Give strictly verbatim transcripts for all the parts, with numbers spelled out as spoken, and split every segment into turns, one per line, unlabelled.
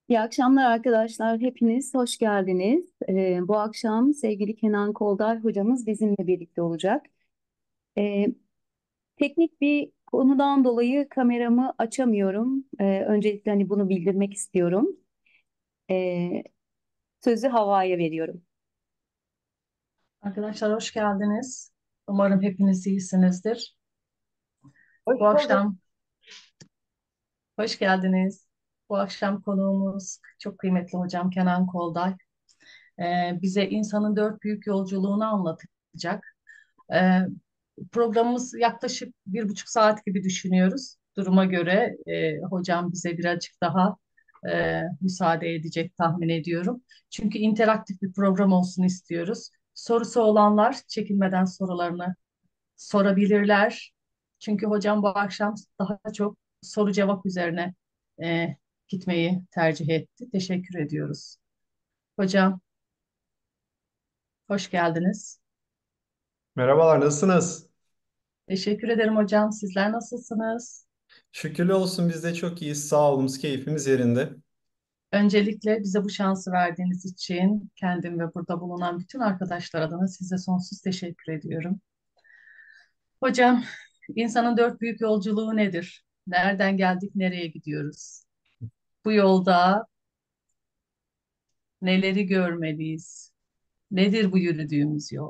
İyi akşamlar arkadaşlar. Hepiniz hoş geldiniz. Ee, bu akşam sevgili Kenan Kolday hocamız bizimle birlikte olacak. Ee, Teknik bir konudan dolayı kameramı açamıyorum. Ee, öncelikle hani bunu bildirmek istiyorum. Ee, Sözü Havva'ya veriyorum.
Arkadaşlar hoş geldiniz. Umarım hepiniz iyisinizdir.
Hoş
Bu
bulduk.
akşam hoş geldiniz. Bu akşam konuğumuz çok kıymetli hocam Kenan Kolday. Ee, bize insanın dört büyük yolculuğunu anlatacak. Ee, Programımız yaklaşık bir buçuk saat gibi düşünüyoruz. Duruma göre e, hocam bize birazcık daha e, müsaade edecek tahmin ediyorum. Çünkü interaktif bir program olsun istiyoruz. Sorusu olanlar çekinmeden sorularını sorabilirler. Çünkü hocam bu akşam daha çok soru cevap üzerine e, gitmeyi tercih etti. Teşekkür ediyoruz. Hocam hoş geldiniz.
Merhabalar, nasılsınız?
Teşekkür ederim hocam. Sizler nasılsınız?
Şükürler olsun biz de çok iyiyiz. Sağlığımız, keyfimiz yerinde.
Öncelikle bize bu şansı verdiğiniz için kendim ve burada bulunan bütün arkadaşlar adına size sonsuz teşekkür ediyorum. Hocam, insanın dört büyük yolculuğu nedir? Nereden geldik, nereye gidiyoruz? Bu yolda neleri görmeliyiz? Nedir bu yürüdüğümüz yol?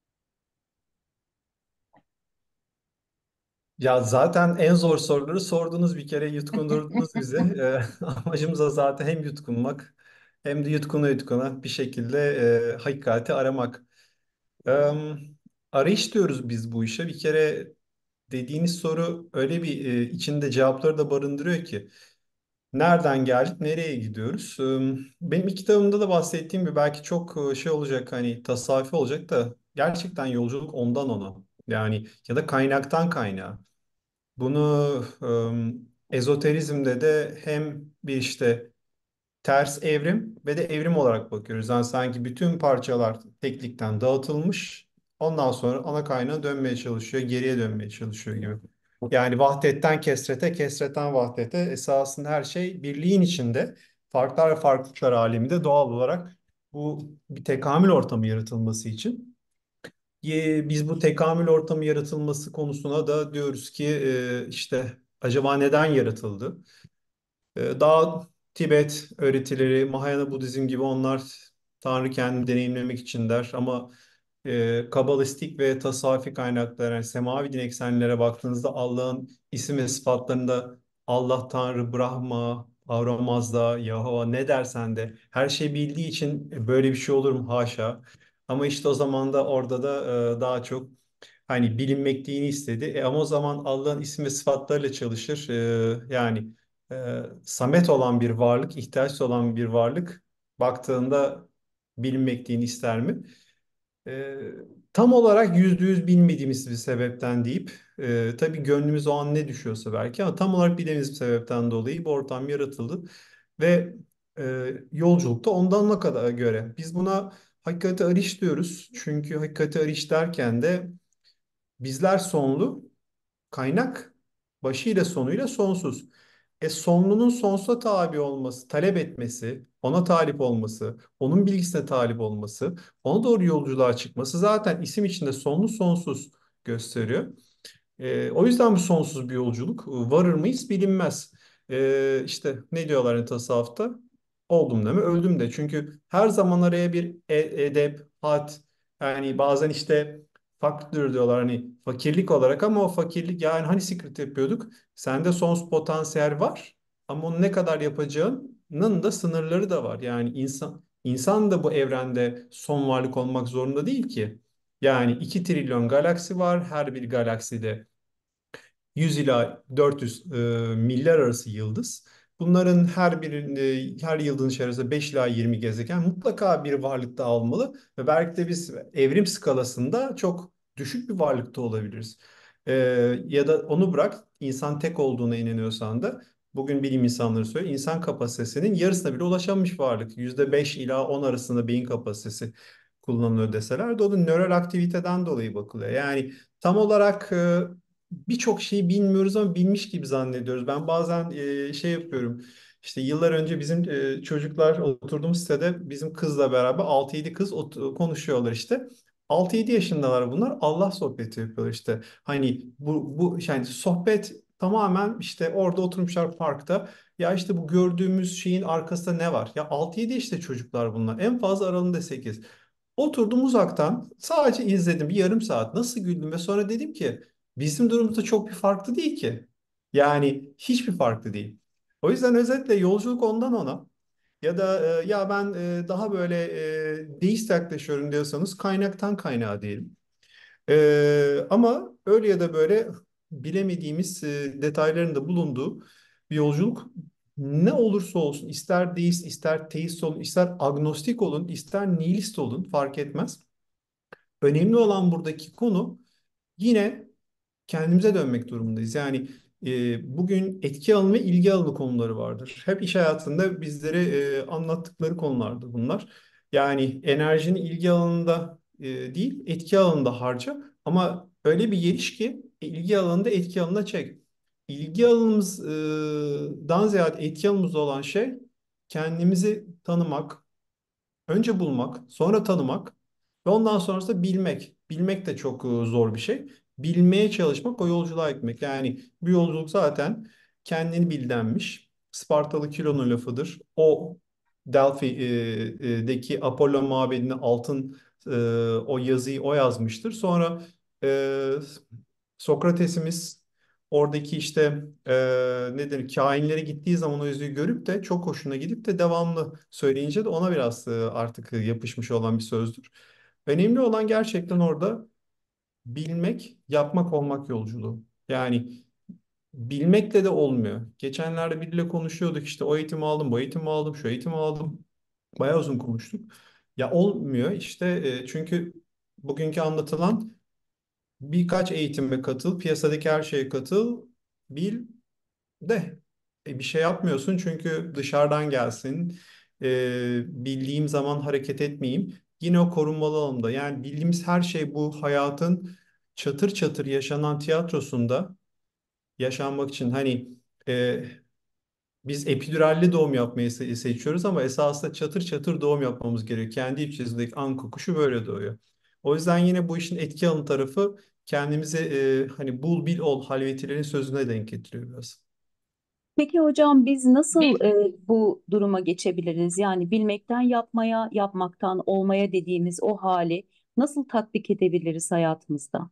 Ya zaten en zor soruları sordunuz bir kere yutkundurdunuz bizi. Ee, amacımız da zaten hem yutkunmak hem de yutkuna yutkuna bir şekilde e, hakikati aramak. Ee, Arayış diyoruz biz bu işe. Bir kere dediğiniz soru öyle bir e, içinde cevapları da barındırıyor ki. Nereden geldik, nereye gidiyoruz? Ee, Benim ilk kitabımda da bahsettiğim gibi belki çok e, şey olacak hani tasavvufi olacak da gerçekten yolculuk ondan ona. Yani ya da kaynaktan kaynağa. Bunu e, ezoterizmde de hem bir işte ters evrim ve de evrim olarak bakıyoruz. Yani sanki bütün parçalar teklikten dağıtılmış, ondan sonra ana kaynağa dönmeye çalışıyor, geriye dönmeye çalışıyor gibi. Yani vahdetten kesrete, kesretten vahdete esasında her şey birliğin içinde, farklar ve farklılıklar aleminde doğal olarak bu bir tekamül ortamı yaratılması için. Ye- Biz bu tekamül ortamı yaratılması konusuna da diyoruz ki e, işte acaba neden yaratıldı? Ee, Daha Tibet öğretileri, Mahayana Budizm gibi onlar Tanrı kendini deneyimlemek için der. Ama e, Kabalistik ve tasavvufi kaynaklar, yani semavi din eksenlere baktığınızda Allah'ın isim ve sıfatlarında Allah, Tanrı, Brahma, Ahura Mazda, Yahova ne dersen de her şey bildiği için e, böyle bir şey olur mu? Haşa. Ama işte o zaman da orada da e, daha çok hani bilinmek dini istedi. E, ama o zaman Allah'ın isim ve sıfatlarıyla çalışır. E, yani e, samet olan bir varlık, ihtiyaç olan bir varlık baktığında bilinmek dini ister mi? E, Tam olarak yüzde yüz bilmediğimiz bir sebepten deyip e, tabii gönlümüz o an ne düşüyorsa belki ama tam olarak bildiğimiz bir sebepten dolayı bu ortam yaratıldı ve e, yolculukta ondan ne kadar göre biz buna hakikati arayış diyoruz. Çünkü hakikati arayış derken de bizler sonlu, kaynak başıyla sonuyla sonsuz. E sonlunun sonsuza tabi olması, talep etmesi, ona talip olması, onun bilgisine talip olması, ona doğru yolculuğa çıkması zaten isim içinde sonlu sonsuz gösteriyor. E, o yüzden bu sonsuz bir yolculuk. Varır mıyız bilinmez. E, işte ne diyorlar hani tasavvufta? Oldum deme, öldüm de. Çünkü her zaman araya bir e- edep, had, yani bazen işte faktör diyorlar hani fakirlik olarak ama o fakirlik yani hani secret yapıyorduk. Sende sonsuz potansiyel var ama onu ne kadar yapacağının da sınırları da var. Yani insan insan da bu evrende son varlık olmak zorunda değil ki. Yani iki trilyon galaksi var. Her bir galakside yüz ila dört yüz e, milyar arası yıldız. Bunların her birinde, her yıldızın içerisinde beş ila yirmi gezegen mutlaka bir varlıkta olmalı ve belki de biz evrim skalasında çok düşük bir varlıkta olabiliriz. E, Ya da onu bırak, insan tek olduğuna inanıyorsan da bugün bilim insanları söylüyor, insan kapasitesinin yarısına bile ulaşamamış varlık. yüzde beş ila on arasında beyin kapasitesi kullanılıyor deseler de o da nöral aktiviteden dolayı bakılıyor. Yani tam olarak birçok şeyi bilmiyoruz ama bilmiş gibi zannediyoruz. Ben bazen e, şey yapıyorum. İşte yıllar önce bizim e, çocuklar oturduğumuz sitede bizim kızla beraber altı yedi kız ot- konuşuyorlar işte. altı yedi yaşındalar bunlar. Allah sohbeti yapıyorlar işte. Hani bu bu yani sohbet tamamen işte orada oturmuşlar parkta. Ya işte bu gördüğümüz şeyin arkasında ne var? Ya altı yedi işte çocuklar bunlar. En fazla aralarında sekiz. Oturdum uzaktan sadece izledim bir yarım saat. Nasıl güldüm ve sonra dedim ki bizim durumumuzda çok bir farklı değil ki. Yani hiçbir farklı değil. O yüzden özetle yolculuk ondan ona. Ya da e, ya ben e, daha böyle e, deist yaklaşıyorum diyorsanız kaynaktan kaynağa diyelim. E, ama öyle ya da böyle bilemediğimiz e, detayların da bulunduğu bir yolculuk ne olursa olsun ister deist ister teist olun ister agnostik olun ister nihilist olun fark etmez. Önemli olan buradaki konu yine kendimize dönmek durumundayız. Yani e, bugün etki alanı ve ilgi alanı konuları vardır. Hep iş hayatında bizlere e, anlattıkları konulardır bunlar. Yani enerjini ilgi alanında e, değil, etki alanında harca. Ama öyle bir geliş ki e, ilgi alanında etki alanına çek. İlgi alanımızdan ziyade etki alanımızda olan şey kendimizi tanımak, önce bulmak, sonra tanımak ve ondan sonrasında bilmek. Bilmek de çok e, zor bir şey. Bilmeye çalışmak, o yolculuğa gitmek. Yani bu yolculuk zaten kendini bil denmiş. Spartalı Kiron'un lafıdır. O Delphi'deki Apollo mabedine altın e, o yazıyı o yazmıştır. Sonra e, Sokrates'imiz oradaki işte e, nedir kainlere gittiği zaman o yüzüğü görüp de çok hoşuna gidip de devamlı söyleyince de ona biraz e, artık yapışmış olan bir sözdür. Önemli olan gerçekten orada bilmek, yapmak olmak yolculuğu. Yani bilmekle de olmuyor. Geçenlerde biriyle konuşuyorduk işte o eğitimi aldım, bu eğitimi aldım, şu eğitimi aldım. Bayağı uzun konuştuk. Ya olmuyor işte e, çünkü bugünkü anlatılan birkaç eğitime katıl, piyasadaki her şeye katıl, bil de e, bir şey yapmıyorsun çünkü dışarıdan gelsin. E, bildiğim zaman hareket etmeyeyim. Yine o korunmalı alanımda. Yani bildiğimiz her şey bu hayatın çatır çatır yaşanan tiyatrosunda yaşanmak için hani e, biz epidüralli doğum yapmayı se- seçiyoruz ama esasında çatır çatır doğum yapmamız gerekiyor. Kendi içimizdeki anka kuşu böyle doğuyor. O yüzden yine bu işin etki alanı tarafı kendimizi e, hani bul bil ol halvetilerin sözüne denk getiriyor biraz.
Peki hocam biz nasıl
Bir
e, bu duruma geçebiliriz? Yani bilmekten yapmaya, yapmaktan olmaya dediğimiz o hali nasıl tatbik edebiliriz hayatımızda?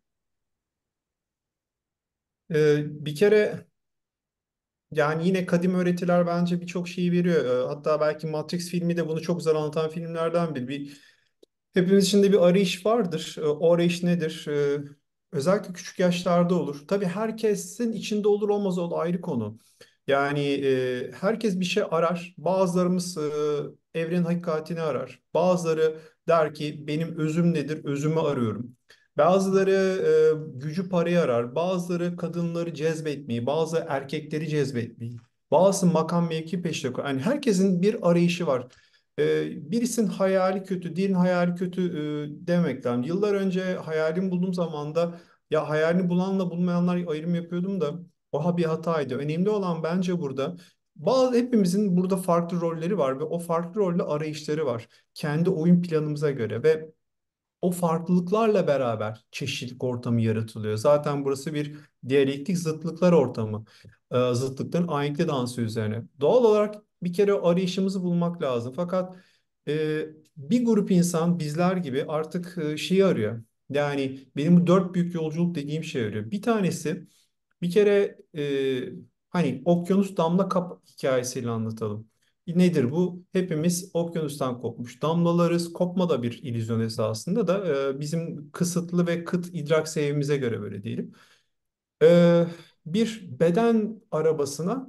E, bir kere yani yine kadim öğretiler bence birçok şeyi veriyor. E, hatta belki Matrix filmi de bunu çok güzel anlatan filmlerden biri. Bir Hepimiz içinde bir arayış vardır. E, O arayış nedir? E, Özellikle küçük yaşlarda olur. Tabii herkesin içinde olur olmaz o da ayrı konu. Yani e, herkes bir şey arar. Bazılarımız e, evrenin hakikatini arar. Bazıları der ki benim özüm nedir? Özümü arıyorum. Bazıları e, gücü parayı arar. Bazıları kadınları cezbetmeyi, bazı erkekleri cezbetmeyi. Bazısı makam mevki peşinde. Yani herkesin bir arayışı var. Ee, birisinin hayali kötü, diğerinin hayali kötü e, demek lazım. Yıllar önce hayalimi bulduğum zaman da ya hayalini bulanla bulmayanlar ayrım yapıyordum da o bir hataydı. Önemli olan bence burada bazı hepimizin burada farklı rolleri var ve o farklı rolle arayışları var. Kendi oyun planımıza göre ve o farklılıklarla beraber çeşitlilik ortamı yaratılıyor. Zaten burası bir diyalektik zıtlıklar ortamı. Ee, zıtlıkların ahenkli dansı üzerine. Doğal olarak bir kere o arayışımızı bulmak lazım. Fakat e, bir grup insan bizler gibi artık e, şeyi arıyor. Yani benim bu dört büyük yolculuk dediğim şey arıyor. Bir tanesi bir kere e, hani okyanus damla kap hikayesiyle anlatalım. Nedir bu? Hepimiz okyanustan kopmuş damlalarız. Kopma da bir illüzyon esasında da e, bizim kısıtlı ve kıt idrak seviyemize göre böyle diyelim. E, bir beden arabasına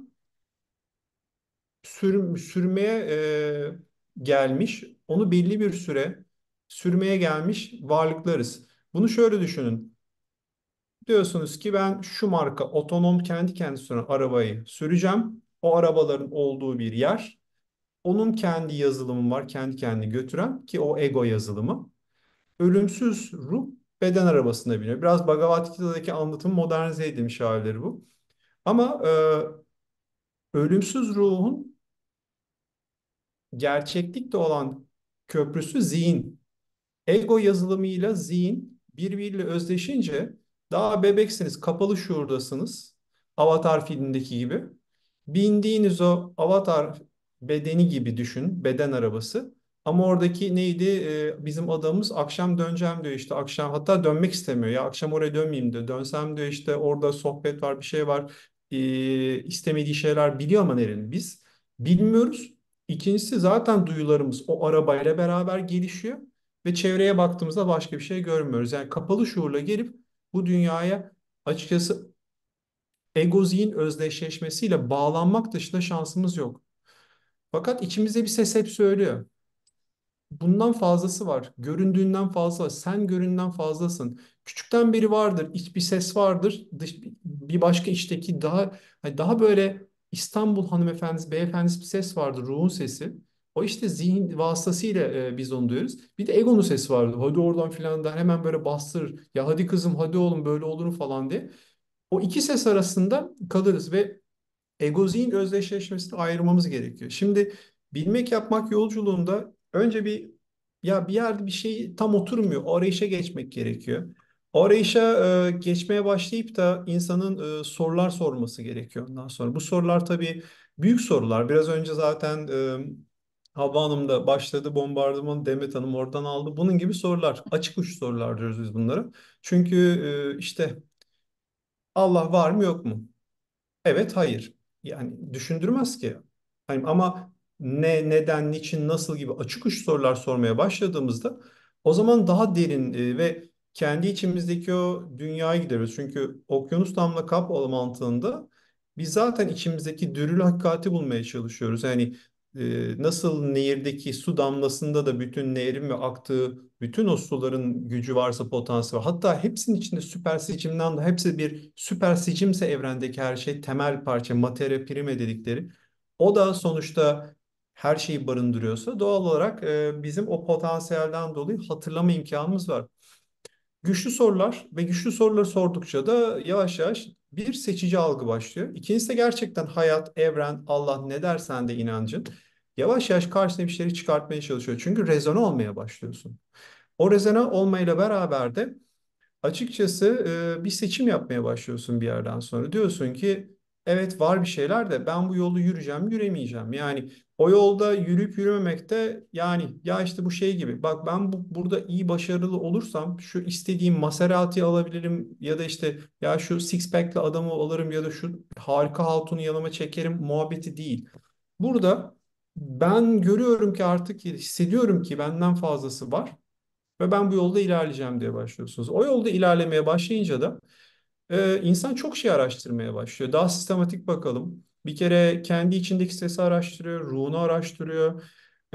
sür, sürmeye e, gelmiş, onu belli bir süre sürmeye gelmiş varlıklarız. Bunu şöyle düşünün. Diyorsunuz ki ben şu marka otonom kendi kendisine arabayı süreceğim. O arabaların olduğu bir yer. Onun kendi yazılımı var, kendi kendini götüren ki o ego yazılımı. Ölümsüz ruh beden arabasına biniyor. Biraz Bhagavad Gita'daki anlatım modernize edilmiş halleri bu. Ama e, ölümsüz ruhun gerçeklikle olan köprüsü zihin. Ego yazılımıyla zihin birbiriyle özdeşince daha bebeksiniz, kapalı şuurdasınız. Avatar filmindeki gibi. Bindiğiniz o avatar bedeni gibi düşün, beden arabası. Ama oradaki neydi? Ee, bizim adamımız akşam döneceğim diyor işte akşam hatta dönmek istemiyor ya akşam oraya dönmeyeyim diyor. Dönsem diyor işte orada sohbet var bir şey var. Ee, istemediği şeyler biliyor ama nerenin biz bilmiyoruz. İkincisi zaten duyularımız o arabayla beraber gelişiyor. Ve çevreye baktığımızda başka bir şey görmüyoruz. Yani kapalı şuurla gelip bu dünyaya açıkçası ego zihin özdeşleşmesiyle bağlanmak dışında şansımız yok. Fakat içimizde bir ses hep söylüyor. Bundan fazlası var. Göründüğünden fazla. Sen göründen fazlasın. Küçükten beri vardır. İç bir ses vardır. Dış, bir başka içteki daha hani daha böyle İstanbul hanımefendisi, beyefendisi bir ses vardır. Ruhun sesi. O işte zihin vasıtasıyla e, biz onu duyuyoruz. Bir de egonun sesi vardır. Hadi oradan filan da hemen böyle bastırır. Ya hadi kızım hadi oğlum böyle olur mu falan diye. O iki ses arasında kalırız ve ego zihin özdeşleşmesini ayırmamız gerekiyor. Şimdi bilmek yapmak yolculuğunda önce bir ya bir yerde bir şey tam oturmuyor. O arayışa geçmek gerekiyor. O arayışa e, geçmeye başlayıp da insanın e, sorular sorması gerekiyor ondan sonra. Bu sorular tabii büyük sorular. Biraz önce zaten e, Havva Hanım da başladı bombardıman Demet Hanım oradan aldı. Bunun gibi sorular. Açık uç sorular diyoruz biz bunlara. Çünkü e, işte Allah var mı yok mu? Evet, hayır. Yani düşündürmez ki. Hani ama ne, neden, niçin, nasıl gibi açık uç sorular sormaya başladığımızda o zaman daha derin e, ve kendi içimizdeki o dünyaya gideriz. Çünkü okyanus damla kap mantığında biz zaten içimizdeki dürülü hakikati bulmaya çalışıyoruz. Yani e, nasıl nehirdeki su damlasında da bütün nehrin ve aktığı bütün o suların gücü varsa potansiyel var. Hatta hepsinin içinde süper sicimden de hepsi bir süper sicimse evrendeki her şey temel parça materia prime dedikleri. O da sonuçta her şeyi barındırıyorsa doğal olarak e, bizim o potansiyelden dolayı hatırlama imkanımız var. Güçlü sorular ve güçlü soruları sordukça da yavaş yavaş bir seçici algı başlıyor. İkincisi de gerçekten hayat, evren, Allah ne dersen de inancın yavaş yavaş karşına bir şeyleri çıkartmaya çalışıyor. Çünkü rezone olmaya başlıyorsun. O rezone olmayla beraber de açıkçası e, bir seçim yapmaya başlıyorsun bir yerden sonra. Diyorsun ki evet var bir şeyler de ben bu yolu yürüyeceğim, yürümeyeceğim. Yani o yolda yürüyüp yürümemek de yani ya işte bu şey gibi. Bak ben bu, burada iyi başarılı olursam şu istediğim Maserati alabilirim ya da işte ya şu six pack'li adamı alırım ya da şu harika hatunu yanıma çekerim muhabbeti değil. Burada ben görüyorum ki artık hissediyorum ki benden fazlası var. Ve ben bu yolda ilerleyeceğim diye başlıyorsunuz. O yolda ilerlemeye başlayınca da ee, insan çok şey araştırmaya başlıyor. Daha sistematik bakalım. Bir kere kendi içindeki sesi araştırıyor, ruhunu araştırıyor.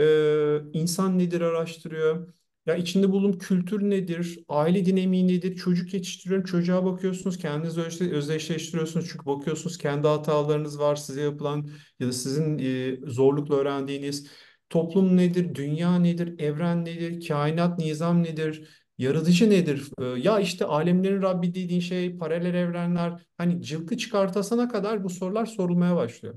Ee, insan nedir araştırıyor. Ya içinde bulunduğum kültür nedir, aile dinamiği nedir, çocuk yetiştiriyorum, çocuğa bakıyorsunuz, kendinizi özde- özdeşleştiriyorsunuz. Çünkü bakıyorsunuz kendi hatalarınız var, size yapılan ya da sizin e, zorlukla öğrendiğiniz toplum nedir, dünya nedir, evren nedir, kainat nizam nedir, yaratıcı nedir? Ee, Ya işte alemlerin Rabbi dediğin şey, paralel evrenler, hani cılkı çıkartasana kadar bu sorular sorulmaya başlıyor.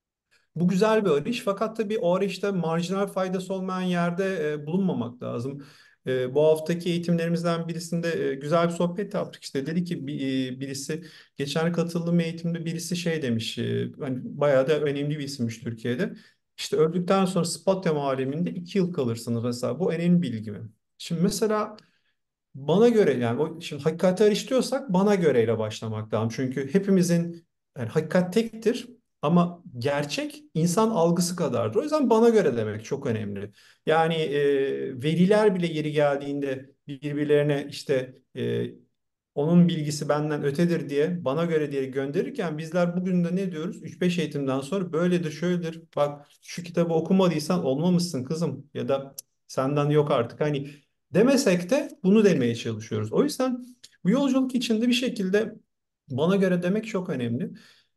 Bu güzel bir arayış fakat tabii o arayışta marjinal faydası olmayan yerde e, bulunmamak lazım. E, bu haftaki eğitimlerimizden birisinde e, güzel bir sohbet yaptık. İşte dedi ki bir, e, birisi geçen katıldığım eğitimde birisi şey demiş, e, hani bayağı da önemli bir isimmiş Türkiye'de. İşte öldükten sonra Spatyam aleminde iki yıl kalırsınız mesela. Bu önemli bilgi mi? Şimdi mesela bana göre yani o şimdi hakikati araştırıyorsak bana göreyle başlamak lazım. Çünkü hepimizin yani hakikat tektir ama gerçek insan algısı kadardır. O yüzden bana göre demek çok önemli. Yani e, veliler bile yeri geldiğinde birbirlerine işte e, onun bilgisi benden ötedir diye bana göre diye gönderirken bizler bugün de ne diyoruz? Üç beş eğitimden sonra böyledir şöyledir. Bak şu kitabı okumadıysan olmamışsın kızım ya da "Cık, senden yok artık. Hani demesek de bunu demeye çalışıyoruz. O yüzden bu yolculuk içinde bir şekilde bana göre demek çok önemli.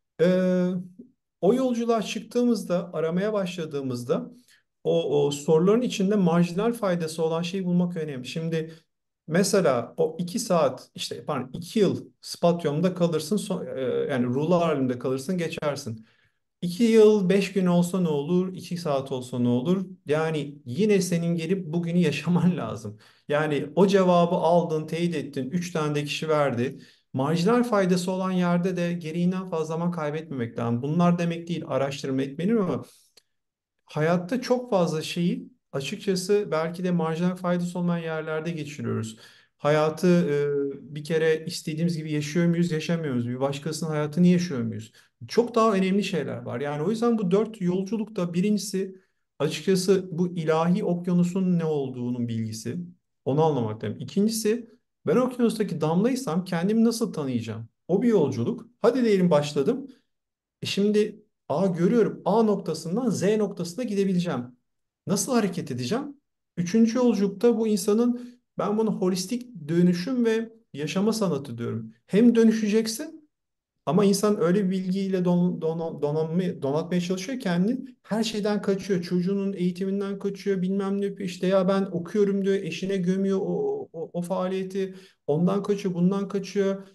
Ee, O yolculuğa çıktığımızda, aramaya başladığımızda o, o soruların içinde marjinal faydası olan şeyi bulmak önemli. Şimdi mesela o iki saat işte pardon iki yıl Spatyum'da kalırsın so- e, yani ruhlar halinde kalırsın geçersin. İki yıl, beş gün olsa ne olur, iki saat olsa ne olur? Yani yine senin gelip bugünü yaşaman lazım. Yani o cevabı aldın, teyit ettin, üç tane de kişi verdi. Marjinal faydası olan yerde de gereğinden fazla zaman kaybetmemek lazım. Bunlar demek değil araştırma etmenin ama hayatta çok fazla şeyi açıkçası belki de marjinal faydası olmayan yerlerde geçiriyoruz. Hayatı e, bir kere istediğimiz gibi yaşıyor muyuz, yaşamıyor muyuz? Bir başkasının hayatını yaşıyor muyuz? Çok daha önemli şeyler var. Yani o yüzden bu dört yolculukta birincisi açıkçası bu ilahi okyanusun ne olduğunun bilgisi. Onu anlamak lazım. İkincisi ben okyanustaki damlaysam kendimi nasıl tanıyacağım? O bir yolculuk. Hadi diyelim başladım. E şimdi A görüyorum. A noktasından Z noktasına gidebileceğim. Nasıl hareket edeceğim? Üçüncü yolculukta bu insanın ben bunu holistik dönüşüm ve yaşama sanatı diyorum. Hem dönüşeceksin ama insan öyle bir bilgiyle don, don, donanma- donatmaya çalışıyor ki kendini her şeyden kaçıyor. Çocuğunun eğitiminden kaçıyor bilmem ne yapıyor. İşte ya ben okuyorum diyor eşine gömüyor o, o, o faaliyeti. Ondan kaçıyor bundan kaçıyor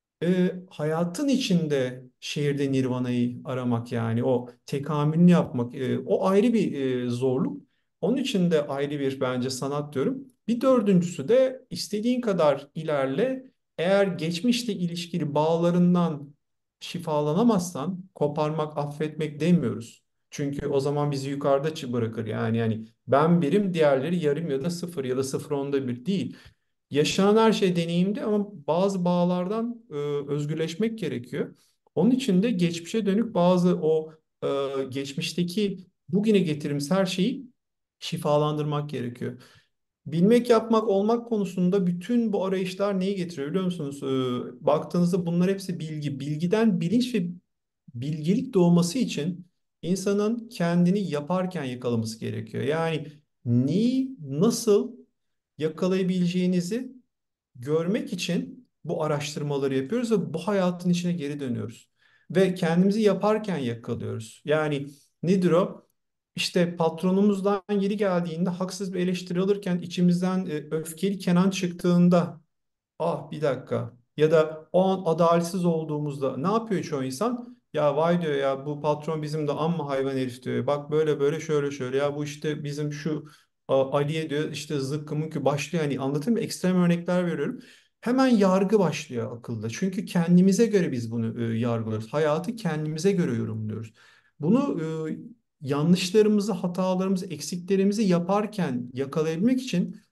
e, hayatın içinde şehirde Nirvana'yı aramak yani o tekamülünü yapmak e, o ayrı bir e, zorluk. Onun için de ayrı bir bence sanat diyorum. Bir dördüncüsü de istediğin kadar ilerle. Eğer geçmişle ilişkili bağlarından şifalanamazsan koparmak, affetmek demiyoruz. Çünkü o zaman bizi yukarıda çı- bırakır. Yani yani ben birim, diğerleri yarım ya da sıfır ya da sıfır onda bir değil. Yaşanan her şey deneyimdi ama bazı bağlardan e, özgürleşmek gerekiyor. Onun için de geçmişe dönük bazı o e, geçmişteki bugüne getirdiğimiz her şeyi şifalandırmak gerekiyor. Bilmek, yapmak, olmak konusunda bütün bu arayışlar neyi getiriyor biliyor musunuz? E, baktığınızda bunlar hepsi bilgi. Bilgiden bilinç ve bilgelik doğması için insanın kendini yaparken yakalaması gerekiyor. Yani neyi nasıl yakalayabileceğinizi görmek için bu araştırmaları yapıyoruz ve bu hayatın içine geri dönüyoruz. Ve kendimizi yaparken yakalıyoruz. Yani nedir o? İşte patronumuzdan yeri geldiğinde haksız bir eleştiri alırken içimizden e, öfkeli Kenan çıktığında ah bir dakika. Ya da o an adaletsiz olduğumuzda ne yapıyor çoğu insan? Ya vay diyor ya bu patron bizim de amma hayvan herif diyor. Bak böyle böyle şöyle şöyle ya bu işte bizim şu a, Ali'ye diyor işte zıkkımın ki başlıyor. Yani anlatayım mı? Ekstrem örnekler veriyorum. Hemen yargı başlıyor akılda. Çünkü kendimize göre biz bunu e, yargılıyoruz. Hayatı kendimize göre yorumluyoruz. Bunu e, yanlışlarımızı, hatalarımızı, eksiklerimizi yaparken yakalayabilmek için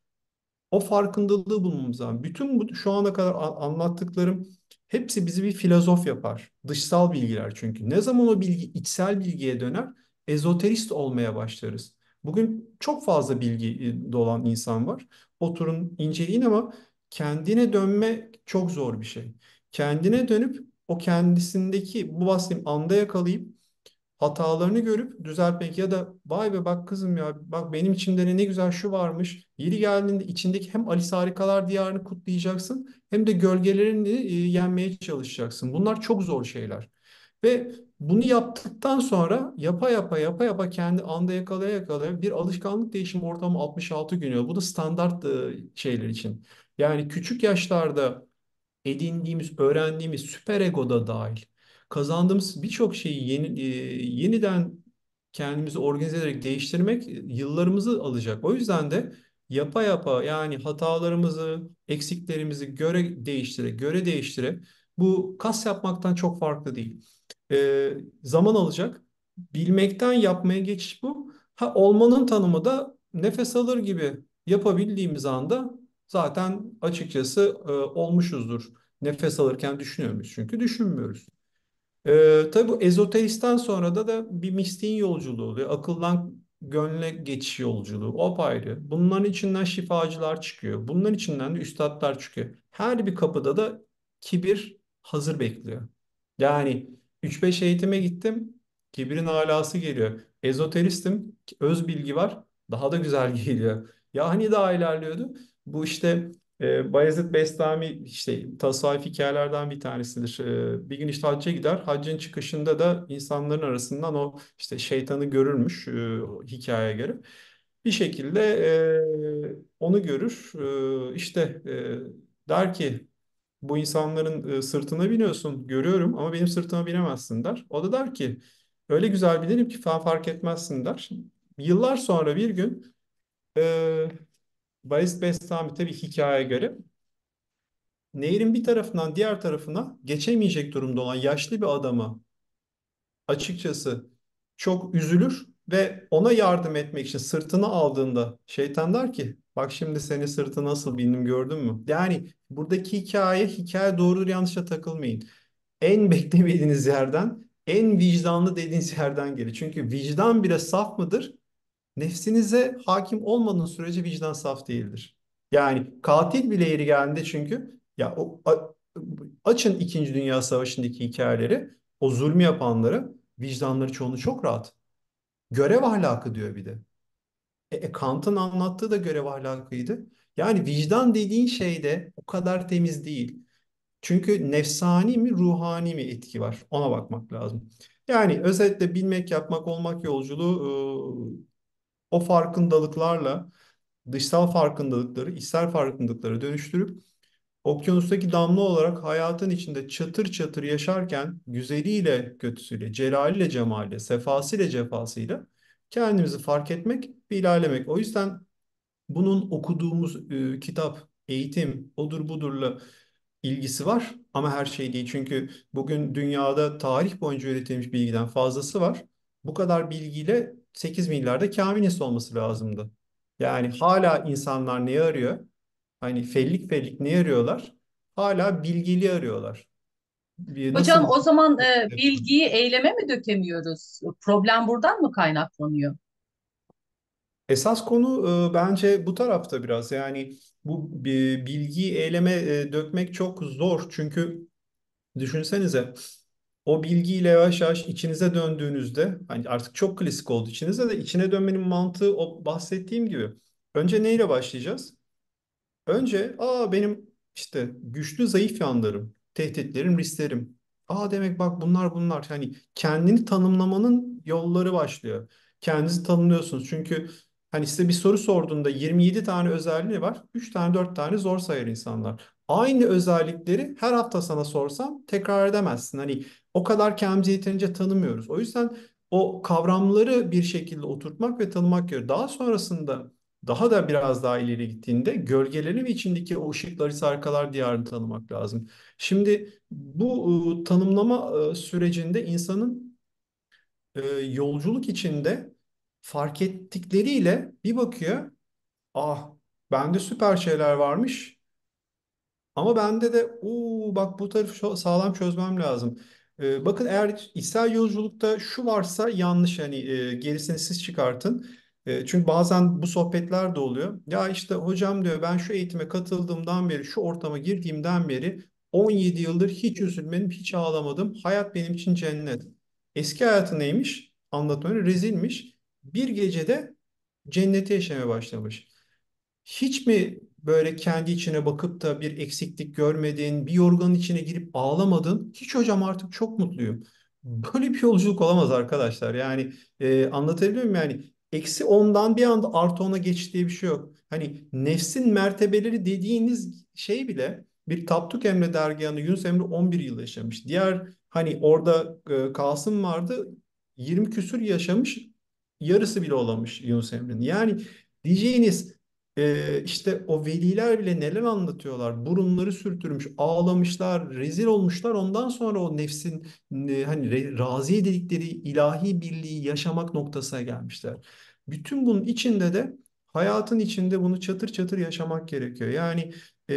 o farkındalığı bulmamız lazım. Bütün bu şu ana kadar a- anlattıklarım hepsi bizi bir filozof yapar. Dışsal bilgiler çünkü. Ne zaman o bilgi içsel bilgiye döner, ezoterist olmaya başlarız. Bugün çok fazla bilgi e, dolan insan var. Oturun inceleyin ama kendine dönme çok zor bir şey. Kendine dönüp o kendisindeki bu bahsettiğim anda yakalayıp hatalarını görüp düzeltmek ya da vay be bak kızım ya bak benim içimde ne güzel şu varmış. Yeri geldiğinde içindeki hem Alice Harikalar Diyarı'nı kutlayacaksın hem de gölgelerini e, yenmeye çalışacaksın. Bunlar çok zor şeyler. Ve bunu yaptıktan sonra yapa yapa yapa yapa kendi anda yakalaya yakalaya bir alışkanlık değişimi ortamı altmış altı gün. Bu da standart e, şeyler için. Yani küçük yaşlarda edindiğimiz, öğrendiğimiz süper da dahil kazandığımız birçok şeyi yeni, e, yeniden kendimizi organize ederek değiştirmek e, yıllarımızı alacak. O yüzden de yapa yapa yani hatalarımızı, eksiklerimizi göre değiştire, göre değiştire bu kas yapmaktan çok farklı değil. E, zaman alacak. Bilmekten yapmaya geçiş bu. Ha, olmanın tanımı da nefes alır gibi yapabildiğimiz anda zaten açıkçası e, olmuşuzdur. Nefes alırken düşünüyor muyuz? Çünkü düşünmüyoruz. Ee, tabii bu ezoteristen sonra da da bir mistiğin yolculuğu oluyor. Akıldan gönle geçiş yolculuğu. O apayrı. Bunların içinden şifacılar çıkıyor. Bunların içinden de üstatlar çıkıyor. Her bir kapıda da kibir hazır bekliyor. Yani üç beş eğitime gittim. Kibirin alası geliyor. Ezoteristim. Öz bilgi var. Daha da güzel geliyor. Ya hani daha ilerliyordu? Bu işte e, Bayezid Bestami işte tasavvuf hikayelerden bir tanesidir. E, bir gün işte hacca gider. Haccın çıkışında da insanların arasından o işte şeytanı görürmüş e, o hikayeye göre. Bir şekilde e, onu görür. E, işte e, der ki bu insanların e, sırtına biniyorsun görüyorum ama benim sırtıma binemezsin der. O da der ki Öyle güzel bilirim ki falan fark etmezsin der. Yıllar sonra bir gün e, Bayezid Bestami'de bir hikayeye göre nehrin bir tarafından diğer tarafına geçemeyecek durumda olan yaşlı bir adamı açıkçası çok üzülür ve ona yardım etmek için sırtını aldığında şeytan der ki bak şimdi seni sırtı nasıl bindim gördün mü? Yani buradaki hikaye hikaye doğrudur yanlışa takılmayın. En beklemediğiniz yerden en vicdanlı dediğiniz yerden gelir. Çünkü vicdan bile saf mıdır? Nefsinize hakim olmadığın sürece vicdan saf değildir. Yani katil bile yeri geldiğinde çünkü ya o a- açın İkinci Dünya Savaşı'ndaki hikayeleri o zulmü yapanları vicdanları çoğunu çok rahat. Görev ahlakı diyor bir de. E, e, Kant'ın anlattığı da görev ahlakıydı. Yani vicdan dediğin şey de o kadar temiz değil. Çünkü nefsani mi ruhani mi etki var ona bakmak lazım. Yani özetle bilmek yapmak olmak yolculuğu e, o farkındalıklarla dışsal farkındalıkları, içsel farkındalıkları dönüştürüp okyanustaki damla olarak hayatın içinde çatır çatır yaşarken güzeliyle, kötüsüyle, celaliyle, cemaliyle, sefasıyla, cefasıyla kendimizi fark etmek ve ilerlemek. O yüzden bunun okuduğumuz e, kitap, eğitim, odur budurla ilgisi var ama her şey değil. Çünkü bugün dünyada tarih boyunca üretilmiş bilgiden fazlası var. Bu kadar bilgiyle sekiz milyarda kamil insan olması lazımdı. Yani hala insanlar neyi arıyor? Hani fellik fellik ne arıyorlar? Hala bilgeliği arıyorlar. Bir
Hocam
nasıl
o zaman e, bilgiyi eyleme mi dökemiyoruz? Problem buradan mı kaynaklanıyor?
esas konu e, bence bu tarafta biraz. Yani bu e, bilgiyi eyleme e, dökmek çok zor. Çünkü düşünsenize o bilgiyle yavaş yavaş içinize döndüğünüzde hani artık çok klasik oldu içinizde de içine dönmenin mantığı o bahsettiğim gibi. Önce neyle başlayacağız? Önce aa benim işte güçlü zayıf yanlarım, tehditlerim, risklerim. Aa demek bak bunlar bunlar. Hani kendini tanımlamanın yolları başlıyor. Kendinizi tanımlıyorsunuz. Çünkü hani size bir soru sorduğunda yirmi yedi tane özelliği var. üç tane dört tane zor sayar insanlar. Aynı özellikleri her hafta sana sorsam tekrar edemezsin. Hani o kadar kendimizi yeterince tanımıyoruz. O yüzden o kavramları bir şekilde oturtmak ve tanımak gerekiyor. Daha sonrasında daha da biraz daha ileri gittiğinde gölgelerin ve içindeki o ışıkları sarkalar diyarını tanımak lazım. Şimdi bu e, tanımlama e, sürecinde insanın e, yolculuk içinde fark ettikleriyle bir bakıyor, ah bende süper şeyler varmış. Ama bende de uuu bak bu tarafı şo- sağlam çözmem lazım. Ee, bakın eğer içsel yolculukta şu varsa yanlış hani e, gerisini siz çıkartın. E, çünkü bazen bu sohbetler de oluyor. Ya işte hocam diyor ben şu eğitime katıldığımdan beri şu ortama girdiğimden beri on yedi yıldır hiç üzülmedim hiç ağlamadım. Hayat benim için cennet. Eski hayatı neymiş? Anlatmanı rezilmiş. Bir gecede cenneti yaşamaya başlamış. Hiç mi böyle kendi içine bakıp da bir eksiklik görmedin, bir yorganın içine girip ağlamadın? Hiç hocam artık çok mutluyum. Böyle bir yolculuk olamaz arkadaşlar. Yani e, anlatabiliyor muyum? Yani eksi ondan bir anda artı ona geçiş diye bir şey yok. Hani nefsin mertebeleri dediğiniz şey bile bir Tapduk Emre dergahında Yunus Emre on bir yıl yaşamış. Diğer hani orada e, Kasım vardı yirmi küsur yaşamış yarısı bile olamış Yunus Emre'nin. Yani diyeceğiniz ee, işte o veliler bile neler anlatıyorlar. Burunları sürtürmüş, ağlamışlar, rezil olmuşlar. Ondan sonra o nefsin e, hani re- raziye dedikleri ilahi birliği yaşamak noktasına gelmişler. Bütün bunun içinde de hayatın içinde bunu çatır çatır yaşamak gerekiyor. Yani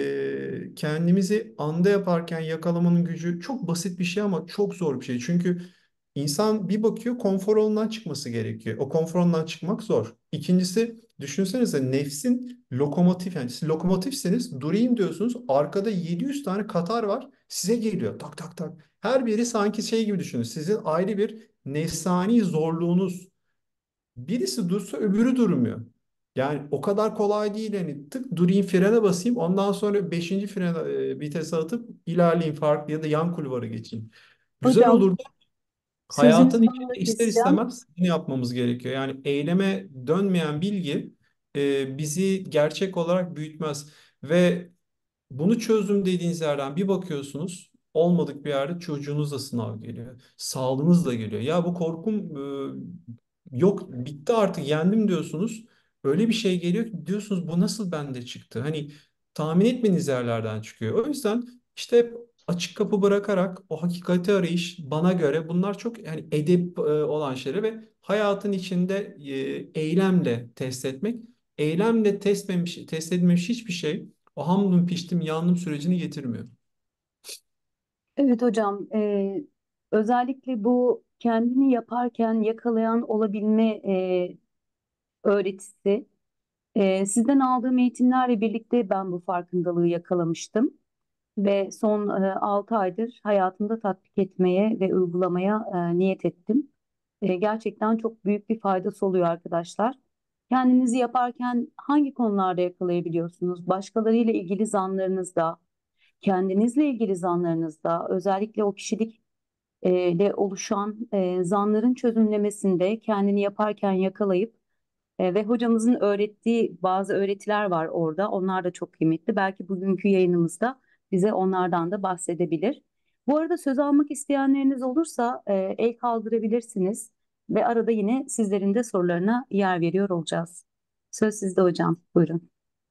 e, kendimizi anda yaparken yakalamanın gücü çok basit bir şey ama çok zor bir şey. Çünkü İnsan bir bakıyor konfor alanından çıkması gerekiyor. O konfor alanından çıkmak zor. İkincisi düşünsenize nefsin lokomotif yani siz lokomotifseniz durayım diyorsunuz. Arkada yedi yüz tane Katar var. Size geliyor tak tak tak. Her biri sanki şey gibi düşünün. Sizin ayrı bir nefsani zorluğunuz. Birisi dursa öbürü durmuyor. Yani o kadar kolay değil. Yani tık durayım frene basayım. Ondan sonra beşinci frene e, vitese atıp ilerleyeyim farklı ya da yan kulvara geçeyim. Güzel
Hocam
olur.
sözünüzü
Hayatın içinde
bölmek
ister
isteyeceğim.
istemez bunu yapmamız gerekiyor. Yani eyleme dönmeyen bilgi e, bizi gerçek olarak büyütmez. Ve bunu çözdüm dediğiniz yerden bir bakıyorsunuz. olmadık bir yerde çocuğunuzla sınav geliyor. Sağlığınız da geliyor. Ya bu korkum e, yok, bitti artık, yendim diyorsunuz. Öyle bir şey geliyor ki diyorsunuz bu nasıl bende çıktı? Hani tahmin etmediğiniz yerlerden çıkıyor. O yüzden işte hep açık kapı bırakarak o hakikati arayış, bana göre bunlar çok yani edep e, olan şeyler ve hayatın içinde e, eylemle test etmek. Eylemle test etmemiş, test edilmemiş hiçbir şey o hamdum piştim yandım sürecini getirmiyor.
Evet hocam, e, özellikle bu kendini yaparken yakalayan olabilme e, öğretisi. E, sizden aldığım eğitimlerle birlikte ben bu farkındalığı yakalamıştım ve son e, altı aydır hayatımda tatbik etmeye ve uygulamaya e, niyet ettim. E, gerçekten çok büyük bir faydası oluyor arkadaşlar. Kendinizi yaparken hangi konularda yakalayabiliyorsunuz? Başkalarıyla ilgili zanlarınızda, kendinizle ilgili zanlarınızda, özellikle o kişilik e, ile oluşan e, zanların çözümlemesinde kendini yaparken yakalayıp e, ve hocamızın öğrettiği bazı öğretiler var orada. Onlar da çok kıymetli. Belki bugünkü yayınımızda bize onlardan da bahsedebilir. Bu arada söz almak isteyenleriniz olursa e, el kaldırabilirsiniz ve arada yine sizlerin de sorularına yer veriyor olacağız. Söz sizde hocam. Buyurun.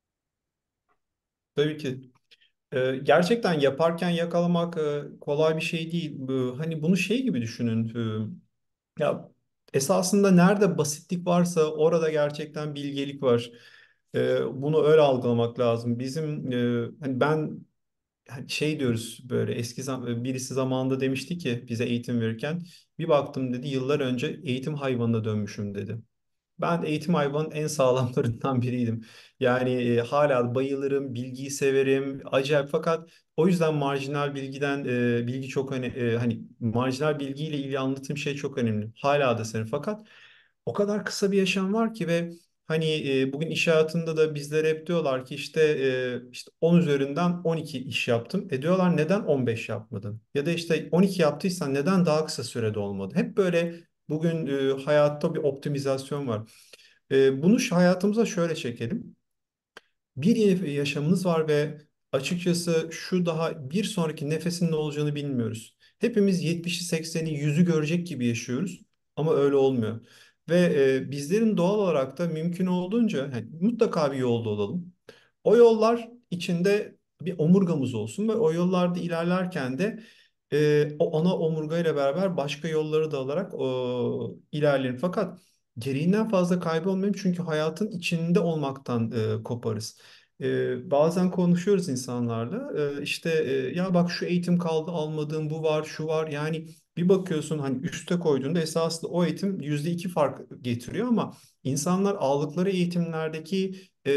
Tabii ki. Ee, gerçekten yaparken yakalamak e, kolay bir şey değil. Bu, hani bunu şey gibi düşünün. Ee, ya esasında nerede basitlik varsa orada gerçekten bilgelik var. Ee, bunu öyle algılamak lazım. Bizim e, hani ben hani şey diyoruz, böyle eski zam birisi zamanında demişti ki bize eğitim verirken, bir baktım dedi yıllar önce eğitim hayvanına dönmüşüm dedi. Ben eğitim hayvanın en sağlamlarından biriydim. Yani e, hala bayılırım, bilgiyi severim, acayip. Fakat o yüzden marjinal bilgiden e, bilgi çok hani e, hani marjinal bilgiyle ilgili anlatım şey çok önemli. Hala da senin. Fakat o kadar kısa bir yaşam var ki ve hani e, bugün iş hayatında da bizlere hep diyorlar ki işte e, işte on üzerinden on iki iş yaptım. E diyorlar neden on beş yapmadın? Ya da işte on iki yaptıysan neden daha kısa sürede olmadı? Hep böyle bugün e, hayatta bir optimizasyon var. E, bunu şu hayatımıza şöyle çekelim. Bir yaşamınız var ve açıkçası şu daha bir sonraki nefesin ne olacağını bilmiyoruz. Hepimiz yetmişi, sekseni, yüzü görecek gibi yaşıyoruz ama öyle olmuyor. Ve e, bizlerin doğal olarak da mümkün olduğunca hani mutlaka bir yolda olalım. O yollar içinde bir omurgamız olsun ve o yollarda ilerlerken de e, o ana omurgayla beraber başka yolları da alarak o, ilerleyelim. Fakat gereğinden fazla kaybolmayalım çünkü hayatın içinde olmaktan e, koparız. Ee, bazen konuşuyoruz insanlarla. Ee, işte e, ya bak şu eğitim kaldı almadığım, bu var şu var, yani bir bakıyorsun hani üste koyduğunda esasında o eğitim yüzde iki fark getiriyor ama insanlar aldıkları eğitimlerdeki e,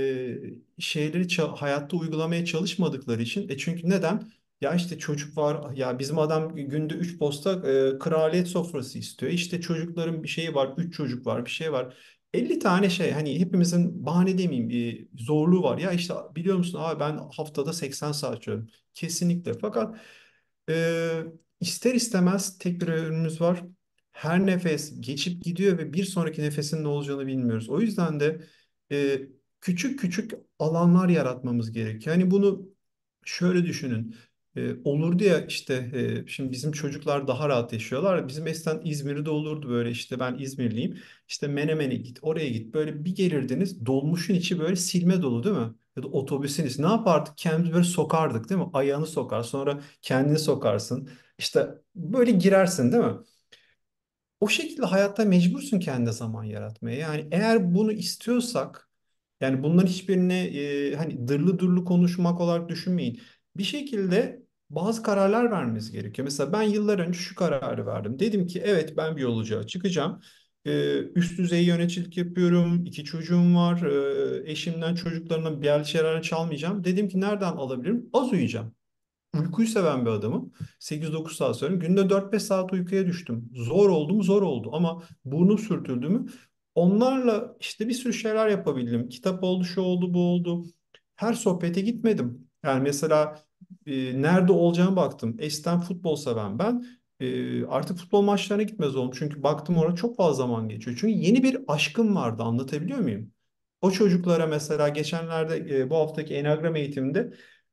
şeyleri ça- hayatta uygulamaya çalışmadıkları için, e çünkü neden? Ya işte çocuk var, ya bizim adam günde üç posta e, kraliyet sofrası istiyor, işte çocukların bir şeyi var, üç çocuk var, bir şey var. elli tane şey, hani hepimizin, bahane demeyeyim, bir zorluğu var. Ya işte biliyor musun abi ben haftada seksen saat çalışıyorum. Kesinlikle. Fakat e, ister istemez tek bir öğünümüz var. Her nefes geçip gidiyor ve bir sonraki nefesin ne olacağını bilmiyoruz. O yüzden de e, küçük küçük alanlar yaratmamız gerekiyor. Yani bunu şöyle düşünün. E, olurdu ya işte e, şimdi bizim çocuklar daha rahat yaşıyorlar. Bizim eskiden İzmir'de olurdu böyle, işte ben İzmirliyim. İşte Menemen'e git, oraya git. Böyle bir gelirdiniz, dolmuşun içi böyle silme dolu değil mi? Ya da otobüsün içi. Ne yapardık? Kendimizi böyle sokardık değil mi? Ayağını sokar, sonra kendini sokarsın. İşte böyle girersin değil mi? O şekilde hayatta mecbursun kendi zaman yaratmaya. Yani eğer bunu istiyorsak, yani bunların hiçbirini e, hani dırlı dırlı konuşmak olarak düşünmeyin. Bir şekilde bazı kararlar vermemiz gerekiyor. Mesela ben yıllar önce şu kararı verdim. Dedim ki evet, ben bir yolculuğa çıkacağım. E, üst düzey yöneticilik yapıyorum. İki çocuğum var. E, eşimden, çocuklarımdan bir şeyler çalmayacağım. Dedim ki nereden alabilirim? Az uyuyacağım. Uykuyu seven bir adamım. sekiz dokuz saat sonra günde dört beş saat uykuya düştüm. Zor oldu mu? Zor oldu ama burnum sürtüldü mü? Onlarla işte bir sürü şeyler yapabildim. Kitap oldu, şu oldu, bu oldu. Her sohbete gitmedim. Yani mesela e, nerede olacağımı baktım. Eskiden futbol seven ben. E, artık futbol maçlarına gitmez oldum. Çünkü baktım orada çok fazla zaman geçiyor. Çünkü yeni bir aşkım vardı. Anlatabiliyor muyum? O çocuklara mesela geçenlerde e, bu haftaki Enneagram eğitiminde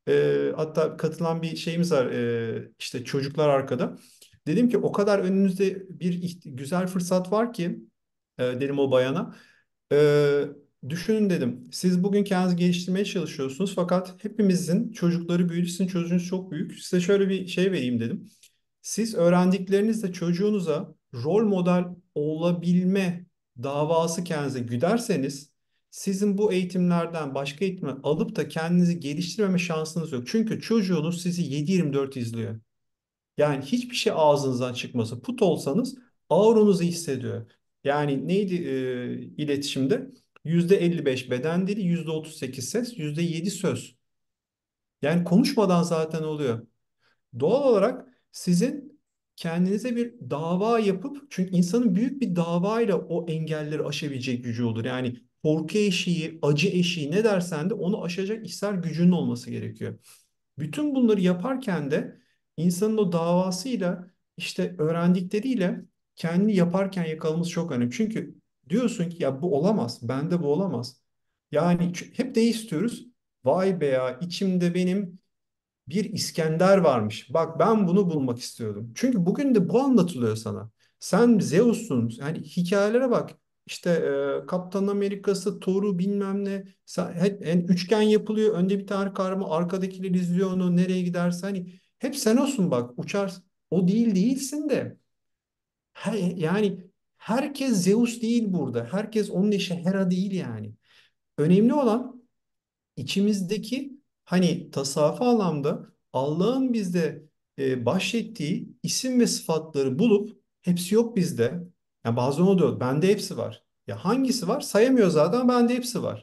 E, hatta katılan bir şeyimiz var, e, işte çocuklar arkada. Dedim ki o kadar önünüzde bir iht- güzel fırsat var ki, e, dedim o bayana. E, Düşünün dedim. Siz bugün kendinizi geliştirmeye çalışıyorsunuz fakat hepimizin çocukları büyüdü. Sizin çocuğunuz çok büyük. Size şöyle bir şey vereyim dedim. Siz öğrendiklerinizle çocuğunuza rol model olabilme davası kendinize güderseniz sizin bu eğitimlerden başka eğitimler alıp da kendinizi geliştirmeme şansınız yok. Çünkü çocuğunuz sizi yedi yirmi dört izliyor. Yani hiçbir şey ağzınızdan çıkmasa put olsanız aurunuzu hissediyor. Yani neydi e, iletişimde? yüzde elli beş beden dili, yüzde otuz sekiz ses, yüzde yedi söz. Yani konuşmadan zaten oluyor. Doğal olarak sizin kendinize bir dava yapıp, çünkü insanın büyük bir davayla o engelleri aşabilecek gücü olur. Yani korku eşiği, acı eşiği ne dersen de onu aşacak içsel gücünün olması gerekiyor. Bütün bunları yaparken de insanın o davasıyla, işte öğrendikleriyle kendini yaparken yakalaması çok önemli. Çünkü diyorsun ki ya bu olamaz, bende bu olamaz. Yani ç- hep de istiyoruz. Vay be ya, içimde benim bir İskender varmış. Bak ben bunu bulmak istiyordum. Çünkü bugün de bu anlatılıyor sana. Sen Zeus'sun. Yani hikayelere bak. İşte e, Kaptan Amerika'sı, Thor'u bilmem ne. Sen, hep, yani üçgen yapılıyor. Önde bir tane kahraman, arkadakiler izliyor onu. Nereye giderse. Hani hep sen olsun bak. Uçarsın. O değil değilsin de. He- yani herkes Zeus değil burada. Herkes onun eşi Hera değil yani. Önemli olan içimizdeki, hani tasavvufi anlamda Allah'ın bizde e, bahşettiği isim ve sıfatları bulup, hepsi yok bizde. Yani bazen o diyor, bende hepsi var. Ya hangisi var? Sayamıyor zaten, bende hepsi var.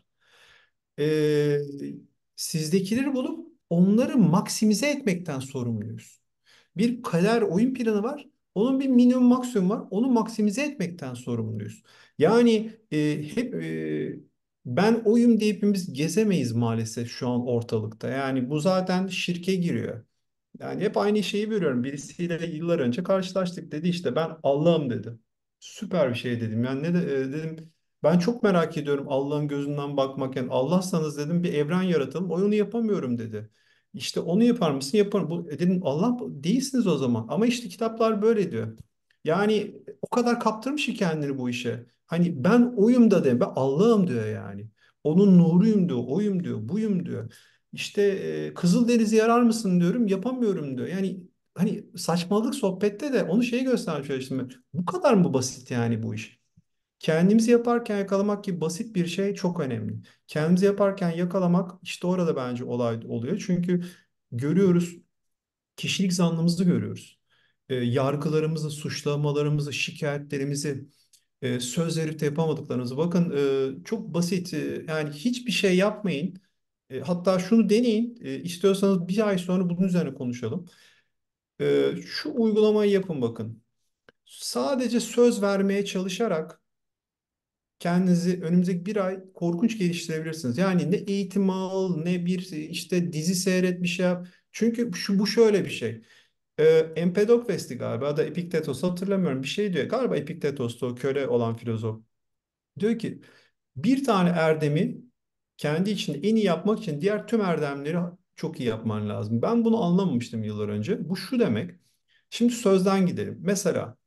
E, Sizdekileri bulup onları maksimize etmekten sorumluyuz. Bir kader oyun planı var. Onun bir minimum maksimum var. Onu maksimize etmekten sorumluyuz. Yani e, hep e, ben oyum diye hepimiz gezemeyiz maalesef şu an ortalıkta. Yani bu zaten şirke giriyor. Yani hep aynı şeyi görüyorum. Birisiyle yıllar önce karşılaştık, dedi işte ben Allah'ım dedi. Süper bir şey dedim. Yani ne de, e, dedim ben çok merak ediyorum Allah'ın gözünden bakmak. Yani Allah'sanız dedim bir evren yaratalım. O onu yapamıyorum dedi. İşte onu yapar mısın? Yaparım. Bu, e, dedim Allah değilsiniz o zaman. Ama işte kitaplar böyle diyor. Yani o kadar kaptırmış ki kendini bu işe. Hani ben oyum da de ben Allah'ım diyor yani. Onun nuruyum diyor, oyum diyor, buyum diyor. İşte e, Kızılderisi yarar mısın diyorum, yapamıyorum diyor. Yani hani saçmalık sohbette de onu şey göstermeye çalıştım ben. Bu kadar mı basit yani bu iş? Kendimizi yaparken yakalamak gibi basit bir şey çok önemli. Kendimizi yaparken yakalamak işte orada bence olay oluyor. Çünkü görüyoruz, kişilik zanlımızı görüyoruz. E, yargılarımızı, suçlamalarımızı, şikayetlerimizi, e, söz verip de yapamadıklarınızı. Bakın e, çok basit. E, yani hiçbir şey yapmayın. E, hatta şunu deneyin. E, istiyorsanız bir ay sonra bunun üzerine konuşalım. E, şu uygulamayı yapın bakın. Sadece söz vermeye çalışarak kendinizi önümüzdeki bir ay korkunç geliştirebilirsiniz. Yani ne eğitim al, ne bir işte dizi seyret, bir şey yap. Çünkü şu bu şöyle bir şey. E, Empedokles galiba da Epiktetos, hatırlamıyorum, bir şey diyor. Galiba Epiktetos'ta, o köle olan filozof. Diyor ki bir tane erdemi kendi içinde en iyi yapmak için diğer tüm erdemleri çok iyi yapman lazım. Ben bunu anlamamıştım yıllar önce. Bu şu demek. Şimdi sözden gidelim. Mesela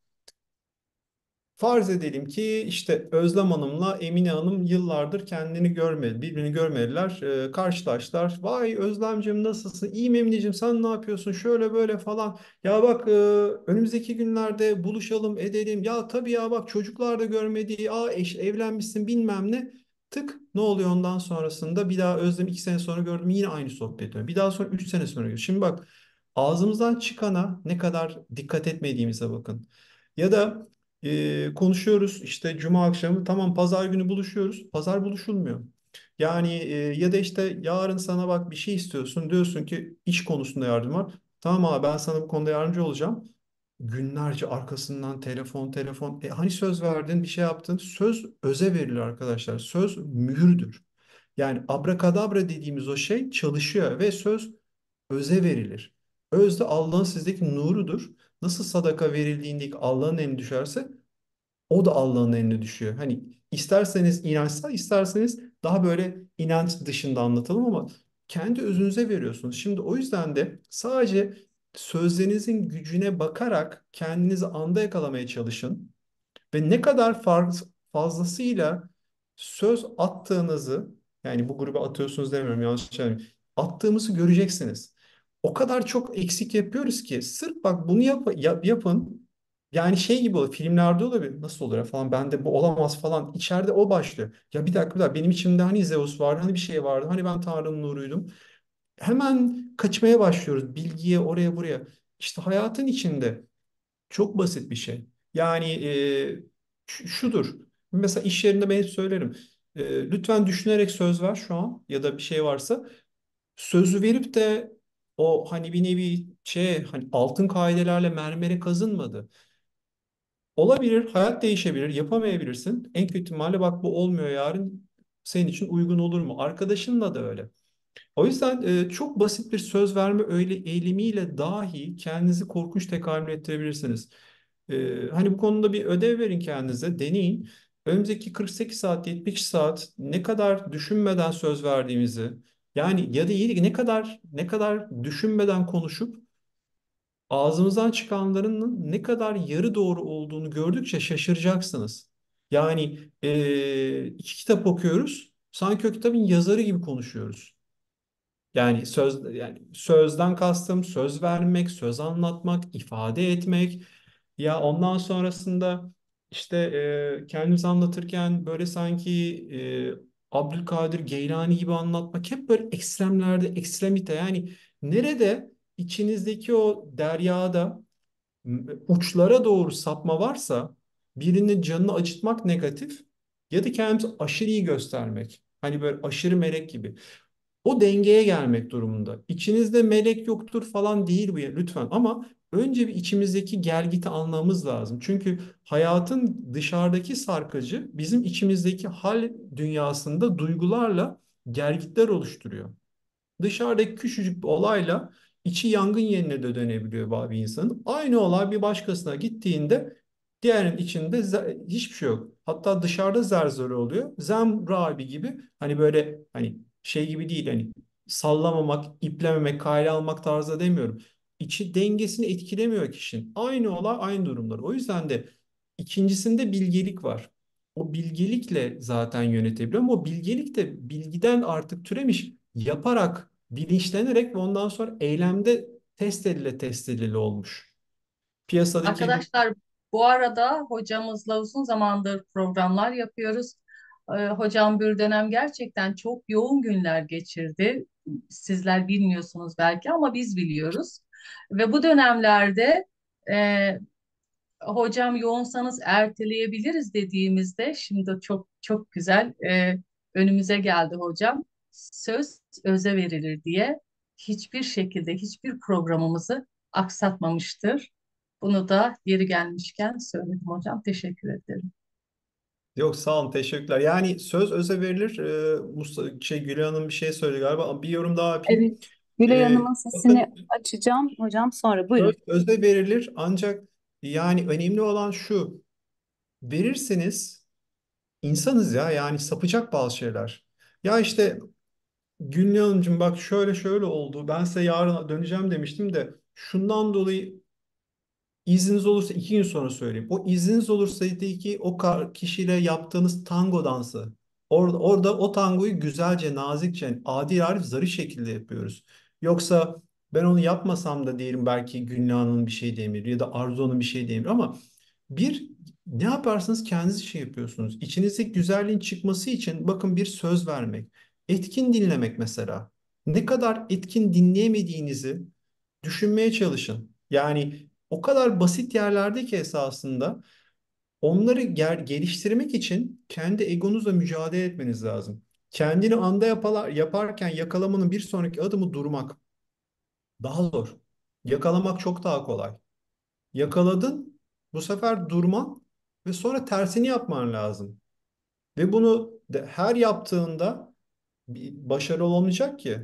farz edelim ki işte Özlem Hanım'la Emine Hanım yıllardır kendini görmedi, birbirini görmediler. Ee, karşılaştılar. Vay Özlemciğim nasılsın? İyiyim Emineciğim, sen ne yapıyorsun? Şöyle böyle falan. Ya bak e, önümüzdeki günlerde buluşalım edelim. Ya tabii ya bak çocuklar da görmedi. Aa eş, evlenmişsin bilmem ne. Tık ne oluyor ondan sonrasında? Bir daha Özlem iki sene sonra gördüm, yine aynı sohbet dönüyor. Bir daha sonra üç sene sonra görüyorum. Şimdi bak ağzımızdan çıkana ne kadar dikkat etmediğimize bakın. Ya da ee, konuşuyoruz işte cuma akşamı, tamam pazar günü buluşuyoruz. Pazar buluşulmuyor. Yani e, ya da işte yarın sana bak bir şey istiyorsun, diyorsun ki iş konusunda yardım var. Tamam abi ben sana bu konuda yardımcı olacağım. Günlerce arkasından telefon telefon. E, hani söz verdin, bir şey yaptın. Söz öze verilir arkadaşlar. Söz mühürdür. Yani abrakadabra dediğimiz o şey çalışıyor ve söz öze verilir. Öz de Allah'ın sizdeki nurudur. Nasıl sadaka verildiğindeki Allah'ın eline düşerse o da Allah'ın eline düşüyor. Hani isterseniz inançsal, isterseniz daha böyle inanç dışında anlatalım ama kendi özünüze veriyorsunuz. Şimdi o yüzden de sadece sözlerinizin gücüne bakarak kendinizi anda yakalamaya çalışın. Ve ne kadar far- fazlasıyla söz attığınızı, yani bu gruba atıyorsunuz demiyorum, yanlış söylemeyeyim, attığımızı göreceksiniz. O kadar çok eksik yapıyoruz ki sırf bak bunu yap, yap- yapın. Yani şey gibi olur, filmlerde olabilir, nasıl olur ya falan, bende bu olamaz falan, içeride o başlıyor. Ya bir dakika bir dakika, benim içimde hani Zeus vardı, hani bir şey vardı, hani ben Tanrı'nın nuruydum. Hemen kaçmaya başlıyoruz bilgiye, oraya buraya. İşte hayatın içinde çok basit bir şey. Yani e, ş- şudur. Mesela iş yerinde ben hep söylerim. E, lütfen düşünerek söz ver şu an, ya da bir şey varsa. Sözü verip de o hani bir nevi şey, hani altın kaidelerle mermere kazınmadı. Olabilir, hayat değişebilir, yapamayabilirsin. En kötü ihtimalle bak bu olmuyor yarın, senin için uygun olur mu? Arkadaşınla da öyle. O yüzden e, çok basit bir söz verme öyle eylemiyle dahi kendinizi korkunç tekamül ettirebilirsiniz. E, hani bu konuda bir ödev verin kendinize, deneyin. Önümüzdeki kırk sekiz saat, yetmiş saat ne kadar düşünmeden söz verdiğimizi, yani ya da iyi ki ne kadar ne kadar düşünmeden konuşup ağzımızdan çıkanların ne kadar yarı doğru olduğunu gördükçe şaşıracaksınız. Yani e, iki kitap okuyoruz, sanki o kitabın yazarı gibi konuşuyoruz. Yani söz, yani sözden kastım söz vermek, söz anlatmak, ifade etmek. Ya ondan sonrasında işte e, kendimizi anlatırken böyle sanki e, Abdülkadir Geylani gibi anlatmak, hep böyle ekstremlerde, ekstremite. Yani nerede içinizdeki o deryada m- uçlara doğru sapma varsa, birinin canını acıtmak negatif, ya da kendimizi aşırı iyi göstermek. Hani böyle aşırı melek gibi. O dengeye gelmek durumunda. İçinizde melek yoktur falan değil bu ya, lütfen. Ama önce bir içimizdeki gelgiti anlamamız lazım. Çünkü hayatın dışarıdaki sarkacı bizim içimizdeki hal dünyasında duygularla gelgitler oluşturuyor. Dışarıdaki küçücük bir olayla içi yangın yerine de dönebiliyor bir insanın. Aynı olay bir başkasına gittiğinde diğerinin içinde ze- hiçbir şey yok. Hatta dışarıda zerzori oluyor. Zen Rabi gibi, hani böyle hani şey gibi değil, hani sallamamak, iplememek, kayla almak tarzı demiyorum. İçi dengesini etkilemiyor kişinin. Aynı olay, aynı durumlar. O yüzden de ikincisinde bilgelik var. O bilgelikle zaten yönetebiliyor, ama o bilgelik de bilgiden artık türemiş, yaparak, bilinçlenerek ve ondan sonra eylemde test edile test edile olmuş. Piyasadaki
Arkadaşlar, bu arada hocamızla uzun zamandır programlar yapıyoruz. Ee, hocam bir dönem gerçekten çok yoğun günler geçirdi. Sizler bilmiyorsunuz belki ama biz biliyoruz. Ve bu dönemlerde e, hocam yoğunsanız erteleyebiliriz dediğimizde şimdi çok çok güzel e, önümüze geldi hocam. Söz öze verilir diye hiçbir şekilde hiçbir programımızı aksatmamıştır. Bunu da yeri gelmişken söyledim hocam. Teşekkür ederim.
yok, sağ olun, teşekkürler. Yani söz öze verilir. Ee, Musa, şey Gülay Hanım bir şey söyledi galiba, ama bir yorum daha yapayım.
Evet. Gülay
Ee,
Hanım'ın sesini
bakın,
açacağım hocam, sonra
söz
buyurun.
öze verilir, ancak yani önemli olan şu: verirseniz, insanız ya, yani sapacak bazı şeyler. Ya işte Gülay Hanımcığım, bak şöyle şöyle oldu, ben size yarın döneceğim demiştim de şundan dolayı, İzniniz olursa iki gün sonra söyleyeyim. O izniniz olursa dedi ki, o kar- kişiyle yaptığınız tango dansı. Orada, orada o tangoyu güzelce, nazikçe, adil, arif, zarif şekilde yapıyoruz. Yoksa ben onu yapmasam da diyelim, belki Gülna'nın bir şey demir ya da Arzu'nun bir şey demir, ama bir, ne yaparsanız kendiniz için yapıyorsunuz. İçinizdeki güzelliğin çıkması için bakın, bir söz vermek, etkin dinlemek mesela. Ne kadar etkin dinleyemediğinizi düşünmeye çalışın. Yani o kadar basit yerlerde ki esasında, onları ger- geliştirmek için kendi egonuzla mücadele etmeniz lazım. Kendini anda yapalar, yaparken yakalamanın bir sonraki adımı durmak. Daha zor. Yakalamak çok daha kolay. Yakaladın, bu sefer durman ve sonra tersini yapman lazım. Ve bunu de, her yaptığında bir başarılı olmayacak ki.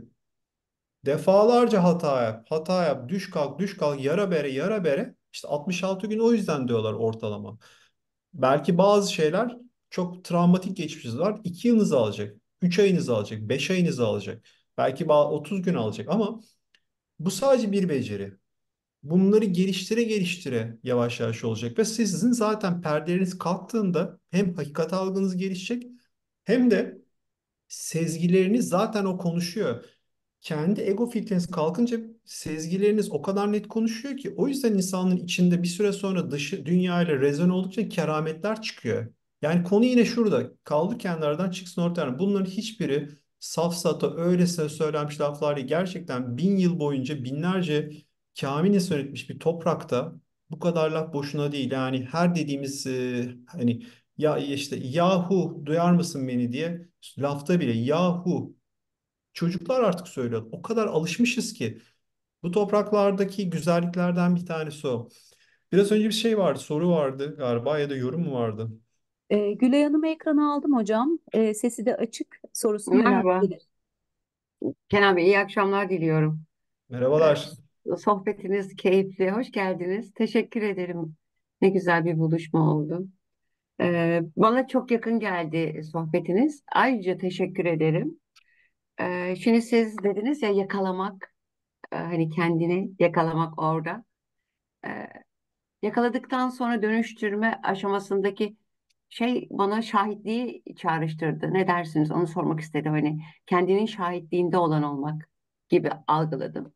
Defalarca hata yap, hata yap, düş kalk, düş kalk, yara bere, yara bere. İşte altmış altı gün, o yüzden diyorlar ortalama. Belki bazı şeyler çok travmatik geçmişiz var. iki yılınızı alacak, üç ayınızı alacak, beş ayınızı alacak. Belki ba- otuz gün alacak ama bu sadece bir beceri. Bunları geliştire geliştire yavaş yavaş olacak ve sizin zaten perdeleriniz kalktığında hem hakikat algınız gelişecek hem de sezgileriniz zaten o konuşuyor. Kendi ego filtreniz kalkınca sezgileriniz o kadar net konuşuyor ki o yüzden insanın içinde bir süre sonra dışı dünya ile rezone oldukça kerametler çıkıyor. Yani konu yine şurada. Kaldır kenardan çıksın ortaya. Bunların hiçbiri safsata öylesine söylenmiş laflar değil. Gerçekten bin yıl boyunca binlerce kâhine etmiş bir toprakta bu kadar laf boşuna değil. Yani her dediğimiz e, hani ya işte yahu duyar mısın beni diye lafta bile yahu çocuklar artık söylüyor. O kadar alışmışız ki. Bu topraklardaki güzelliklerden bir tanesi o. Biraz önce bir şey vardı, soru vardı galiba ya da yorum mu vardı?
Ee, Gülay Hanım'ı ekrana aldım hocam. Ee, sesi de açık. Sorusunu
Merhaba.
yöneltebilir.
Kenan Bey, iyi akşamlar diliyorum.
Merhabalar.
Ee, Sohbetiniz keyifli. Hoş geldiniz. Teşekkür ederim. Ne güzel bir buluşma oldu. Ee, bana çok yakın geldi sohbetiniz. Ayrıca teşekkür ederim. Ee, şimdi siz dediniz ya yakalamak, e, hani kendini yakalamak orada. Ee, Yakaladıktan sonra dönüştürme aşamasındaki şey bana şahitliği çağrıştırdı. Ne dersiniz? Onu sormak istedim. Hani kendinin şahitliğinde olan olmak gibi algıladım.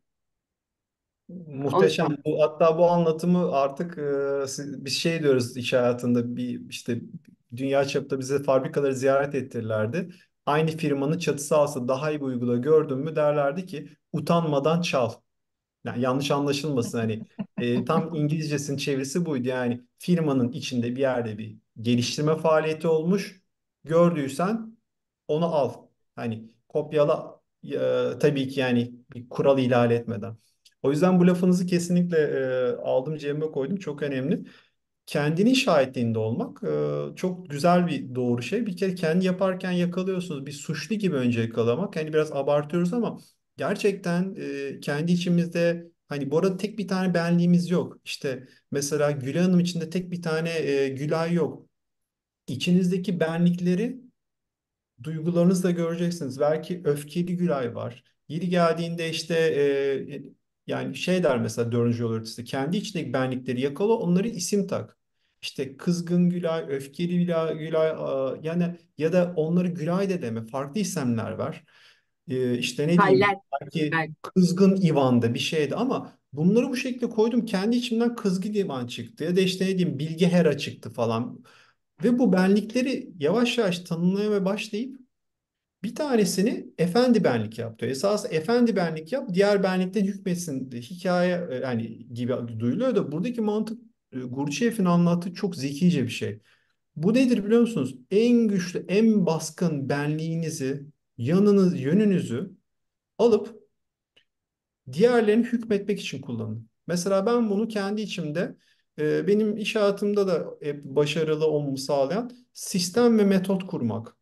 Onu
Muhteşem.
sormak.
Bu, hatta bu anlatımı artık e, siz- biz şey diyoruz iş hayatında bir işte dünya çapında bize fabrikaları ziyaret ettirirlerdi. Aynı firmanın çatısı altında daha iyi bir uygula gördün mü derlerdi ki utanmadan çal. Yani yanlış anlaşılmasın hani e, tam İngilizcesinin çevirisi buydu. Yani firmanın içinde bir yerde bir geliştirme faaliyeti olmuş. Gördüysen onu al. Hani kopyala e, tabii ki yani bir kural ihlal etmeden. O yüzden bu lafınızı kesinlikle e, aldım cebime koydum. Çok önemli. Kendinin şahitliğinde olmak e, çok güzel bir doğru şey. Bir kere kendi yaparken yakalıyorsunuz. Bir suçlu gibi önce yakalamak. Hani biraz abartıyoruz ama gerçekten e, kendi içimizde hani bu arada tek bir tane benliğimiz yok. İşte mesela Gülay Hanım içinde tek bir tane e, Gülay yok. İçinizdeki benlikleri duygularınızı göreceksiniz. Belki öfkeli Gülay var. Yeri geldiğinde işte e, yani şey der mesela dördüncü yol öğretisi. Kendi içindeki benlikleri yakala onları isim tak. İşte kızgın Gülay, öfkeli Gülay, Gülay a, yani ya da onları Gülay de deme. Farklı isimler ver. E, işte ne diyeyim
Haller
belki
belki.
kızgın İvan'da bir şeydi ama bunları bu şekilde koydum. Kendi içimden kızgın İvan çıktı. Ya da işte ne diyeyim Bilge Hera çıktı falan. Ve bu benlikleri yavaş yavaş tanımlamaya başlayıp bir tanesini efendi benlik yap diyor. Esas efendi benlik yap, diğer benlikten hükmetsin diye. Hikaye e, yani gibi duyuluyor da buradaki mantık e, Gurdjieff'in anlattığı çok zekice bir şey. Bu nedir biliyor musunuz? En güçlü, en baskın benliğinizi, yanınız, yönünüzü alıp diğerlerini hükmetmek için kullanın. Mesela ben bunu kendi içimde e, benim iş hayatımda da hep başarılı olmamı sağlayan sistem ve metot kurmak.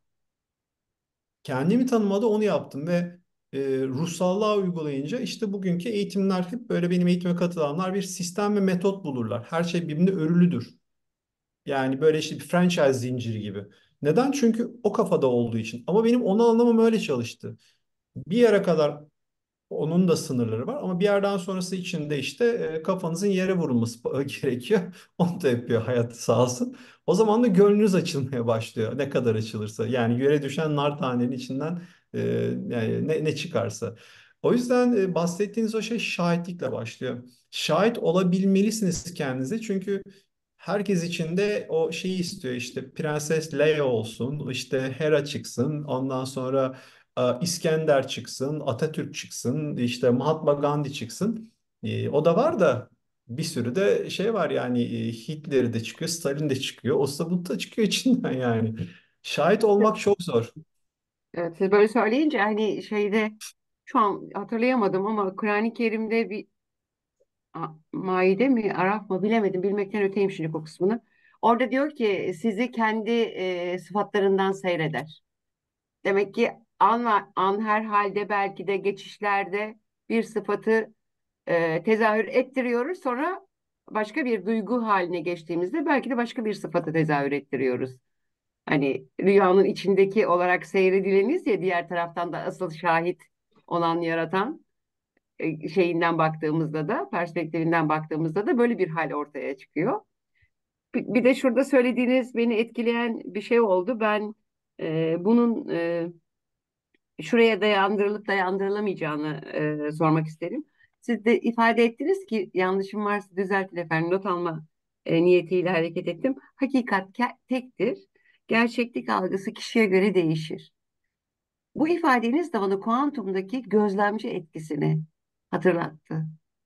Kendimi tanımada onu yaptım ve e, ruhsallığa uygulayınca işte bugünkü eğitimler hep böyle benim eğitime katılanlar bir sistem ve metot bulurlar. Her şey birbirine örülüdür. Yani böyle işte bir franchise zinciri gibi. Neden? Çünkü o kafada olduğu için. Ama benim onu anlamam öyle çalıştı. Bir yere kadar onun da sınırları var ama bir yerden sonrası için de işte e, kafanızın yere vurulması gerekiyor. Onu da yapıyor hayat sağ olsun. O zaman da gönlünüz açılmaya başlıyor. Ne kadar açılırsa. Yani yere düşen nar tanenin içinden e, yani ne, ne çıkarsa. O yüzden e, bahsettiğiniz o şey şahitlikle başlıyor. Şahit olabilmelisiniz kendinize. Çünkü herkes için de o şeyi istiyor. İşte Prenses Leia olsun, işte Hera çıksın, ondan sonra e, İskender çıksın, Atatürk çıksın, işte Mahatma Gandhi çıksın. E, o da var da bir sürü de şey var yani e, Hitler de çıkıyor, Stalin de çıkıyor, Ostabut da çıkıyor içinden yani. Şahit olmak çok zor.
Evet, siz böyle söyleyince hani şeyde şu an hatırlayamadım ama Kur'an-ı Kerim'de bir A- Maide mi Araf mı bilemedim, bilmekten öteyim şimdi o kısmını. Orada diyor ki sizi kendi e, sıfatlarından seyreder. Demek ki an, an her halde belki de geçişlerde bir sıfatı e, tezahür ettiriyoruz. Sonra başka bir duygu haline geçtiğimizde belki de başka bir sıfatı tezahür ettiriyoruz. Hani rüyanın içindeki olarak seyredileniz ya, diğer taraftan da asıl şahit olan yaratan e, şeyinden baktığımızda da, perspektifinden baktığımızda da böyle bir hal ortaya çıkıyor. Bir bir de şurada söylediğiniz beni etkileyen bir şey oldu. Ben e, bunun e, şuraya dayandırılıp dayandırılamayacağını e, sormak isterim. Siz de ifade ettiniz ki, yanlışım varsa düzeltin efendim, not alma e, niyetiyle hareket ettim. Hakikat ke- tektir. Gerçeklik algısı kişiye göre değişir. Bu ifadeniz de bana kuantumdaki gözlemci etkisini hatırlattı.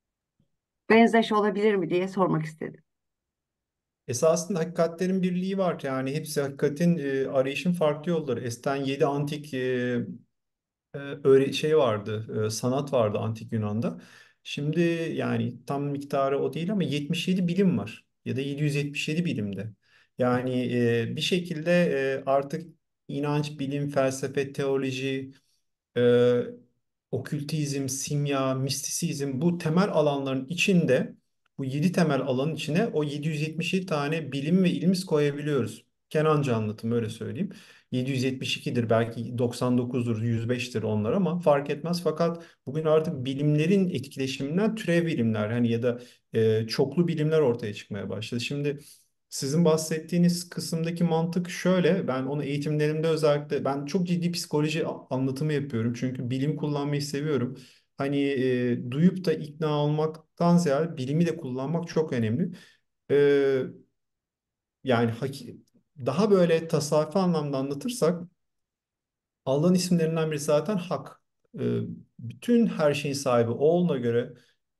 Benzeş olabilir mi diye sormak istedim.
Esasında hakikatlerin birliği var. Yani hepsi hakikatin e, arayışın farklı yolları. Esten yedi antik e, e, öyle şey vardı, e, sanat vardı antik Yunan'da. Şimdi yani tam miktarı o değil ama yetmiş yedi bilim var ya da yedi yüz yetmiş yedi bilimde. Yani e, bir şekilde e, artık inanç, bilim, felsefe, teoloji, e, okültizm, simya, mistisizm bu temel alanların içinde bu yedi temel alanın içine o yedi yüz yetmiş yedi tane bilim ve ilmiz koyabiliyoruz. Kenanca anlatım öyle söyleyeyim. yedi yüz yetmiş ikidir belki doksan dokuzdur yüz beştir onlar ama fark etmez. Fakat bugün artık bilimlerin etkileşiminden türev bilimler hani ya da e, çoklu bilimler ortaya çıkmaya başladı. Şimdi sizin bahsettiğiniz kısımdaki mantık şöyle, ben onu eğitimlerimde özellikle, ben çok ciddi psikoloji a- anlatımı yapıyorum. Çünkü bilim kullanmayı seviyorum. Hani e, duyup da ikna olmaktan ziyade bilimi de kullanmak çok önemli. E, yani haki- daha böyle tasavvufi anlamda anlatırsak, Allah'ın isimlerinden biri zaten Hak. E, bütün her şeyin sahibi o olduğuna göre,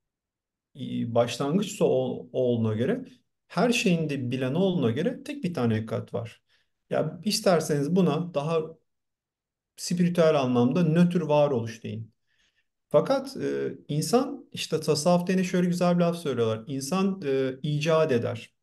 e, başlangıçsa o, o olduğuna göre, her şeyin de bilen olduğuna göre tek bir tane hakikat var. Ya isterseniz buna daha spiritüel anlamda nötr varoluş deyin. Fakat e, insan işte tasavvuf dene şöyle güzel bir laf söylüyorlar. İnsan e, icat eder.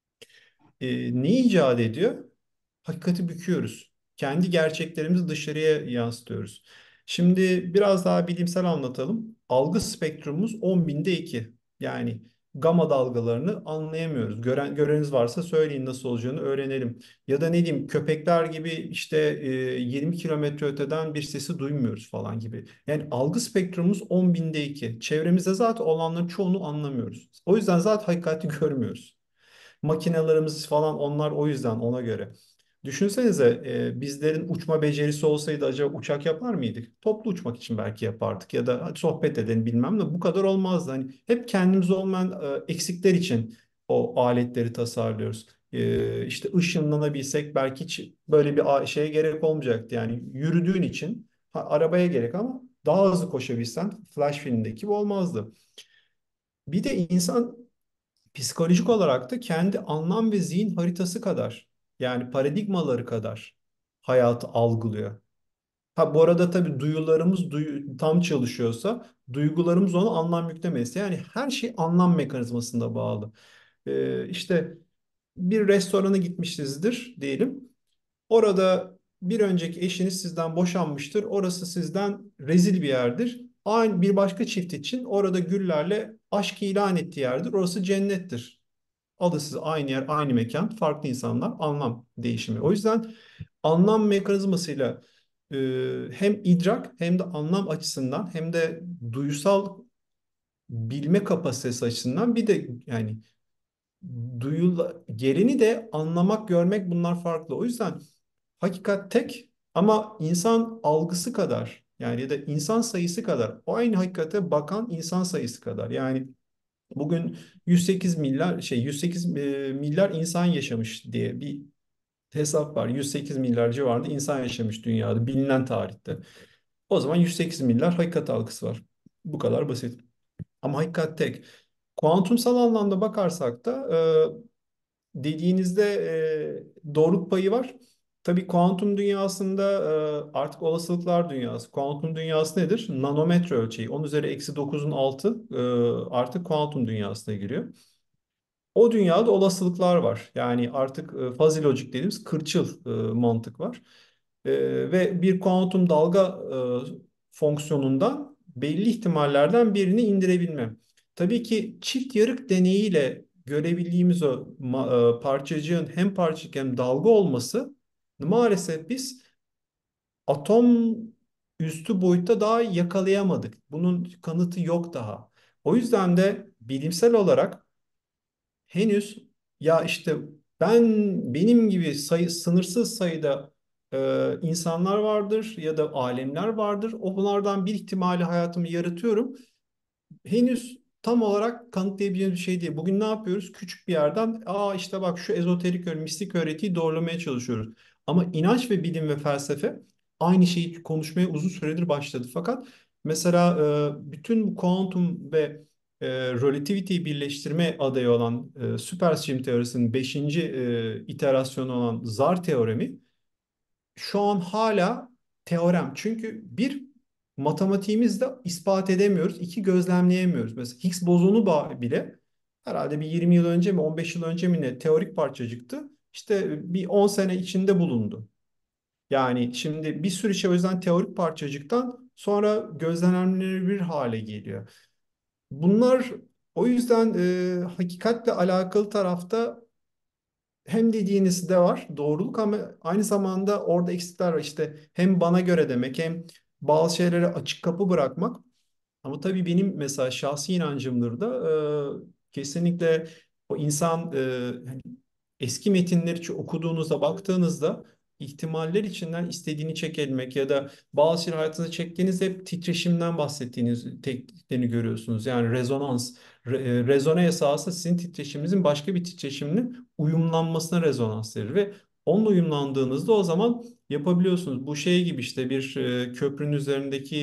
E, ne icat ediyor? Hakikati büküyoruz. Kendi gerçeklerimizi dışarıya yansıtıyoruz. Şimdi biraz daha bilimsel anlatalım. Algı spektrumumuz on binde iki. Yani gama dalgalarını anlayamıyoruz. Gören, göreniniz varsa söyleyin nasıl olacağını öğrenelim. Ya da ne diyeyim köpekler gibi işte e, yirmi kilometre öteden bir sesi duymuyoruz falan gibi. Yani algı spektrumumuz on binde iki. Çevremizde zaten olanların çoğunu anlamıyoruz. O yüzden zaten hakikati görmüyoruz. Makinelerimiz falan onlar o yüzden ona göre. Düşünsenize e, bizlerin uçma becerisi olsaydı acaba uçak yapar mıydık? Toplu uçmak için belki yapardık ya da hadi sohbet edelim bilmem ne bu kadar olmazdı. Hani hep kendimiz olmayan e, eksikler için o aletleri tasarlıyoruz. E, işte ışınlanabilsek belki hiç böyle bir a- şeye gerek olmayacaktı. Yani yürüdüğün için ha, arabaya gerek ama daha hızlı koşabilsen Flash filmindeki gibi olmazdı. Bir de insan psikolojik olarak da kendi anlam ve zihin haritası kadar yani paradigmaları kadar hayatı algılıyor. Ha bu arada tabii duyularımız duyu, tam çalışıyorsa duygularımız ona anlam yüklemesi. Yani her şey anlam mekanizmasında bağlı. Ee, işte bir restorana gitmişizdir diyelim. Orada bir önceki eşiniz sizden boşanmıştır. Orası sizden rezil bir yerdir. Aynı bir başka çift için orada güllerle aşk ilan ettiği yerdir. Orası cennettir. Adı siz aynı yer, aynı mekan, farklı insanlar, anlam değişimi. O yüzden anlam mekanizmasıyla e, hem idrak hem de anlam açısından hem de duysal bilme kapasitesi açısından bir de yani duyula, geleni de anlamak, görmek bunlar farklı. O yüzden hakikat tek ama insan algısı kadar yani ya da insan sayısı kadar o aynı hakikate bakan insan sayısı kadar. Yani bugün yüz sekiz milyar şey yüz sekiz e, milyar insan yaşamış diye bir hesap var. yüz sekiz milyar civarında insan yaşamış dünyada bilinen tarihte. O zaman yüz sekiz milyar hakikat algısı var. Bu kadar basit. Ama hakikat tek. Kuantumsal anlamda bakarsak da dediğinizde e, doğruluk payı var. Tabii kuantum dünyasında e, artık olasılıklar dünyası. Kuantum dünyası nedir? Nanometre ölçeği. on üzeri eksi dokuzun altı e, artık kuantum dünyasına giriyor. O dünyada olasılıklar var. Yani artık e, fuzzy logic dediğimiz kırçıl e, mantık var. E, ve bir kuantum dalga e, fonksiyonundan belli ihtimallerden birini indirebilmem. Tabii ki çift yarık deneyiyle görebildiğimiz o ma- e, parçacığın hem parçacık hem dalga olması maalesef biz atom üstü boyutta daha yakalayamadık. Bunun kanıtı yok daha. O yüzden de bilimsel olarak henüz ya işte ben benim gibi sayı, sınırsız sayıda e, insanlar vardır ya da alemler vardır. O bunlardan bir ihtimali hayatımı yaratıyorum. Henüz tam olarak kanıtlayabileceğimiz bir şey değil. Bugün ne yapıyoruz? Küçük bir yerden aa işte bak şu ezoterik, öğre- mistik öğretiyi doğrulamaya çalışıyoruz. Ama inanç ve bilim ve felsefe aynı şeyi konuşmaya uzun süredir başladı. Fakat mesela e, bütün bu kuantum ve e, relativity'yi birleştirme adayı olan e, süpersicim teorisinin beşinci e, iterasyonu olan Zar teoremi şu an hala teorem. Çünkü bir, matematiğimizde ispat edemiyoruz. İki, gözlemleyemiyoruz. Mesela Higgs bozonu ba- bile herhalde bir yirmi yıl önce mi on beş yıl önce mi ne teorik parçacıktı. İşte bir on sene içinde bulundu. Yani şimdi bir sürü şey o yüzden teorik parçacıktan sonra gözlenebilir hale geliyor. Bunlar o yüzden e, hakikatle alakalı tarafta hem dediğiniz de var doğruluk ama aynı zamanda orada eksikler var. İşte hem bana göre demek hem bazı şeylere açık kapı bırakmak. Ama tabii benim mesela şahsi inancımdır da e, kesinlikle o insan e, hani eski metinleri ço- okuduğunuzda baktığınızda ihtimaller içinden istediğini çekebilmek ya da bazı şeyler hayatınıza çektiğinizde hep titreşimden bahsettiğiniz tekniklerini görüyorsunuz. Yani rezonans, re, e, rezone esası sizin titreşiminizin başka bir titreşimle uyumlanmasına rezonans verir ve onunla uyumlandığınızda o zaman yapabiliyorsunuz. Bu şey gibi işte bir e, köprünün üzerindeki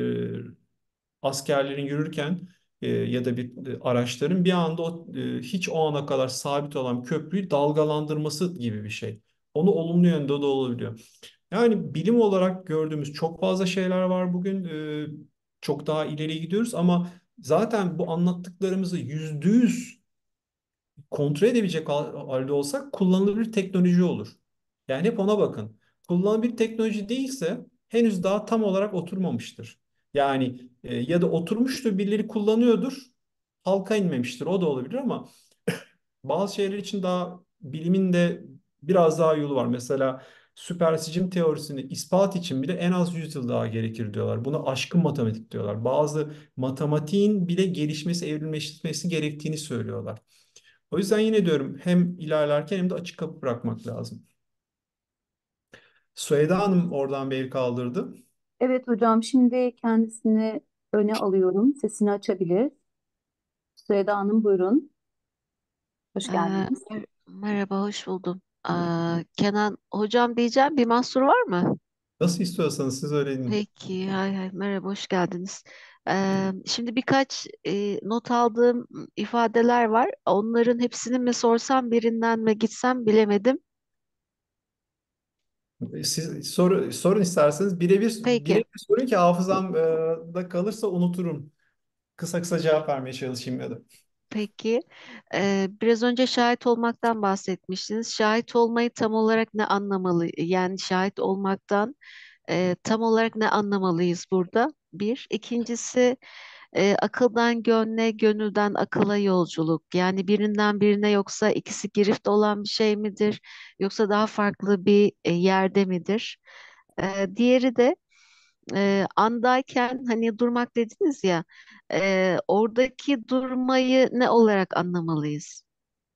askerlerin yürürken e, ya da bir e, araçların bir anda o, e, hiç o ana kadar sabit olan köprüyü dalgalandırması gibi bir şey. Onu olumlu yönde de olabiliyor. Yani bilim olarak gördüğümüz çok fazla şeyler var bugün. E, çok daha ileri gidiyoruz ama zaten bu anlattıklarımızı yüzde yüz kontrol edebilecek hal- halde olsak kullanılabilir teknoloji olur. Yani hep ona bakın. Kullanılabilir teknoloji değilse henüz daha tam olarak oturmamıştır. Yani e, ya da oturmuştur, birileri kullanıyordur, halka inmemiştir. O da olabilir ama bazı şeyler için daha bilimin de biraz daha yolu var. Mesela süpersicim teorisini ispat için bile en az yüz yıl daha gerekir diyorlar. Buna aşkın matematik diyorlar. Bazı matematiğin bile gelişmesi, evrimleşmesi gerektiğini söylüyorlar. O yüzden yine diyorum hem ilerlerken hem de açık kapı bırakmak lazım. Süheyda Hanım oradan bir el kaldırdı.
Evet hocam, şimdi kendisini öne alıyorum. Sesini açabilir. Süheyda Hanım, buyurun. Hoş
Ee,
geldiniz.
mer- Merhaba, hoş buldum. Ee, Kenan hocam diyeceğim, bir mahsur var mı?
Nasıl istiyorsanız siz öyle edin.
Peki, hay hay, merhaba, hoş geldiniz. Ee, şimdi birkaç e, not aldığım ifadeler var. Onların hepsini mi sorsam, birinden mi gitsem bilemedim.
Siz soru, sorun isterseniz birebir
Peki,
birebir sorun ki hafızam e, da kalırsa unuturum. Kısa kısa cevap vermeye çalışayım ya da.
peki. Ee, biraz önce şahit olmaktan bahsetmiştiniz. Şahit olmayı tam olarak ne anlamalı? Yani şahit olmaktan e, tam olarak ne anlamalıyız burada? Bir. İkincisi, e, akıldan gönle, gönülden akıla yolculuk. Yani birinden birine, yoksa ikisi girift olan bir şey midir? Yoksa daha farklı bir e, yerde midir? E, diğeri de e, andayken hani durmak dediniz ya, e, oradaki durmayı ne olarak anlamalıyız?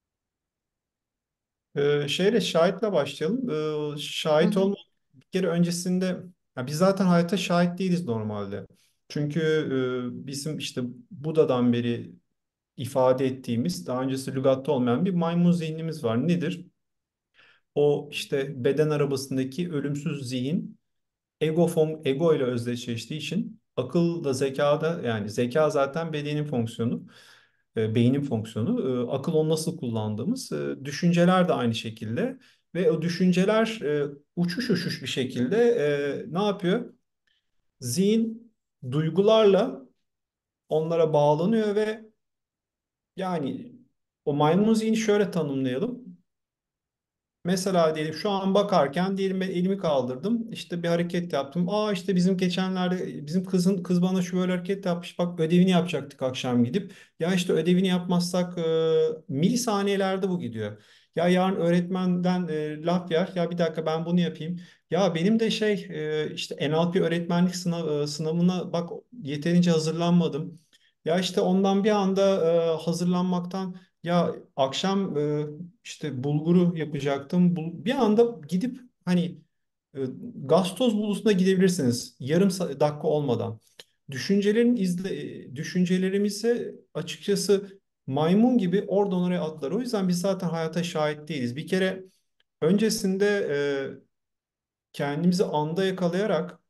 E, şeyle şahitle başlayalım. E,
Hı
şahit
hı.
olmak bir kere öncesinde ya biz zaten hayata şahit değiliz normalde. Çünkü e, bizim işte Buda'dan beri ifade ettiğimiz daha öncesi lügatta olmayan bir maymun zihnimiz var. Nedir? O işte beden arabasındaki ölümsüz zihin ego, fon, ego ile özdeşleştiği için akıl da zeka da yani zeka zaten bedenin fonksiyonu, e, beynin fonksiyonu. E, akıl onu nasıl kullandığımız, e, düşünceler de aynı şekilde ve o düşünceler e, uçuş uçuş bir şekilde e, ne yapıyor? Zihin duygularla onlara bağlanıyor ve yani o maymun zihni şöyle tanımlayalım. Mesela diyelim şu an bakarken diyelim ben elimi kaldırdım işte bir hareket yaptım. Aa işte bizim geçenlerde bizim kızın kız bana şu böyle hareket yapmış bak ödevini yapacaktık akşam gidip. Ya işte ödevini yapmazsak e, milisaniyelerde bu gidiyor. Ya yarın öğretmenden e, laf yer. Ya bir dakika ben bunu yapayım. Ya benim de şey e, işte N L P öğretmenlik sınav, e, sınavına bak yeterince hazırlanmadım. Ya işte ondan bir anda e, hazırlanmaktan ya akşam e, işte bulguru yapacaktım. Bul- bir anda gidip hani e, Gastoz bulusuna gidebilirsiniz yarım sa- dakika olmadan. Düşüncelerin izle, e, düşüncelerimizi açıkçası maymun gibi oradan oraya atlar. O yüzden biz zaten hayata şahit değiliz. Bir kere öncesinde e, kendimizi anda yakalayarak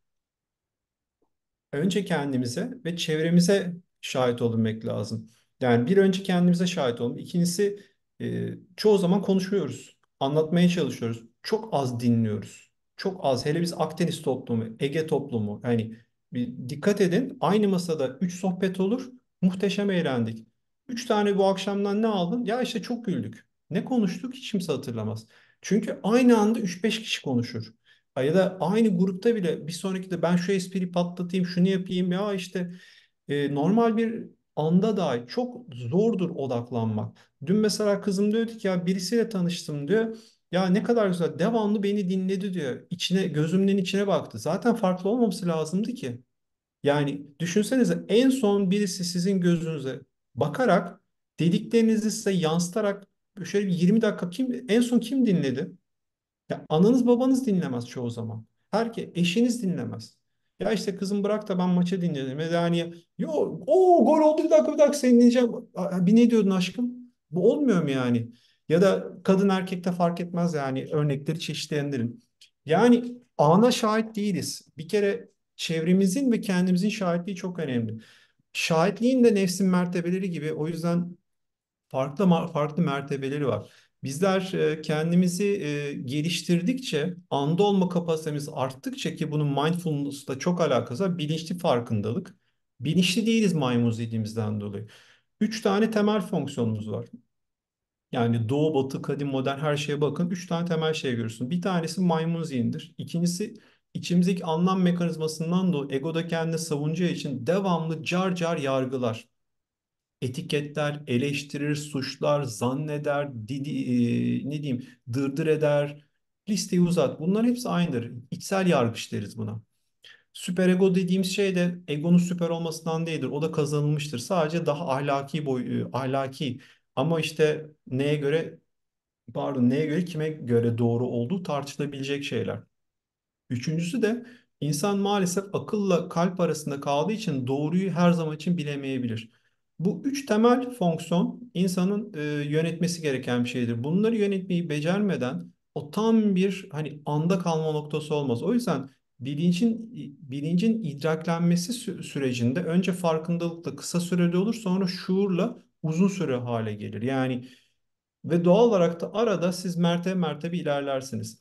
önce kendimize ve çevremize şahit olabilmek lazım. Yani bir önce kendimize şahit olalım. İkincisi e, çoğu zaman konuşuyoruz. Anlatmaya çalışıyoruz. Çok az dinliyoruz. Çok az. Hele biz Akdeniz toplumu, Ege toplumu. Yani bir dikkat edin. Aynı masada üç sohbet olur. Muhteşem eğlendik. Üç tane bu akşamdan ne aldın? Ya işte çok güldük. Ne konuştuk? Hiç kimse hatırlamaz. Çünkü aynı anda üç beş kişi konuşur. Ya da aynı grupta bile bir sonraki de ben şu espriyi patlatayım, şunu yapayım ya işte e, normal bir anda dahi çok zordur odaklanmak. Dün mesela kızım diyordu ki ya birisiyle tanıştım diyor. Ya ne kadar güzel devamlı beni dinledi diyor. İçine gözümün içine baktı. Zaten farklı olmaması lazımdı ki. Yani düşünsenize en son birisi sizin gözünüze bakarak dediklerinizi size yansıtarak şöyle bir yirmi dakika kim en son kim dinledi? Ya ananız babanız dinlemez çoğu zaman. Herke eşiniz dinlemez. Ya işte kızım bırak da ben maçı dinledim. Ya da hani yo o gol oldu bir dakika bir dakika seni dinleyeceğim. Aa, bir ne diyordun aşkım? Bu olmuyor mu yani? Ya da kadın erkekte fark etmez yani örnekleri çeşitlendirin. Yani ana şahit değiliz. Bir kere çevremizin ve kendimizin şahitliği çok önemli. Şahitliğin de nefsin mertebeleri gibi o yüzden farklı ma- farklı mertebeleri var. Bizler e, kendimizi e, geliştirdikçe, anda olma kapasitemiz arttıkça ki bunun mindfulness'la çok alakası var. Bilinçli farkındalık. Bilinçli değiliz maymun zihnimizden dolayı. Üç tane temel fonksiyonumuz var. Yani doğu, batı, kadim, modern her şeye bakın. Üç tane temel şey görürsün. Bir tanesi maymun zihindir. İkincisi içimizdeki anlam mekanizmasından dolayı egoda kendini savunacağı için devamlı car car yargılar etiketler, eleştirir, suçlar, zanneder, didi, e, ne diyeyim, dırdır eder, listeyi uzat. Bunların hepsi aynıdır. İçsel yargıç deriz buna. Süperego dediğimiz şey de egonun süper olmasından değildir. O da kazanılmıştır. Sadece daha ahlaki boy, e, ahlaki. Ama işte neye göre, pardon, neye göre, kime göre doğru olduğu tartışılabilecek şeyler. Üçüncüsü de insan maalesef akılla kalp arasında kaldığı için doğruyu her zaman için bilemeyebilir. Bu üç temel fonksiyon insanın e, yönetmesi gereken bir şeydir. Bunları yönetmeyi becermeden o tam bir hani anda kalma noktası olmaz. O yüzden bilincin bilincin idraklenmesi sü- sürecinde önce farkındalıkla kısa sürede olur, sonra şuurla uzun süre hale gelir. Yani ve doğal olarak da arada siz mertebe mertebe ilerlersiniz.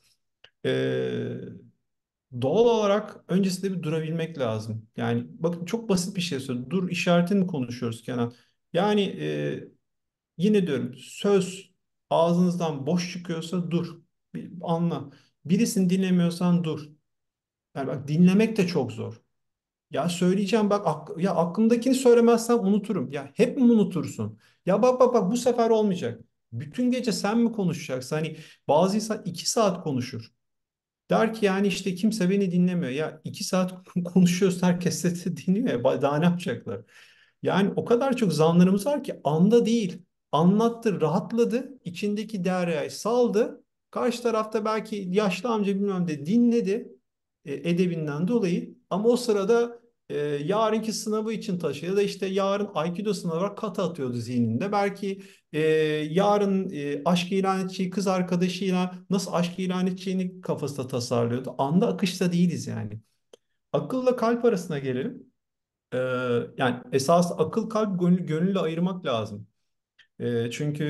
Ee, Doğal olarak öncesinde bir durabilmek lazım. Yani bakın çok basit bir şey söylüyorum. Dur işaretini mi konuşuyoruz Kenan? Yani e, yine diyorum söz ağzınızdan boş çıkıyorsa dur. Bir anla. Birisini dinlemiyorsan dur. Yani bak dinlemek de çok zor. Ya söyleyeceğim bak ak- ya aklımdakini söylemezsem unuturum. Ya hep mi unutursun? Ya bak bak bak bu sefer olmayacak. Bütün gece sen mi konuşacaksın? Hani bazı insan iki saat konuşur. Der ki yani işte kimse beni dinlemiyor. Ya iki saat konuşuyoruz herkes de dinliyor ya daha ne yapacaklar? Yani o kadar çok zanlarımız var ki anda değil. Anlattı, rahatladı, içindeki deryayı saldı. Karşı tarafta belki yaşlı amca bilmem de dinledi e, edebinden dolayı. Ama o sırada e, yarınki sınavı için taşıyor ya da işte yarın Aikido sınavı var kata atıyordu zihninde. Belki e, yarın e, aşk ilan edeceği kız arkadaşıyla nasıl aşk ilan edeceğini kafasında tasarlıyordu. Anda akışta değiliz yani. Akılla kalp arasına gelelim. Ee, Yani esas akıl kalp gönül, gönülle ayırmak lazım. Ee, çünkü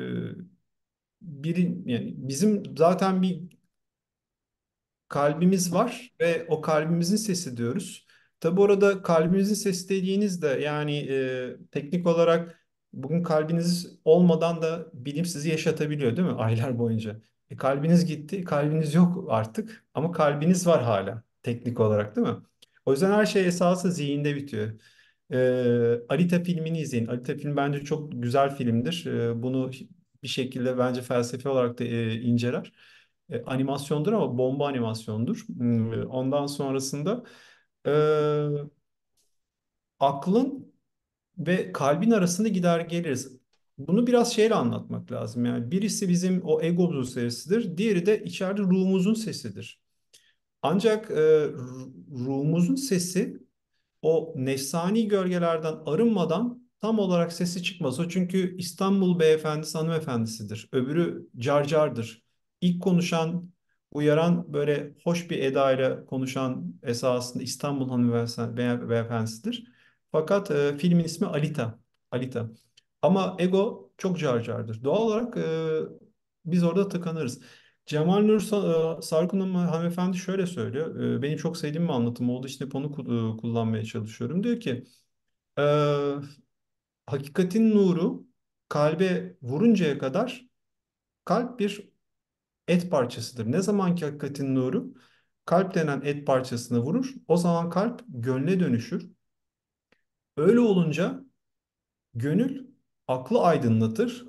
e, biri yani bizim zaten bir kalbimiz var ve o kalbimizin sesi diyoruz. Tabi orada kalbimizin sesi dediğinizde yani e, teknik olarak bugün kalbiniz olmadan da bilim sizi yaşatabiliyor değil mi? Aylar boyunca. E, kalbiniz gitti, kalbiniz yok artık ama kalbiniz var hala teknik olarak değil mi? O yüzden her şey esası zihinde bitiyor. E, Alita filmini izleyin. Alita film bence çok güzel filmdir. E, bunu bir şekilde bence felsefi olarak da e, inceler. E, animasyondur ama bomba animasyondur. Hmm, Ondan sonrasında e, aklın ve kalbin arasında gider geliriz. Bunu biraz şeyle anlatmak lazım. Yani birisi bizim o egomuzun sesidir, diğeri de içeride ruhumuzun sesidir. Ancak e, ruhumuzun sesi o nefsani gölgelerden arınmadan tam olarak sesi çıkmaz. O çünkü İstanbul beyefendisi hanımefendisidir. Öbürü carcardır. İlk konuşan, uyaran böyle hoş bir edayla konuşan esasında İstanbul hanımefendisi beye- beyefendisidir. Fakat e, filmin ismi Alita. Alita. Ama ego çok carcardır. Doğal olarak e, biz orada tıkanırız. Cemal Nur Sa- e, Sarkın Hanım- hanımefendi şöyle söylüyor. E, Benim çok sevdiğim bir anlatım olduğu için hep onu ku- e, kullanmaya çalışıyorum. Diyor ki e, hakikatin nuru kalbe vuruncaya kadar kalp bir et parçasıdır. Ne zaman ki hakikatin nuru kalp denen et parçasına vurur, o zaman kalp gönle dönüşür. Öyle olunca gönül aklı aydınlatır,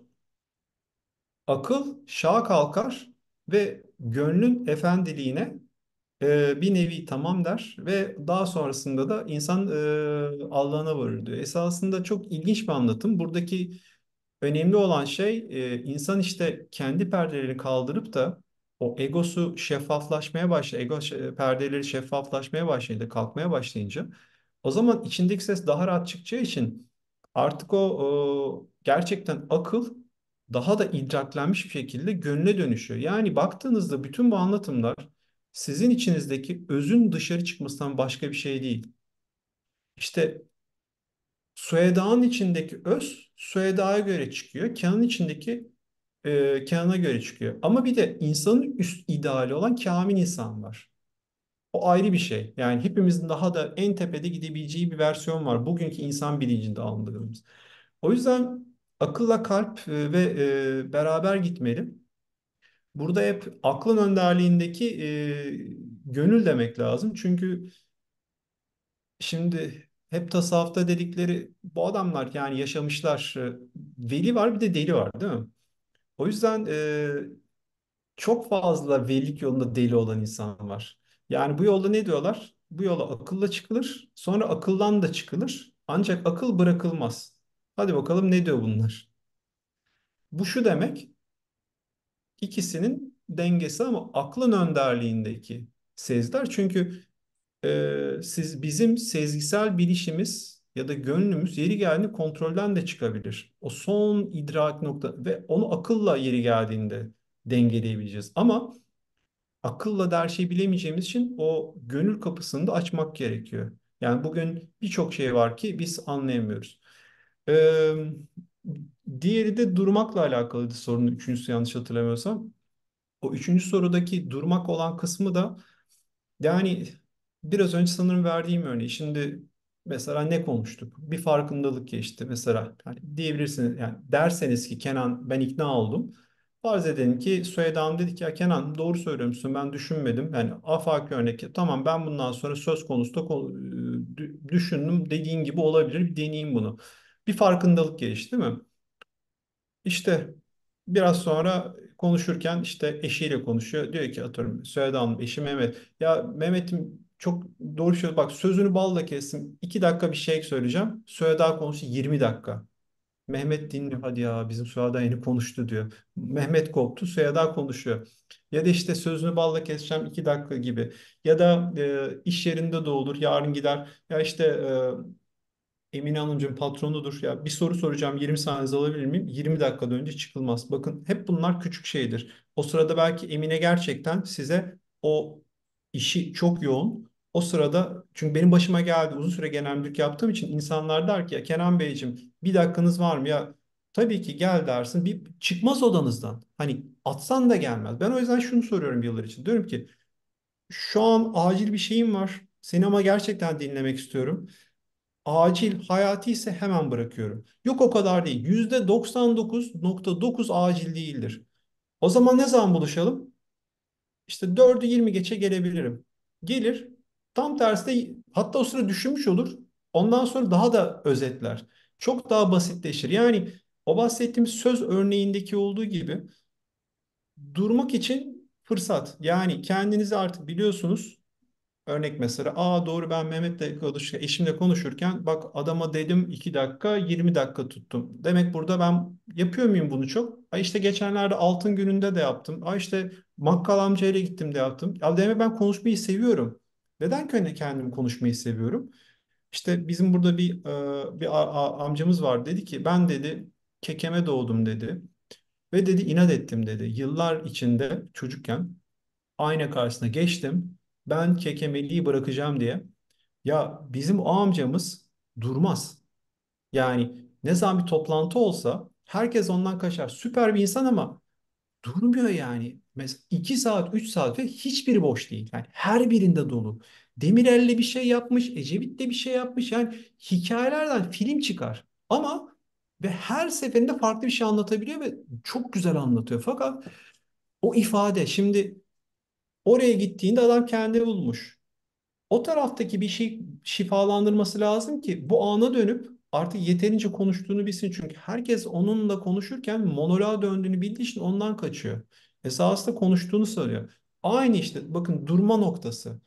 akıl şaha kalkar ve gönlün efendiliğine e, bir nevi tamam der ve daha sonrasında da insan e, Allah'ına varır diyor. Esasında çok ilginç bir anlatım. Buradaki önemli olan şey e, insan işte kendi perdelerini kaldırıp da o egosu şeffaflaşmaya başlayınca, ego şe- perdeleri şeffaflaşmaya başlayınca, kalkmaya başlayınca o zaman içindeki ses daha rahat çıkacağı için artık o, o gerçekten akıl daha da idraklenmiş bir şekilde gönle dönüşüyor. Yani baktığınızda bütün bu anlatımlar sizin içinizdeki özün dışarı çıkmasından başka bir şey değil. İşte Süheda'nın içindeki öz Süheda'ya göre çıkıyor. Kenan'ın içindeki e, Kenan'a göre çıkıyor. Ama bir de insanın üst ideali olan kamil insan var. O ayrı bir şey. Yani hepimizin daha da en tepede gidebileceği bir versiyon var. Bugünkü insan bilincinde anladığımız. O yüzden akılla kalp e, ve e, beraber gitmeli. Burada hep aklın önderliğindeki e, gönül demek lazım. Çünkü şimdi hep tasavvufta dedikleri bu adamlar yani yaşamışlar. e, Veli var bir de deli var değil mi? O yüzden e, çok fazla velilik yolunda deli olan insan var. Yani bu yolda ne diyorlar? Bu yola akılla çıkılır, sonra akıldan da çıkılır. Ancak akıl bırakılmaz. Hadi bakalım ne diyor bunlar? Bu şu demek, ikisinin dengesi ama aklın önderliğindeki sezgiler. Çünkü e, siz bizim sezgisel bilişimiz ya da gönlümüz yeri geldiğinde kontrolden de çıkabilir. O son idrak nokta ve onu akılla yeri geldiğinde dengeleyebileceğiz. Ama akılla da her şeyi bilemeyeceğimiz için o gönül kapısını da açmak gerekiyor. Yani bugün birçok şey var ki biz anlayamıyoruz. Ee, Diğeri de durmakla alakalıydı sorunun üçüncüsü yanlış hatırlamıyorsam. O üçüncü sorudaki durmak olan kısmı da yani biraz önce sanırım verdiğim örneği. Şimdi mesela ne konuştuk? Bir farkındalık geçti. Mesela hani diyebilirsiniz yani derseniz ki Kenan ben ikna oldum. Farz edelim ki Süheyda Hanım dedi ki ya Kenan doğru söylüyorsun ben düşünmedim. Yani afaki örnek tamam ben bundan sonra söz konusu da ko- dü- düşündüm dediğin gibi olabilir bir deneyeyim bunu. Bir farkındalık gelişti değil mi? İşte biraz sonra konuşurken işte eşiyle konuşuyor. Diyor ki atıyorum Süheyda Hanım eşi Mehmet. Ya Mehmet'im çok doğru söylüyor. Bak sözünü balla kestim. İki dakika bir şey söyleyeceğim. Süheyda konuştu yirmi dakika. Mehmet dinliyor. Hadi ya bizim Süheyda yeni konuştu diyor. Mehmet koptu. Süheyda konuşuyor. Ya da işte sözünü balla keseceğim iki dakika gibi. Ya da e, iş yerinde de olur. Yarın gider. Ya işte Emine Hanımcığım patronudur. Ya bir soru soracağım yirmi saniyenizi alabilir miyim? yirmi dakikada önce çıkılmaz. Bakın hep bunlar küçük şeydir. O sırada belki Emine gerçekten size o işi çok yoğun. O sırada çünkü benim başıma geldi uzun süre genel müdürlük yaptığım için insanlar der ki ya Kenan Beyciğim bir dakikanız var mı ya? Tabii ki gel dersin. Bir çıkmaz odanızdan. Hani atsan da gelmez. Ben o yüzden şunu soruyorum yıllar için. Diyorum ki şu an acil bir şeyim var. Seni ama gerçekten dinlemek istiyorum. Acil, hayati ise hemen bırakıyorum. Yok o kadar değil. yüzde doksan dokuz nokta dokuz acil değildir. O zaman ne zaman buluşalım? İşte dördü yirmi geçe gelebilirim. Gelir. Tam tersi de hatta o sıra düşünmüş olur. Ondan sonra daha da özetler. Çok daha basitleşir. Yani O bahsettiğimiz söz örneğindeki olduğu gibi durmak için fırsat. Yani kendinizi artık biliyorsunuz. Örnek mesela, aa doğru, ben Mehmet'le konuşurken, eşimle konuşurken bak adama dedim iki dakika yirmi dakika tuttum. Demek burada ben yapıyor muyum bunu çok? Ay işte geçenlerde altın gününde de yaptım. Ay işte Makkal amcayla gittim de yaptım. Ya demek ben konuşmayı seviyorum. Neden kendi kendim konuşmayı seviyorum? İşte bizim burada bir e, bir a- a- amcamız var, dedi ki ben dedi kekeme doğdum dedi. Ve dedi inat ettim dedi. Yıllar içinde çocukken ayna karşısına geçtim. Ben kekemeliği bırakacağım diye. Ya bizim o amcamız durmaz. Yani ne zaman bir toplantı olsa herkes ondan kaçar. Süper bir insan ama durmuyor yani. Mesela iki saat, üç saat ve hiçbiri boş değil. Yani her birinde dolu. Demirel'le bir şey yapmış, Ecevit'le bir şey yapmış. Yani hikayelerden film çıkar. Ama ve her seferinde farklı bir şey anlatabiliyor ve çok güzel anlatıyor. Fakat o ifade, şimdi oraya gittiğinde adam kendini bulmuş. O taraftaki bir şey şifalandırması lazım ki bu ana dönüp artık yeterince konuştuğunu bilsin. Çünkü herkes onunla konuşurken monoloğa döndüğünü bildiği için ondan kaçıyor. Esasında konuştuğunu söylüyor. Aynı işte bakın, durma noktası.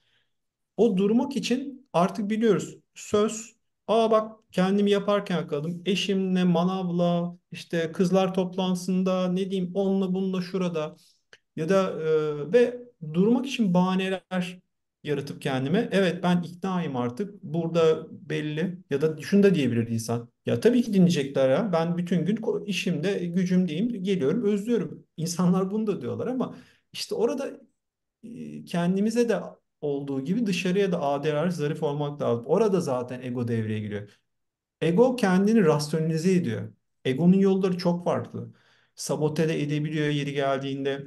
O durmak için artık biliyoruz. Söz, aa bak kendimi yaparken yakaladım. Eşimle, manavla, işte kızlar toplantısında, ne diyeyim, onunla bununla şurada. Ya da e, ve durmak için bahaneler yaratıp kendime, evet ben iknaayım artık burada belli, ya da şunu da diyebilir insan, ya tabii ki dinleyecekler, ya ben bütün gün ko- işimde gücümdeyim, geliyorum özlüyorum, insanlar bunu da diyorlar ama işte orada e, kendimize de olduğu gibi dışarıya da adil zarif olmak lazım. Orada zaten ego devreye giriyor. Ego kendini rasyonalize ediyor. Egonun yolları çok farklı. Sabote de edebiliyor yeri geldiğinde,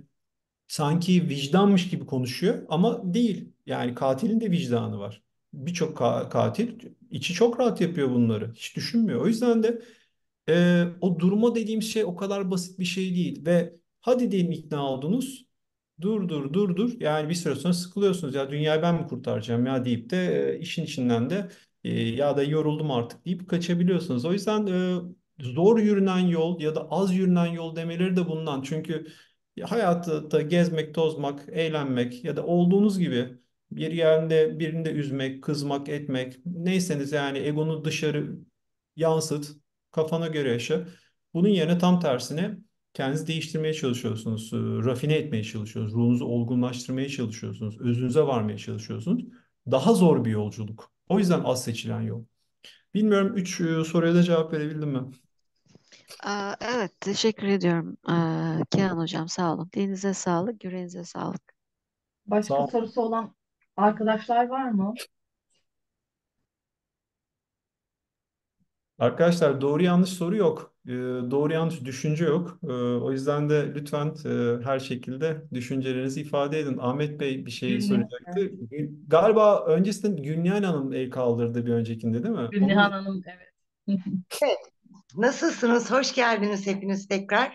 sanki vicdanmış gibi konuşuyor ama değil. Yani katilin de vicdanı var. Birçok ka- katil içi çok rahat yapıyor bunları. Hiç düşünmüyor. O yüzden de e, o durma dediğim şey o kadar basit bir şey değil. Ve hadi diyelim ikna oldunuz. Dur dur dur dur. Yani bir süre sonra sıkılıyorsunuz. Ya dünyayı ben mi kurtaracağım ya deyip de e, işin içinden de e, ya da yoruldum artık deyip kaçabiliyorsunuz. O yüzden e, zor yürünen yol ya da az yürünen yol demeleri de bundan. Çünkü hayatta gezmek, tozmak, eğlenmek ya da olduğunuz gibi bir yerinde birini de üzmek, kızmak, etmek, neyseniz yani egonu dışarı yansıt, kafana göre yaşa. Bunun yerine tam tersine kendinizi değiştirmeye çalışıyorsunuz, e, rafine etmeye çalışıyorsunuz, ruhunuzu olgunlaştırmaya çalışıyorsunuz, özünüze varmaya çalışıyorsunuz. Daha zor bir yolculuk. O yüzden az seçilen yol. Bilmiyorum, üç e, soruya da cevap verebildim mi?
Aa, evet, teşekkür ediyorum Aa, Kenan Hocam, sağ olun. Dilinize sağlık, yüreğinize sağlık.
Başka
Sağ olun.
sorusu olan arkadaşlar var mı?
Arkadaşlar, doğru yanlış soru yok. E, doğru yanlış düşünce yok. E, o yüzden de lütfen e, her şekilde düşüncelerinizi ifade edin. Ahmet Bey bir şey soracaktı.
Gülnihan,
Galiba öncesinde Gülnihan Hanım el kaldırdı bir öncekinde, değil mi? Onun
Gülnihan Hanım, evet.
Evet, nasılsınız? Hoş geldiniz hepiniz tekrar.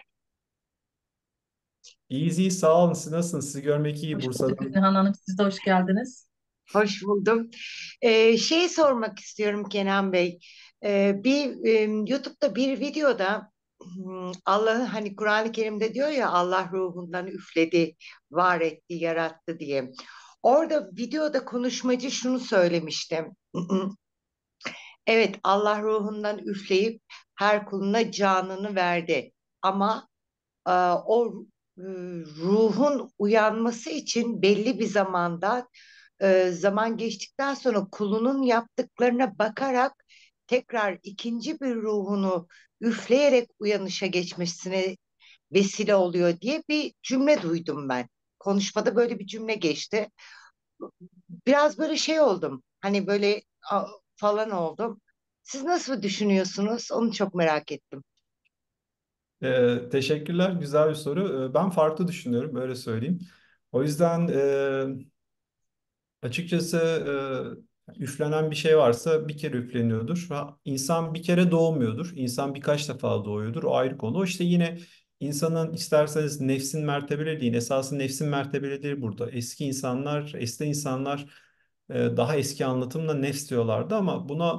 easy, sağ olun. Siz nasılsınız? Sizi görmek iyi
Hoş bulduk
Bursa'dan.
Gülnihan Hanım. Siz de hoş geldiniz.
Hoş buldum. Ee, şey sormak istiyorum Kenan Bey. Ee, bir e, YouTube'da bir videoda hmm, Allah'ı hani Kur'an-ı Kerim'de diyor ya Allah ruhundan üfledi, var etti, yarattı diye. Orada videoda konuşmacı şunu söylemişti. Evet, Allah ruhundan üfleyip her kuluna canını verdi. Ama e, o e, ruhun uyanması için belli bir zamanda e, zaman geçtikten sonra kulunun yaptıklarına bakarak tekrar ikinci bir ruhunu üfleyerek uyanışa geçmesine vesile oluyor diye bir cümle duydum ben. Konuşmada böyle bir cümle geçti. Biraz böyle şey oldum. Hani böyle a, falan oldum. Siz nasıl düşünüyorsunuz? Onu çok merak ettim.
Ee, teşekkürler. Güzel bir soru. Ee, ben farklı düşünüyorum. Böyle söyleyeyim. O yüzden e, açıkçası e, üflenen bir şey varsa bir kere üfleniyordur. Ha, İnsan bir kere doğmuyordur. İnsan birkaç defa doğuyordur. O ayrı konu. O işte yine insanın, isterseniz nefsin mertebeleri deyin. Esası nefsin mertebeleri burada. Eski insanlar, eski insanlar e, daha eski anlatımla nefs diyorlardı ama buna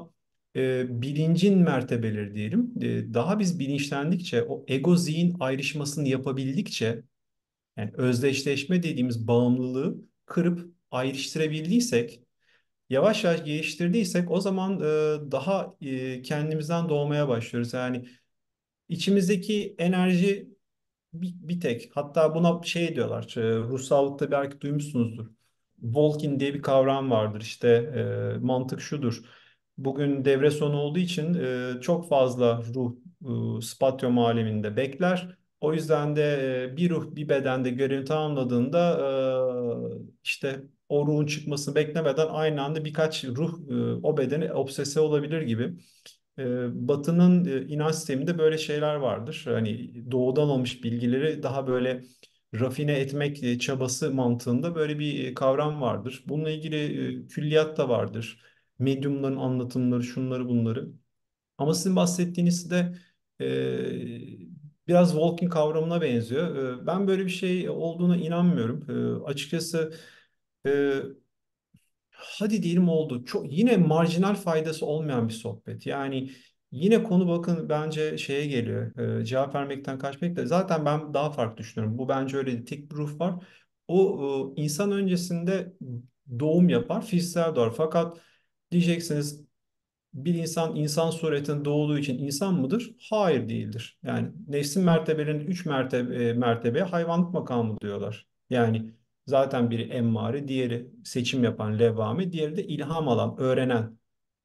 e, bilincin mertebeleri diyelim. E, daha biz bilinçlendikçe, o ego zihin ayrışmasını yapabildikçe, yani özdeşleşme dediğimiz bağımlılığı kırıp ayrıştırabildiysek, yavaş yavaş geliştirdiysek, o zaman e, daha e, kendimizden doğmaya başlıyoruz. Yani içimizdeki enerji bir, bir tek. Hatta buna şey diyorlar. e, Ruhsallıkta belki duymuşsunuzdur. Volkin diye bir kavram vardır. İşte e, mantık şudur. Bugün devre sonu olduğu için e, çok fazla ruh e, spatyum aleminde bekler. O yüzden de e, bir ruh bir bedende görevini tamamladığında e, işte o ruhun çıkmasını beklemeden aynı anda birkaç ruh e, o bedene obsese olabilir gibi. E, Batı'nın e, inanç sisteminde böyle şeyler vardır. Hani doğudan almış bilgileri daha böyle rafine etmek e, çabası mantığında böyle bir e, kavram vardır. Bununla ilgili e, külliyat da vardır. Medyumların anlatımları, şunları bunları. Ama sizin bahsettiğiniz de e, biraz walking kavramına benziyor. E, ben böyle bir şey olduğuna inanmıyorum. E, açıkçası e, hadi diyelim oldu. Çok yine marjinal faydası olmayan bir sohbet. Yani yine konu bakın bence şeye geliyor. E, cevap vermekten kaçmak da zaten ben daha farklı düşünüyorum. Bu bence öyle değil. Tek bir ruh var. O e, insan öncesinde doğum yapar, fiziksel doğar. Fakat diyeceksiniz, bir insan insan suretinde doğduğu için insan mıdır? Hayır, değildir. Yani nefsin mertebelerinin üç mertebe, e, mertebeye hayvanlık makamı diyorlar. Yani zaten biri emmare, diğeri seçim yapan levvame, diğeri de ilham alan, öğrenen.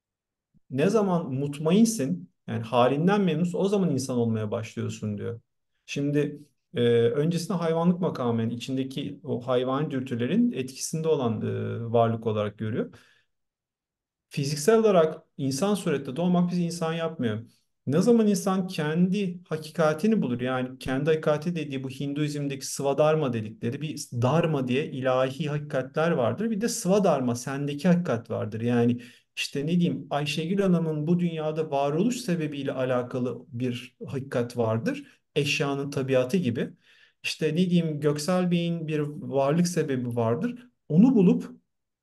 Ne zaman mutmainsin, yani halinden memnunsun, o zaman insan olmaya başlıyorsun diyor. Şimdi e, öncesinde hayvanlık makamı, yani içindeki o hayvan dürtülerin etkisinde olan e, varlık olarak görüyor. Fiziksel olarak insan surette doğmak bizi insan yapmıyor. Ne zaman insan kendi hakikatini bulur, yani kendi hakikati dediği bu Hinduizm'deki Svadharma dedikleri bir Dharma diye ilahi hakikatler vardır. Bir de Svadharma, sendeki hakikat vardır. Yani işte ne diyeyim, Ayşegül Hanım'ın bu dünyada varoluş sebebiyle alakalı bir hakikat vardır. Eşyanın tabiatı gibi. İşte ne diyeyim, Göksel Bey'in bir varlık sebebi vardır. Onu bulup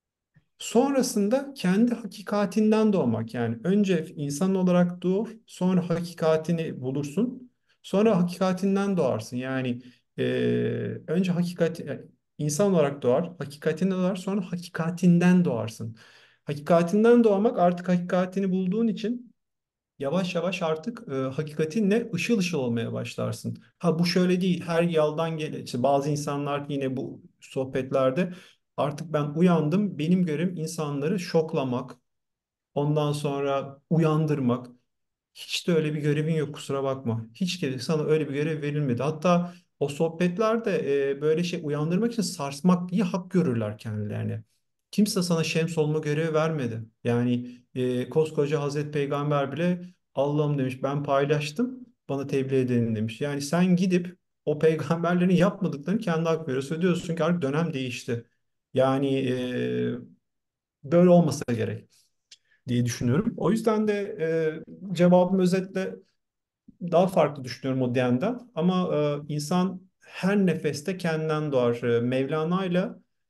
sonrasında kendi hakikatinden doğmak, yani önce insan olarak doğur, sonra hakikatini bulursun, sonra hakikatinden doğarsın. Yani e, önce hakikat e, insan olarak doğar, hakikatinden doğar, sonra hakikatinden doğarsın. Hakikatinden doğmak, artık hakikatini bulduğun için yavaş yavaş artık e, hakikatinle ışıl ışıl olmaya başlarsın. Ha, bu şöyle değil. Her yaldan gele işte bazı insanlar yine bu sohbetlerde, artık ben uyandım, benim görevim insanları şoklamak, ondan sonra uyandırmak. Hiç de öyle bir görevin yok, kusura bakma. Hiç kere sana öyle bir görev verilmedi. Hatta o sohbetlerde e, böyle şey uyandırmak için sarsmak diye hak görürler kendilerine. Kimse sana şems olma görevi vermedi. Yani e, koskoca Hazreti Peygamber bile Allah'ım demiş, ben paylaştım, bana tebliğ edenin demiş. Yani sen gidip o peygamberlerin yapmadıklarını kendi hak veriyorsun. Diyorsun ki artık dönem değişti. Yani e, böyle olmasa gerek diye düşünüyorum. O yüzden de e, cevabım özetle daha farklı düşünüyorum o diyenden. Ama e, insan her nefeste kendinden doğar. E, Mevlana ile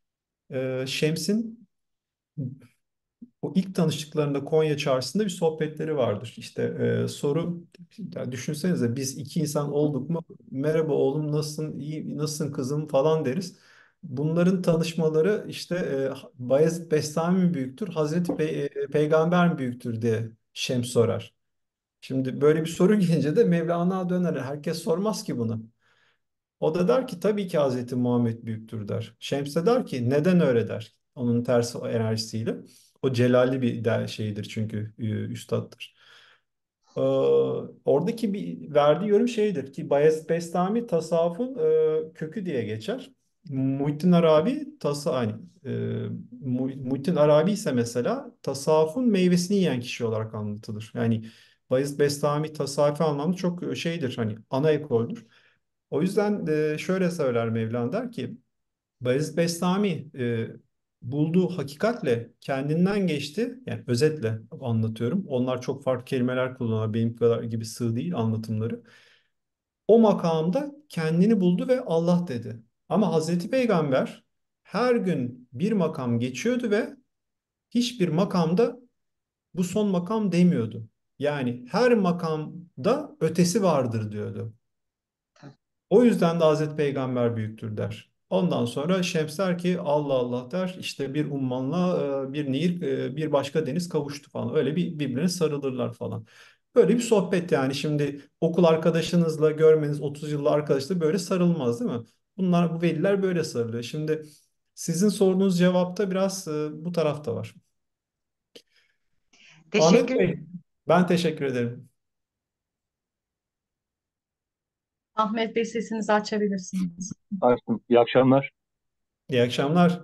e, Şems'in o ilk tanıştıklarında Konya Çarşısı'nda bir sohbetleri vardır. İşte e, soru, ya düşünsenize, biz iki insan olduk mu? Merhaba oğlum, nasılsın, iyi, nasılsın kızım falan deriz. Bunların tanışmaları işte e, Bayezid Bestami mi büyüktür, Hazreti Pey- e, Peygamber mi büyüktür diye Şems sorar. Şimdi böyle bir soru gelince de Mevlana döner. Herkes sormaz ki bunu. O da der ki tabii ki Hazreti Muhammed büyüktür der. Şems de der ki neden öyle der. Onun tersi o enerjisiyle. O celalli bir de şeydir çünkü e, üstattır. Ee, Oradaki bir verdiği yorum şeydir ki Bayezid Bestami tasavvufun e, kökü diye geçer. Muhittin Arabi tasa hani e, Mu- Muhittin Arabi ise mesela tasavvufun meyvesini yiyen kişi olarak anlatılır. Yani Bayezid Bestami tasavvufi anlamda çok şeydir, hani ana ekoldür. O yüzden e, şöyle söyler Mevlana, der ki Bayezid Bestami e, bulduğu hakikatle kendinden geçti. Yani özetle anlatıyorum. Onlar çok farklı kelimeler kullanıyor. Benim kadar gibi sığ değil anlatımları. O makamda kendini buldu ve Allah dedi. Ama Hazreti Peygamber her gün bir makam geçiyordu ve hiçbir makamda bu son makam demiyordu. Yani her makamda ötesi vardır diyordu. O yüzden de Hazreti Peygamber büyüktür der. Ondan sonra Şems der ki Allah Allah der, işte bir ummanla e, bir nehir, e, bir başka deniz kavuştu falan. Öyle bir birbirine sarılırlar falan. Böyle bir sohbet yani. Şimdi okul arkadaşınızla görmeniz, otuz yıllık arkadaşla böyle sarılmaz değil mi? Bunlar, bu veliler böyle sarılıyor. Şimdi sizin sorduğunuz cevapta biraz e, bu tarafta var. Ahmet
Teşekkür.
Bey, ben teşekkür ederim.
Ahmet Bey, sesinizi açabilirsiniz.
Açtım. İyi akşamlar.
İyi akşamlar.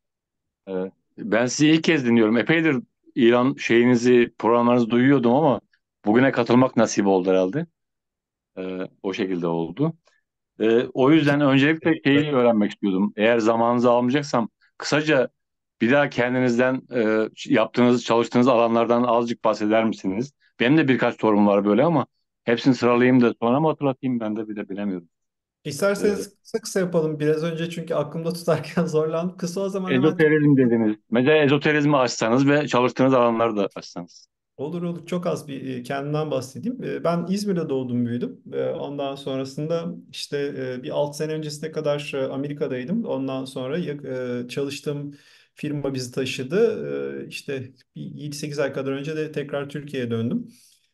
Ee, Ben sizi ilk kez dinliyorum. Epeydir İran şeyinizi, programlarınızı duyuyordum ama bugüne katılmak nasip oldu herhalde. Ee, o şekilde oldu. Ee, o yüzden öncelikle şeyi öğrenmek istiyordum. Eğer zamanınızı almayacaksam kısaca bir daha kendinizden, e, yaptığınız, çalıştığınız alanlardan azıcık bahseder misiniz? Benim de birkaç sorum var böyle ama hepsini sıralayayım da sonra mı hatırlatayım, ben de bir de bilemiyorum. Ee,
İsterseniz kısa kısa yapalım biraz önce çünkü aklımda tutarken zorlandım. Kısa o zaman hemen
Ezoterizm dediniz. Mesela ezoterizmi açsanız ve çalıştığınız alanları da açsanız.
olur olur çok az bir e, kendimden bahsedeyim. E, Ben İzmir'de doğdum büyüdüm. E, Ondan sonrasında işte e, bir altı sene öncesine kadar e, Amerika'daydım. Ondan sonra yak- e, çalıştığım firma bizi taşıdı. E, İşte bir yedi sekiz ay kadar önce de tekrar Türkiye'ye döndüm.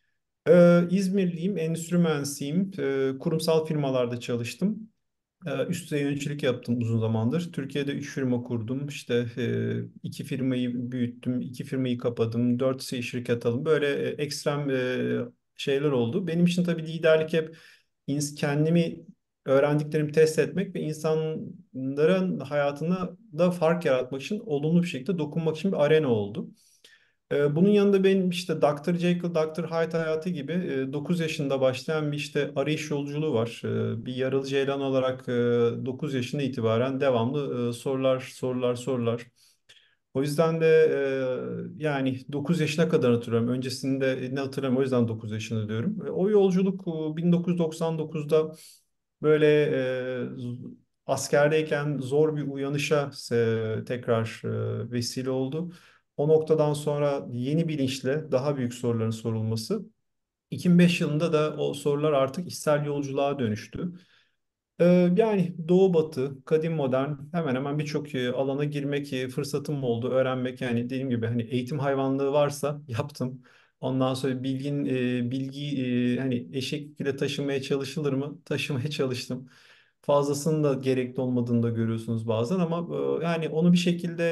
E, İzmirliyim, endüstri mühendisiyim. E, Kurumsal firmalarda çalıştım. Ee, Üst düzey yöneticilik yaptım uzun zamandır. Türkiye'de üç firma kurdum. İşte e, iki firmayı büyüttüm, iki firmayı kapadım, dört şey şirket aldım. Böyle e, ekstrem e, şeyler oldu. Benim için tabii liderlik hep ins- kendimi öğrendiklerimi test etmek ve insanların hayatına da fark yaratmak için olumlu bir şekilde dokunmak için bir arena oldu. Ee, Bunun yanında benim işte doktor Jekyll, doktor Hyde hayatı gibi e, dokuz yaşında başlayan bir işte arayış yolculuğu var. E, Bir yaralı ceylan olarak e, dokuz yaşına itibaren devamlı e, sorular, sorular, sorular. O yüzden de e, yani dokuz yaşına kadar hatırlıyorum. Öncesinde ne hatırlamıyorum. O yüzden dokuz yaşında diyorum. E, O yolculuk e, bin dokuz yüz doksan dokuzda böyle e, z- askerdeyken zor bir uyanışa e, tekrar e, vesile oldu. O noktadan sonra yeni bilinçle daha büyük soruların sorulması. iki bin beş yılında da o sorular artık içsel yolculuğa dönüştü. Ee, Yani Doğu Batı, kadim modern hemen hemen birçok e, alana girmek e, fırsatım oldu. Öğrenmek yani dediğim gibi hani eğitim hayvanlığı varsa yaptım. Ondan sonra bilgin e, bilgi e, hani eşek ile taşımaya çalışılır mı? Taşımaya çalıştım. Fazlasının da gerekli olmadığını da görüyorsunuz bazen ama e, yani onu bir şekilde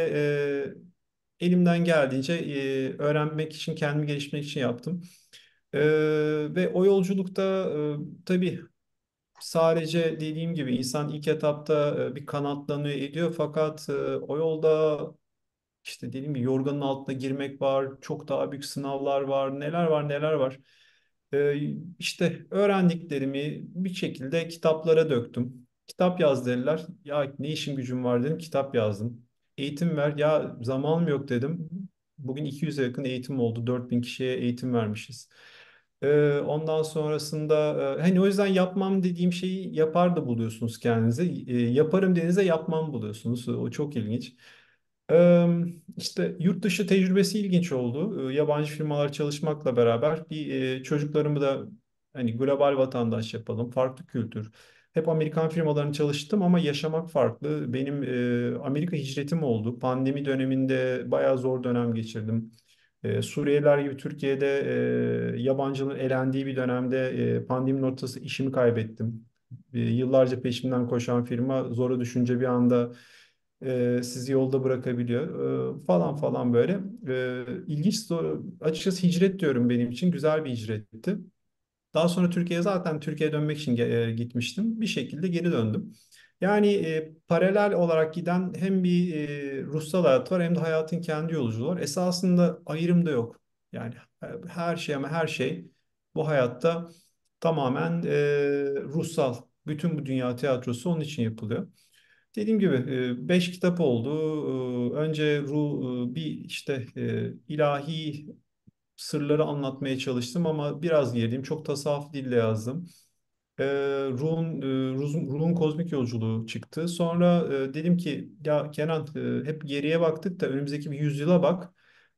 e, elimden geldiğince e, öğrenmek için, kendimi geliştirmek için yaptım. E, Ve o yolculukta e, tabii sadece dediğim gibi insan ilk etapta e, bir kanatlanıyor ediyor fakat e, o yolda işte dediğim gibi yorganın altına girmek var, çok daha büyük sınavlar var, neler var neler var. E, işte öğrendiklerimi bir şekilde kitaplara döktüm. Kitap yaz dediler. Ya ne işim gücüm var dedim, kitap yazdım. Eğitim ver. Ya zamanım yok dedim. Bugün iki yüze yakın eğitim oldu. dört bin kişiye eğitim vermişiz. Ee, ondan sonrasında e, hani o yüzden yapmam dediğim şeyi yapar da buluyorsunuz kendinize. Ee, yaparım dediğinizde yapmam buluyorsunuz. O çok ilginç. Ee, işte yurt dışı tecrübesi ilginç oldu. Ee, yabancı firmalar çalışmakla beraber bir e, çocuklarımı da hani global vatandaş yapalım, farklı kültür. Hep Amerikan firmalarını çalıştım ama yaşamak farklı. Benim e, Amerika hicretim oldu. Pandemi döneminde bayağı zor dönem geçirdim. Ee, Suriyeliler gibi Türkiye'de e, yabancının elendiği bir dönemde e, pandeminin ortası işimi kaybettim. E, yıllarca peşimden koşan firma zora düşünce bir anda e, sizi yolda bırakabiliyor e, falan falan böyle. E, ilginç soru. Açıkçası hicret diyorum benim için. Güzel bir hicretti. Daha sonra Türkiye'ye zaten Türkiye'ye dönmek için ge- e, gitmiştim. Bir şekilde geri döndüm. Yani e, paralel olarak giden hem bir e, ruhsal hayat var hem de hayatın kendi yolculuğu var. Esasında ayrım da yok. Yani e, her şey ama her şey bu hayatta tamamen e, ruhsal. Bütün bu dünya tiyatrosu onun için yapılıyor. Dediğim gibi e, beş kitap oldu. E, Önce ruh e, bir işte e, ilahi sırları anlatmaya çalıştım ama biraz girdiğim çok tasavvuf dille yazdım. Ee, ruhun, e, ruhun, ruhun kozmik yolculuğu çıktı. Sonra e, dedim ki ya Kenan e, hep geriye baktık da önümüzdeki bir yüzyıla bak.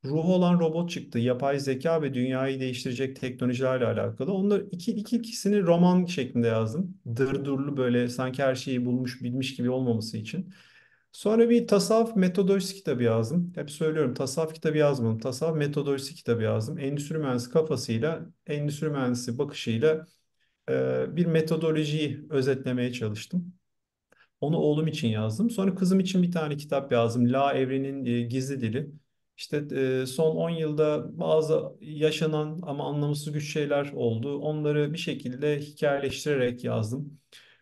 ruhu olan robot çıktı. Yapay zeka ve dünyayı değiştirecek teknolojilerle alakalı. Onları iki, iki ikisini roman şeklinde yazdım. Dırdurlu, böyle sanki her şeyi bulmuş bilmiş gibi olmaması için. Sonra bir tasavvuf metodolojisi kitabı yazdım. Hep söylüyorum, tasavvuf kitabı yazmadım. Tasavvuf metodolojisi kitabı yazdım. Endüstri mühendisi kafasıyla, endüstri mühendisi bakışıyla e, bir metodolojiyi özetlemeye çalıştım. Onu oğlum için yazdım. Sonra kızım için bir tane kitap yazdım. La Evrenin e, Gizli Dili. İşte e, son on yılda bazı yaşanan ama anlamsız güç şeyler oldu. Onları bir şekilde hikayeleştirerek yazdım.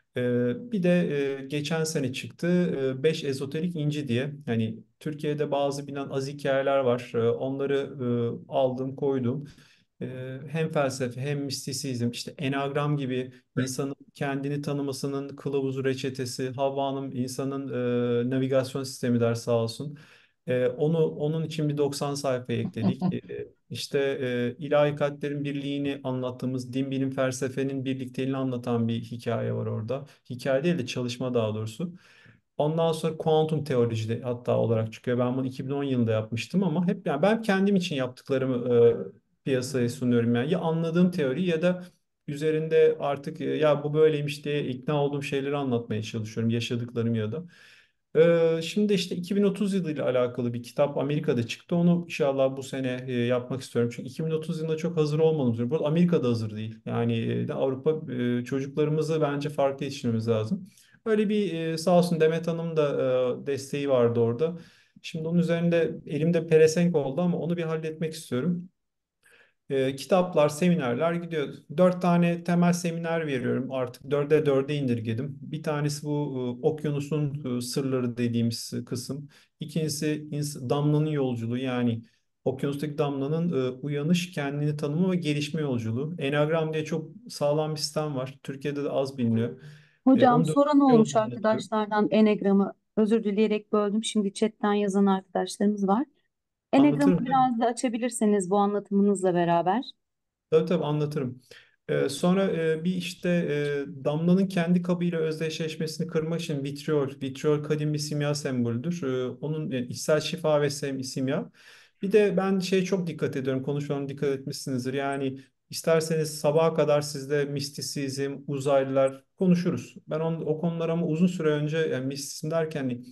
E, bir de e, geçen sene çıktı e, Beş Ezoterik İnci diye. Yani Türkiye'de bazı bilinen az hikayeler var. E, onları e, aldım, koydum. Ee, hem felsefe hem mistisizm, işte enagram gibi insanın kendini tanımasının kılavuzu, reçetesi, Havva Hanım insanın e, navigasyon sistemi der sağ olsun. E, onu onun için bir doksan sayfa ekledik. E, işte e, ilahi kalplerin birliğini anlattığımız din bilim felsefenin birlikteliğini anlatan bir hikaye var orada. Hikaye değil de çalışma daha doğrusu. Ondan sonra kuantum teoloji de hatta olarak çıkıyor. Ben bunu iki bin on yılında yapmıştım ama hep yani ben kendim için yaptıklarımı e, piyasaya sunuyorum. Yani ya anladığım teori ya da üzerinde artık e, ya bu böyleymiş diye ikna olduğum şeyleri anlatmaya çalışıyorum. Yaşadıklarım ya da. E, şimdi işte iki bin otuz yılıyla alakalı bir kitap Amerika'da çıktı. Onu inşallah bu sene e, yapmak istiyorum. Çünkü iki bin otuz yılında çok hazır olmamız gerekiyor. Bu arada Amerika'da hazır değil. Yani e, de Avrupa e, çocuklarımızı bence farklı yetiştirmemiz lazım. Öyle bir e, sağ olsun Demet Hanım da e, desteği vardı orada. Şimdi onun üzerinde elimde pelesenk oldu ama onu bir halletmek istiyorum. E, kitaplar, seminerler gidiyor. Dört tane temel seminer veriyorum. Artık dörde dörde indirgedim. Bir tanesi bu e, okyanusun e, sırları dediğimiz kısım. İkincisi ins- damlanın yolculuğu, yani okyanustaki damlanın e, uyanış, kendini tanıma ve gelişme yolculuğu. Enagram diye çok sağlam bir sistem var. Türkiye'de de az biliniyor. E,
Hocam
onu
soran olmuş
dördüncü anlatıyorum.
arkadaşlardan Enegram'ı. Özür dileyerek böldüm. Şimdi chatten yazan arkadaşlarımız var. Enegram'ı
Anlatırım.
biraz da açabilirseniz bu anlatımınızla beraber.
Tabii tabii anlatırım. Ee, sonra e, bir işte e, damlanın kendi kabıyla özdeşleşmesini kırmak için vitriol, vitriol kadim bir simya sembolüdür. Ee, onun yani içsel şifa ve sem simya. Bir de ben şeye çok dikkat ediyorum, konuşmama dikkat etmişsinizdir. Yani isterseniz sabaha kadar sizde mistisizm, uzaylılar konuşuruz. Ben on, o konulara ama uzun süre önce, yani mistisizm derken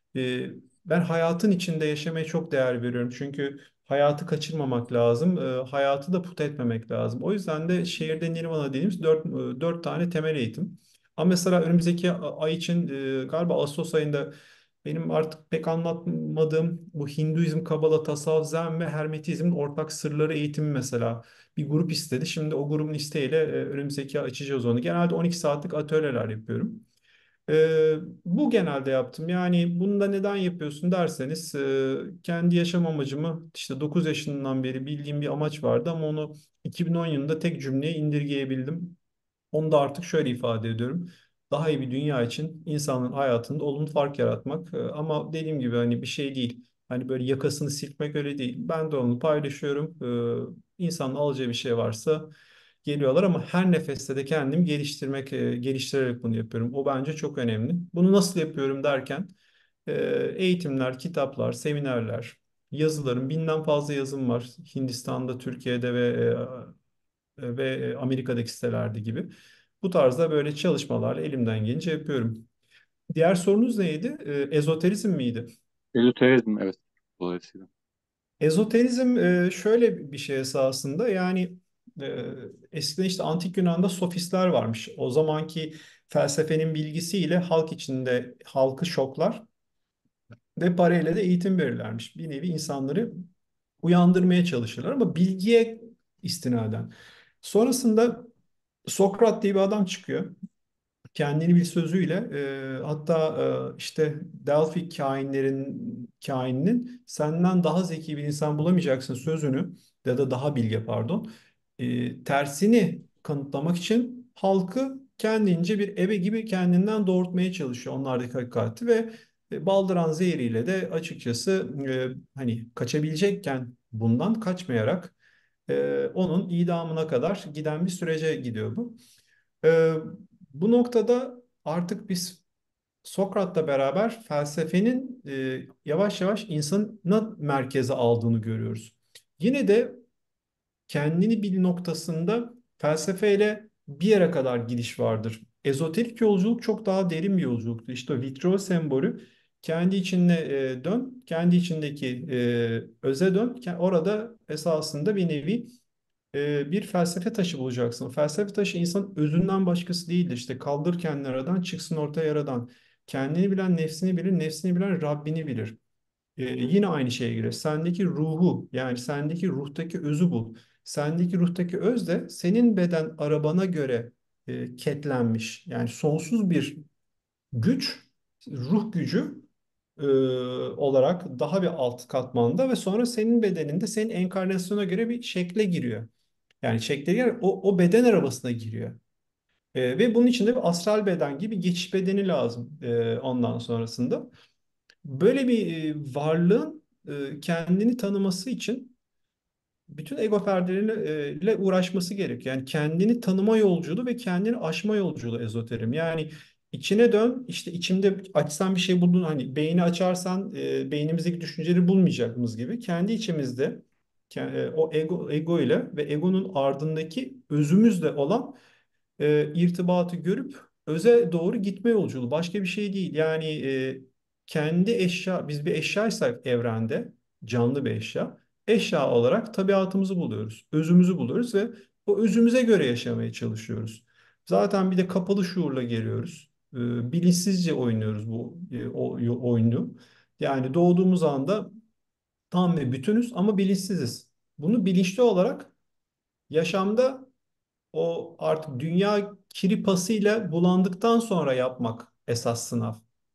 e, ben hayatın içinde yaşamaya çok değer veriyorum. Çünkü hayatı kaçırmamak lazım. E, hayatı da put etmemek lazım. O yüzden de şehirde Nirvana dediğimiz dört, e, dört tane temel eğitim. Ama mesela önümüzdeki ay için e, galiba Ağustos ayında benim artık pek anlatmadığım bu Hinduizm, Kabala, Tasavvuf, Zen ve Hermetizmin ortak sırları eğitimi mesela bir grup istedi. Şimdi o grubun isteğiyle e, önümüzdeki ay açacağız onu. Genelde on iki saatlik atölyeler yapıyorum. Ee, bu genelde yaptım. Yani bunu da neden yapıyorsun derseniz e, kendi yaşam amacımı işte dokuz yaşından beri bildiğim bir amaç vardı ama onu iki bin on yılında tek cümleye indirgeyebildim. Onu da artık şöyle ifade ediyorum. Daha iyi bir dünya için insanın hayatında olumlu fark yaratmak. Ee, Ama dediğim gibi hani bir şey değil. Hani böyle yakasını silkmek öyle değil. Ben de onu paylaşıyorum. Ee, İnsanın alacağı bir şey varsa geliyorlar ama her nefeste de kendimi geliştirmek, e, geliştirerek bunu yapıyorum. O bence çok önemli. Bunu nasıl yapıyorum derken e, eğitimler, kitaplar, seminerler, yazılarım, binden fazla yazım var. Hindistan'da, Türkiye'de ve e, ve Amerika'daki sitelerde gibi. Bu tarzda böyle çalışmalarla elimden gelince yapıyorum. Diğer sorunuz neydi? E, ezoterizm miydi?
Ezoterizm, evet. Dolayısıyla.
Ezoterizm e, şöyle bir şey esasında, yani e, eskiden işte antik Yunan'da sofistler varmış. O zamanki felsefenin bilgisiyle halk içinde halkı şoklar ve parayla da eğitim verirlermiş. Bir nevi insanları uyandırmaya çalışırlar ama bilgiye istinaden. Sonrasında Sokrat diye bir adam çıkıyor. Kendini bir sözüyle e, hatta e, işte Delphi kainlerin kaininin senden daha zeki bir insan bulamayacaksın sözünü, ya da daha bilge pardon, e, tersini kanıtlamak için halkı kendince bir ebe gibi kendinden doğurtmaya çalışıyor onlardaki hakikati ve e, baldıran zehriyle de açıkçası e, hani kaçabilecekken bundan kaçmayarak e, onun idamına kadar giden bir sürece gidiyor bu. Ee, Bu noktada artık biz Sokrat'la beraber felsefenin e, yavaş yavaş insanı merkeze aldığını görüyoruz. Yine de kendini bil noktasında felsefeyle bir yere kadar gidiş vardır. Ezoterik yolculuk çok daha derin bir yolculuktur. İşte o vitro sembolü, kendi içine e, dön, kendi içindeki e, öze dön. Ke- Orada esasında bir nevi e, bir felsefe taşı bulacaksın. O felsefe taşı insan özünden başkası değildir. İşte kaldır kendini aradan, çıksın ortaya yaradan. Kendini bilen nefsini bilir, nefsini bilen Rabbini bilir. Ee, yine aynı şeye giriyor. Sendeki ruhu, yani sendeki ruhtaki özü bul. Sendeki ruhtaki öz de senin beden arabana göre e, ketlenmiş. Yani sonsuz bir güç, ruh gücü e, olarak daha bir alt katmanda ve sonra senin bedeninde senin enkarnasyona göre bir şekle giriyor. Yani şekle giriyor, o, o beden arabasına giriyor. E, ve bunun için de bir astral beden gibi geçiş bedeni lazım e, ondan sonrasında. Böyle bir e, varlığın e, kendini tanıması için bütün ego perdeleriyle e, uğraşması gerek. Yani kendini tanıma yolculuğu ve kendini aşma yolculuğu ezoterim. Yani içine dön, işte içimde açsan bir şey buldun, hani beyni açarsan e, beynimizdeki düşünceleri bulmayacağımız gibi kendi içimizde ke- e, o ego, ego ile ve egonun ardındaki özümüzle olan e, irtibatı görüp öze doğru gitme yolculuğu. Başka bir şey değil. Yani e, kendi eşya, biz bir eşyaysak evrende, canlı bir eşya, eşya olarak tabiatımızı buluyoruz, özümüzü buluyoruz ve o özümüze göre yaşamaya çalışıyoruz. Zaten bir de kapalı şuurla geliyoruz. E, bilinçsizce oynuyoruz bu e, o, oyunu. Yani doğduğumuz anda tam ve bütünüz ama bilinçsiziz. Bunu bilinçli olarak yaşamda o artık dünya kiri pasıyla bulandıktan sonra yapmak esas sınav.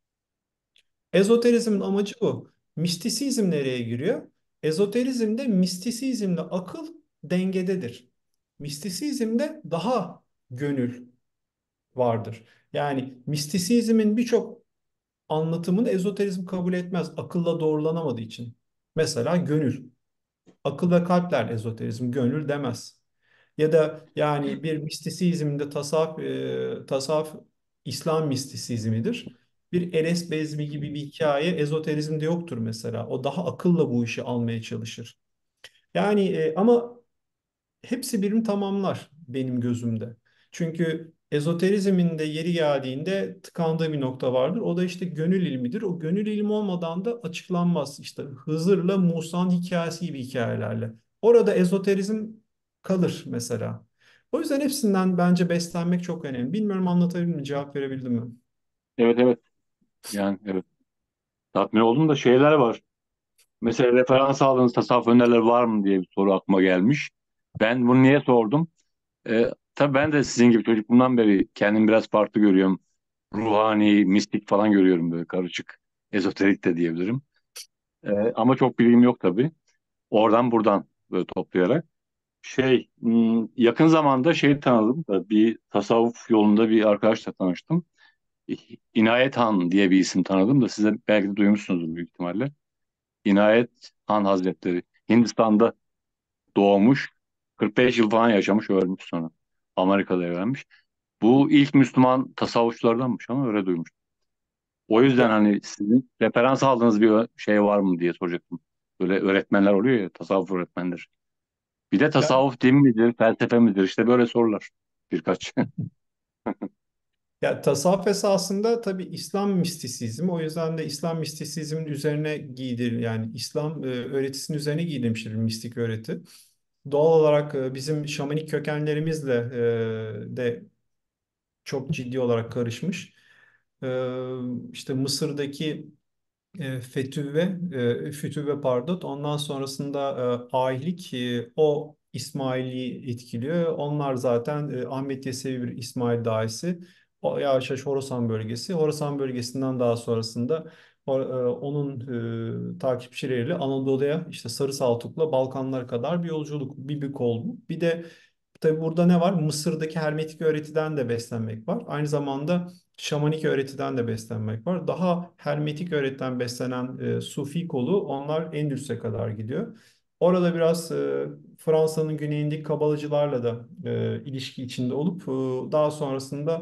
Ezoterizmin amacı bu. Mistisizm nereye giriyor? Ezoterizmde mistisizmle akıl dengededir. Mistisizmde daha gönül vardır. Yani mistisizmin birçok anlatımını ezoterizm kabul etmez. Akılla doğrulanamadığı için. Mesela gönül. Akıl ve kalpler ezoterizm, gönül demez. Ya da yani bir mistisizmde tasavvuf, e, tasavvuf İslam mistisizmidir. Bir Eres Bezmi gibi bir hikaye ezoterizmde yoktur mesela. O daha akılla bu işi almaya çalışır. Yani e, ama hepsi birbirini tamamlar benim gözümde. Çünkü ezoterizmin de yeri geldiğinde tıkandığı bir nokta vardır. O da işte gönül ilmidir. O gönül ilmi olmadan da açıklanmaz. İşte Hızır'la Musa'nın hikayesi gibi hikayelerle. Orada ezoterizm kalır mesela. O yüzden hepsinden bence beslenmek çok önemli. Bilmiyorum, anlatabildim mi, cevap verebildim mi?
Evet, evet, yani evet, tatmin oldum da şeyler var. Mesela referans aldığınız tasavvuf önerileri var mı diye bir soru aklıma gelmiş. Ben bunu niye sordum? Ee, tabii ben de sizin gibi çocukluğumdan beri kendimi biraz farklı görüyorum. Ruhani, mistik falan görüyorum, böyle karışık. Ezoterik de diyebilirim. Ee, ama çok bilgim yok tabii. Oradan buradan böyle toplayarak. Şey, hmm, yakın zamanda şey tanıdım da bir tasavvuf yolunda bir arkadaşla tanıştım. İnayet Han diye bir isim tanıdım da size belki de duymuşsunuzdur büyük ihtimalle. İnayet Han Hazretleri. Hindistan'da doğmuş. kırk beş yıl falan yaşamış, ölmüş sonra. Amerika'da evlenmiş. Bu ilk Müslüman tasavvufçulardanmış ama öyle duymuş. O yüzden
Ya,
hani sizin referans aldığınız bir şey var mı diye soracaktım. Böyle öğretmenler oluyor ya, tasavvuf öğretmenleri. Bir de
ya,
tasavvuf din midir, felsefe midir? İşte böyle sorular birkaç.
ya tasavvuf esasında tabii İslam mistisizmi. O yüzden de İslam mistisizmin üzerine giydir, yani İslam e, öğretisinin üzerine giydirilmiştir mistik öğreti. Doğal olarak e, bizim şamanik kökenlerimizle e, de çok ciddi olarak karışmış. E, işte Mısır'daki e, Fetüvve, e, Fütüvve pardon. Ondan sonrasında e, ahilik e, o İsmail'i etkiliyor. Onlar zaten e, Ahmet Yesevi bir İsmail dahisi. O yavaş yavaş Horasan bölgesi. Horasan bölgesinden daha sonrasında o- e, onun e, takipçileriyle Anadolu'ya, işte Sarı Saltuk'la Balkanlara kadar bir yolculuk, bir bir kol bu. Bir de tabii burada ne var? Mısır'daki Hermetik öğretiden de beslenmek var. Aynı zamanda şamanik öğretiden de beslenmek var. Daha hermetik öğretiden beslenen e, Sufi kolu, onlar Endülüs'e kadar gidiyor. Orada biraz e, Fransa'nın güneyindeki kabalacılarla da e, ilişki içinde olup e, daha sonrasında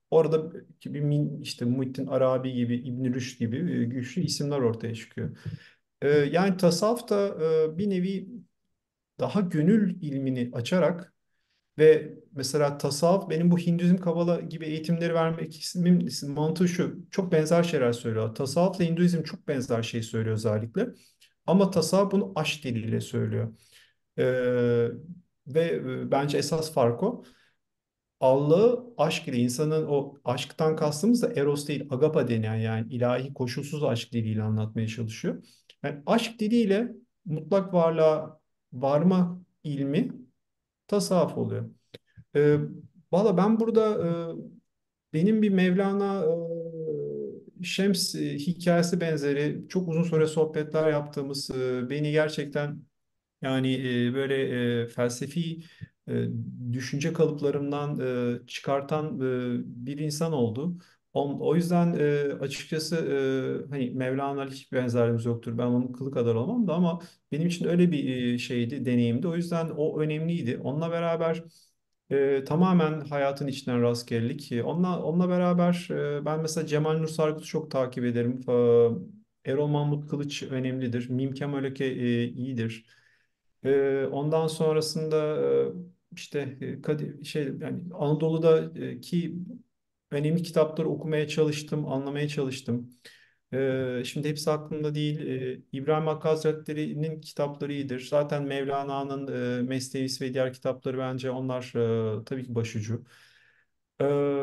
Orada bir min- işte Muhittin Arabi gibi, İbn Rüşd gibi e, güçlü isimler ortaya çıkıyor. E, yani tasavvuf da e, bir nevi daha gönül ilmini açarak ve mesela tasavvuf benim bu Hinduizm, Kabala gibi eğitimleri vermek ismimin mantığı şu. Çok benzer şeyler söylüyor. Tasavvufla Hinduizm çok benzer şey söylüyor özellikle. Ama tasavvuf bunu aşk diliyle söylüyor. Ee, ve e, bence esas fark o. Allah'ı aşk ile, insanın o aşktan kastımız da eros değil, agapa denen yani ilahi koşulsuz aşk diliyle anlatmaya çalışıyor. Yani aşk diliyle mutlak varlığa varma ilmi tasavvuf oluyor. Ee, Valla ben burada e, benim bir Mevlana e, Şems e, hikayesi benzeri çok uzun süre sohbetler yaptığımız, e, beni gerçekten yani e, böyle e, felsefi e, düşünce kalıplarımdan e, çıkartan e, bir insan oldu. O, o yüzden e, açıkçası e, hani Mevlana'yla hiçbir benzerliğimiz yoktur. Ben onun kılı kadar olmam da ama benim için öyle bir e, şeydi, deneyimdi. O yüzden o önemliydi. Onunla beraber e, tamamen hayatın içinden rastgelelik. E, Onunla, onunla beraber e, ben mesela Cemal Nur Sargut'u çok takip ederim. E, Erol Mahmut Kılıç önemlidir. Mim Kemal Öke e, iyidir. Ee, ondan sonrasında e, işte e, Kadi- şey yani Anadolu'daki önemli kitapları okumaya çalıştım, anlamaya çalıştım. Ee, şimdi hepsi aklımda değil. Ee, İbrahim Hakkı Hazretleri'nin kitapları iyidir. Zaten Mevlana'nın e, Mesnevis ve diğer kitapları bence onlar e, tabii ki başucu. Ee,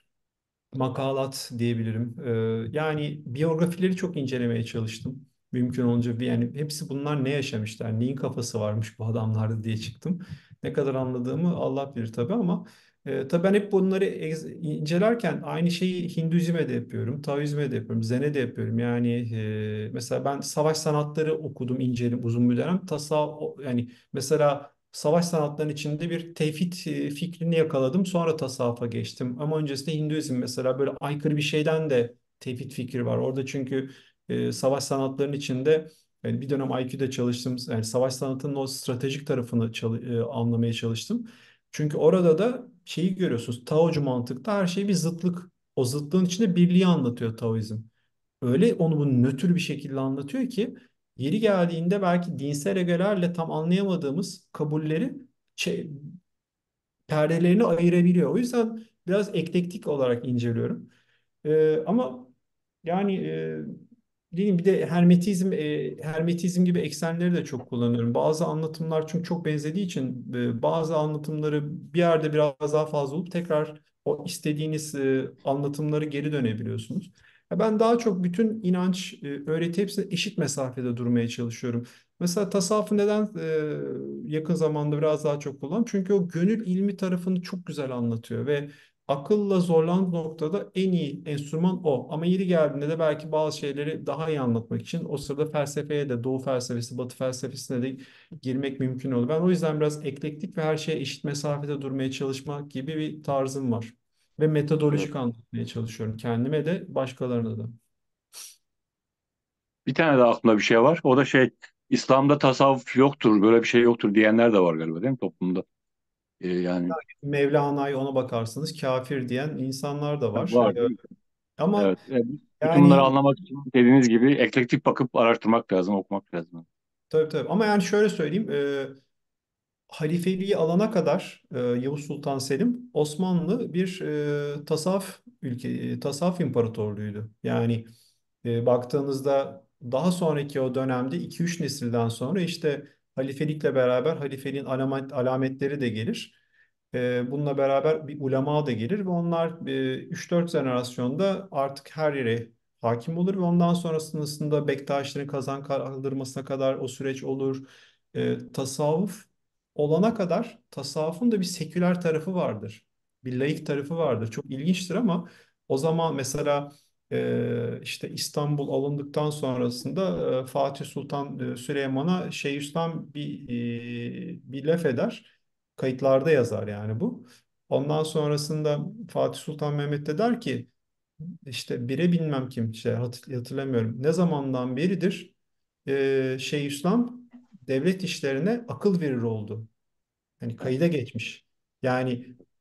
Makalat diyebilirim. Ee, yani biyografileri çok incelemeye çalıştım. Mümkün olunca bir yani hepsi bunlar ne yaşamışlar, neyin kafası varmış bu adamlarda diye çıktım. Ne kadar anladığımı Allah bilir tabii ama e, tabii ben hep bunları egz- incelerken aynı şeyi Hinduizm'e de yapıyorum, Taoizm'e de yapıyorum, Zen'e de yapıyorum. Yani e, mesela ben savaş sanatları okudum, inceledim uzun bir dönem. Tasavvuf yani mesela savaş sanatlarının içinde bir tevhid e, fikrini yakaladım. Sonra tasavvufa geçtim. Ama öncesinde Hinduizm mesela böyle aykırı bir şeyden de tevhid fikri var. Orada çünkü e, savaş sanatlarının içinde yani bir dönem I Q'da çalıştım. Yani savaş sanatının o stratejik tarafını çalı- e, anlamaya çalıştım. Çünkü orada da şeyi görüyorsunuz. Taocu mantıkta her şey bir zıtlık. O zıtlığın içinde birliği anlatıyor Taoizm. Öyle onu bunu nötr bir şekilde anlatıyor ki yeri geldiğinde belki dinsel ögelerle tam anlayamadığımız kabulleri şey, perdelerini ayırabiliyor. O yüzden biraz eklektik olarak inceliyorum. Ee, ama yani e, diyeyim bir de hermetizm e, hermetizm gibi eksenleri de çok kullanıyorum. Bazı anlatımlar çünkü çok benzediği için e, bazı anlatımları bir yerde biraz daha fazla olup tekrar o istediğiniz e, anlatımları geri dönebiliyorsunuz. Ya ben daha çok bütün inanç, e, öğreti hepsine eşit mesafede durmaya çalışıyorum. Mesela tasavvufu neden e, yakın zamanda biraz daha çok kullanıyorum? Çünkü o gönül ilmi tarafını çok güzel anlatıyor ve akılla zorlandığın noktada en iyi enstrüman o. Ama yeri geldiğinde de belki bazı şeyleri daha iyi anlatmak için o sırada felsefeye de Doğu felsefesi, Batı felsefesine de girmek mümkün olur. Ben o yüzden biraz eklektik ve her şeye eşit mesafede durmaya çalışmak gibi bir tarzım var. Ve
Evet.
metodolojik anlatmaya çalışıyorum kendime de başkalarına da.
Bir tane daha aklımda bir şey var. O da şey, İslam'da tasavvuf yoktur, böyle bir şey yoktur diyenler de var galiba değil mi toplumda? Ee, yani
Mevlana'ya ona bakarsanız kafir diyen insanlar da var.
var
Ee,
değil mi? Evet.
ama
E, Bütün bunları
yani
anlamak için dediğiniz gibi eklektik bakıp araştırmak lazım, okumak lazım.
tabii tabii ama yani şöyle söyleyeyim. e, halifeliği alana kadar e, Yavuz Sultan Selim Osmanlı bir e, tasavvuf ülke, e, tasavvuf imparatorluğuydu. Yani e, baktığınızda daha sonraki o dönemde iki üç nesilden sonra işte halifelikle beraber halifeliğin alamet, alametleri de gelir. E, bununla beraber bir ulema da gelir ve onlar e, üç dört jenerasyonda artık her yere hakim olur ve ondan sonrasında Bektaşilerin kazan kaldırmasına kadar o süreç olur. E, tasavvuf olana kadar tasavvufun da bir seküler tarafı vardır. Bir laik tarafı vardır. Çok ilginçtir ama o zaman mesela e, işte İstanbul alındıktan sonrasında e, Fatih Sultan e, Süleyman'a Şeyhülislam bir, e, bir laf eder. Kayıtlarda yazar yani bu. Ondan sonrasında Fatih Sultan Mehmet de der ki işte bire bilmem kim şey hatır- hatırlamıyorum. Ne zamandan beridir e, Şeyhülislam devlet işlerine akıl verir oldu. Hani kayıda geçmiş. Yani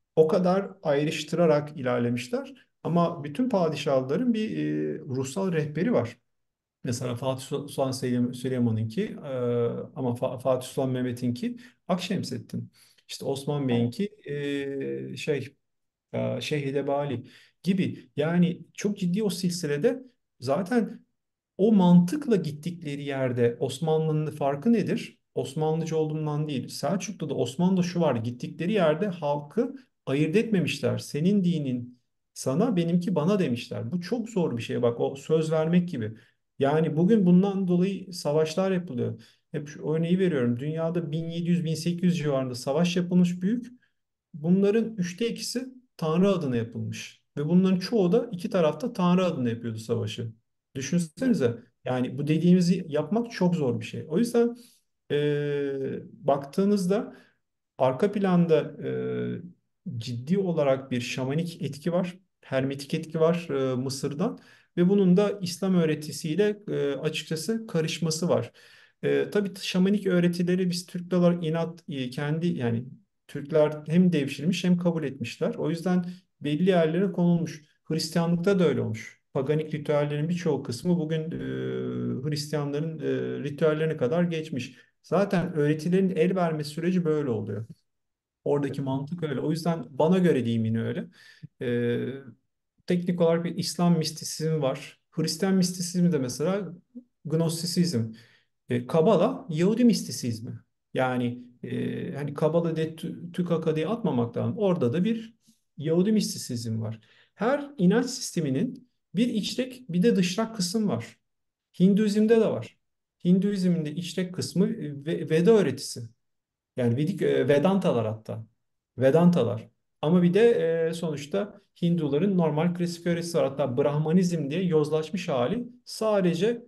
O kadar ayrıştırarak ilerlemişler. Ama bütün padişahların bir e, ruhsal rehberi var. Mesela Fatih Sultan Selim- Süleyman'ınki e, ama Fa- Fatih Sultan Mehmet'inki Akşemseddin. İşte Osman
Evet.
Bey'inki e, şey e, Şeyh Edebali gibi. Yani çok ciddi o silsilede zaten o mantıkla gittikleri yerde Osmanlı'nın farkı nedir? Osmanlıcı olduğundan değil. Selçuklu'da Osmanlı'da şu var. Gittikleri yerde halkı ayırt etmemişler. Senin dinin sana, benimki bana demişler. Bu çok zor bir şey. Bak, o söz vermek gibi. Yani bugün bundan dolayı savaşlar yapılıyor. Hep şu örneği veriyorum. Dünyada bin yedi yüz bin sekiz yüz civarında savaş yapılmış büyük. Bunların üçte ikisi Tanrı adına yapılmış. Ve bunların çoğu da iki tarafta Tanrı adına yapıyordu savaşı. Düşünsenize. Yani bu dediğimizi yapmak çok zor bir şey. O yüzden e, baktığınızda arka planda e, ciddi olarak bir şamanik etki var. Hermetik etki var e, Mısır'dan. Ve bunun da İslam öğretisiyle e, açıkçası karışması var. E, tabii şamanik öğretileri biz Türkler olarak inat e, kendi yani Türkler hem devşirmiş hem kabul etmişler. O yüzden belli yerlere konulmuş. Hristiyanlıkta da öyle olmuş. Paganik ritüellerin birçok kısmı bugün e, Hristiyanların e, ritüellerine kadar geçmiş. Zaten öğretilerin el verme süreci böyle oluyor. Oradaki mantık öyle. O yüzden bana göre diyeyim yine öyle. E, teknik olarak bir İslam mistisizmi var. Hristiyan mistisizmi de mesela Gnostisizm. E, Kabala Yahudi mistisizmi. Yani e, hani Kabala de tü- tükaka diye atmamaktan orada da bir Yahudi mistisizm var. Her inanç sisteminin bir içtek bir de dıştak kısım var. Hinduizm'de de var. Hinduizmin de içtek kısmı e, Ve- Veda öğretisi. Yani Vedik, e, Vedantalar hatta. Vedantalar. Ama bir de e, sonuçta Hinduların normal klasik öğretisi var. Hatta Brahmanizm diye yozlaşmış hali sadece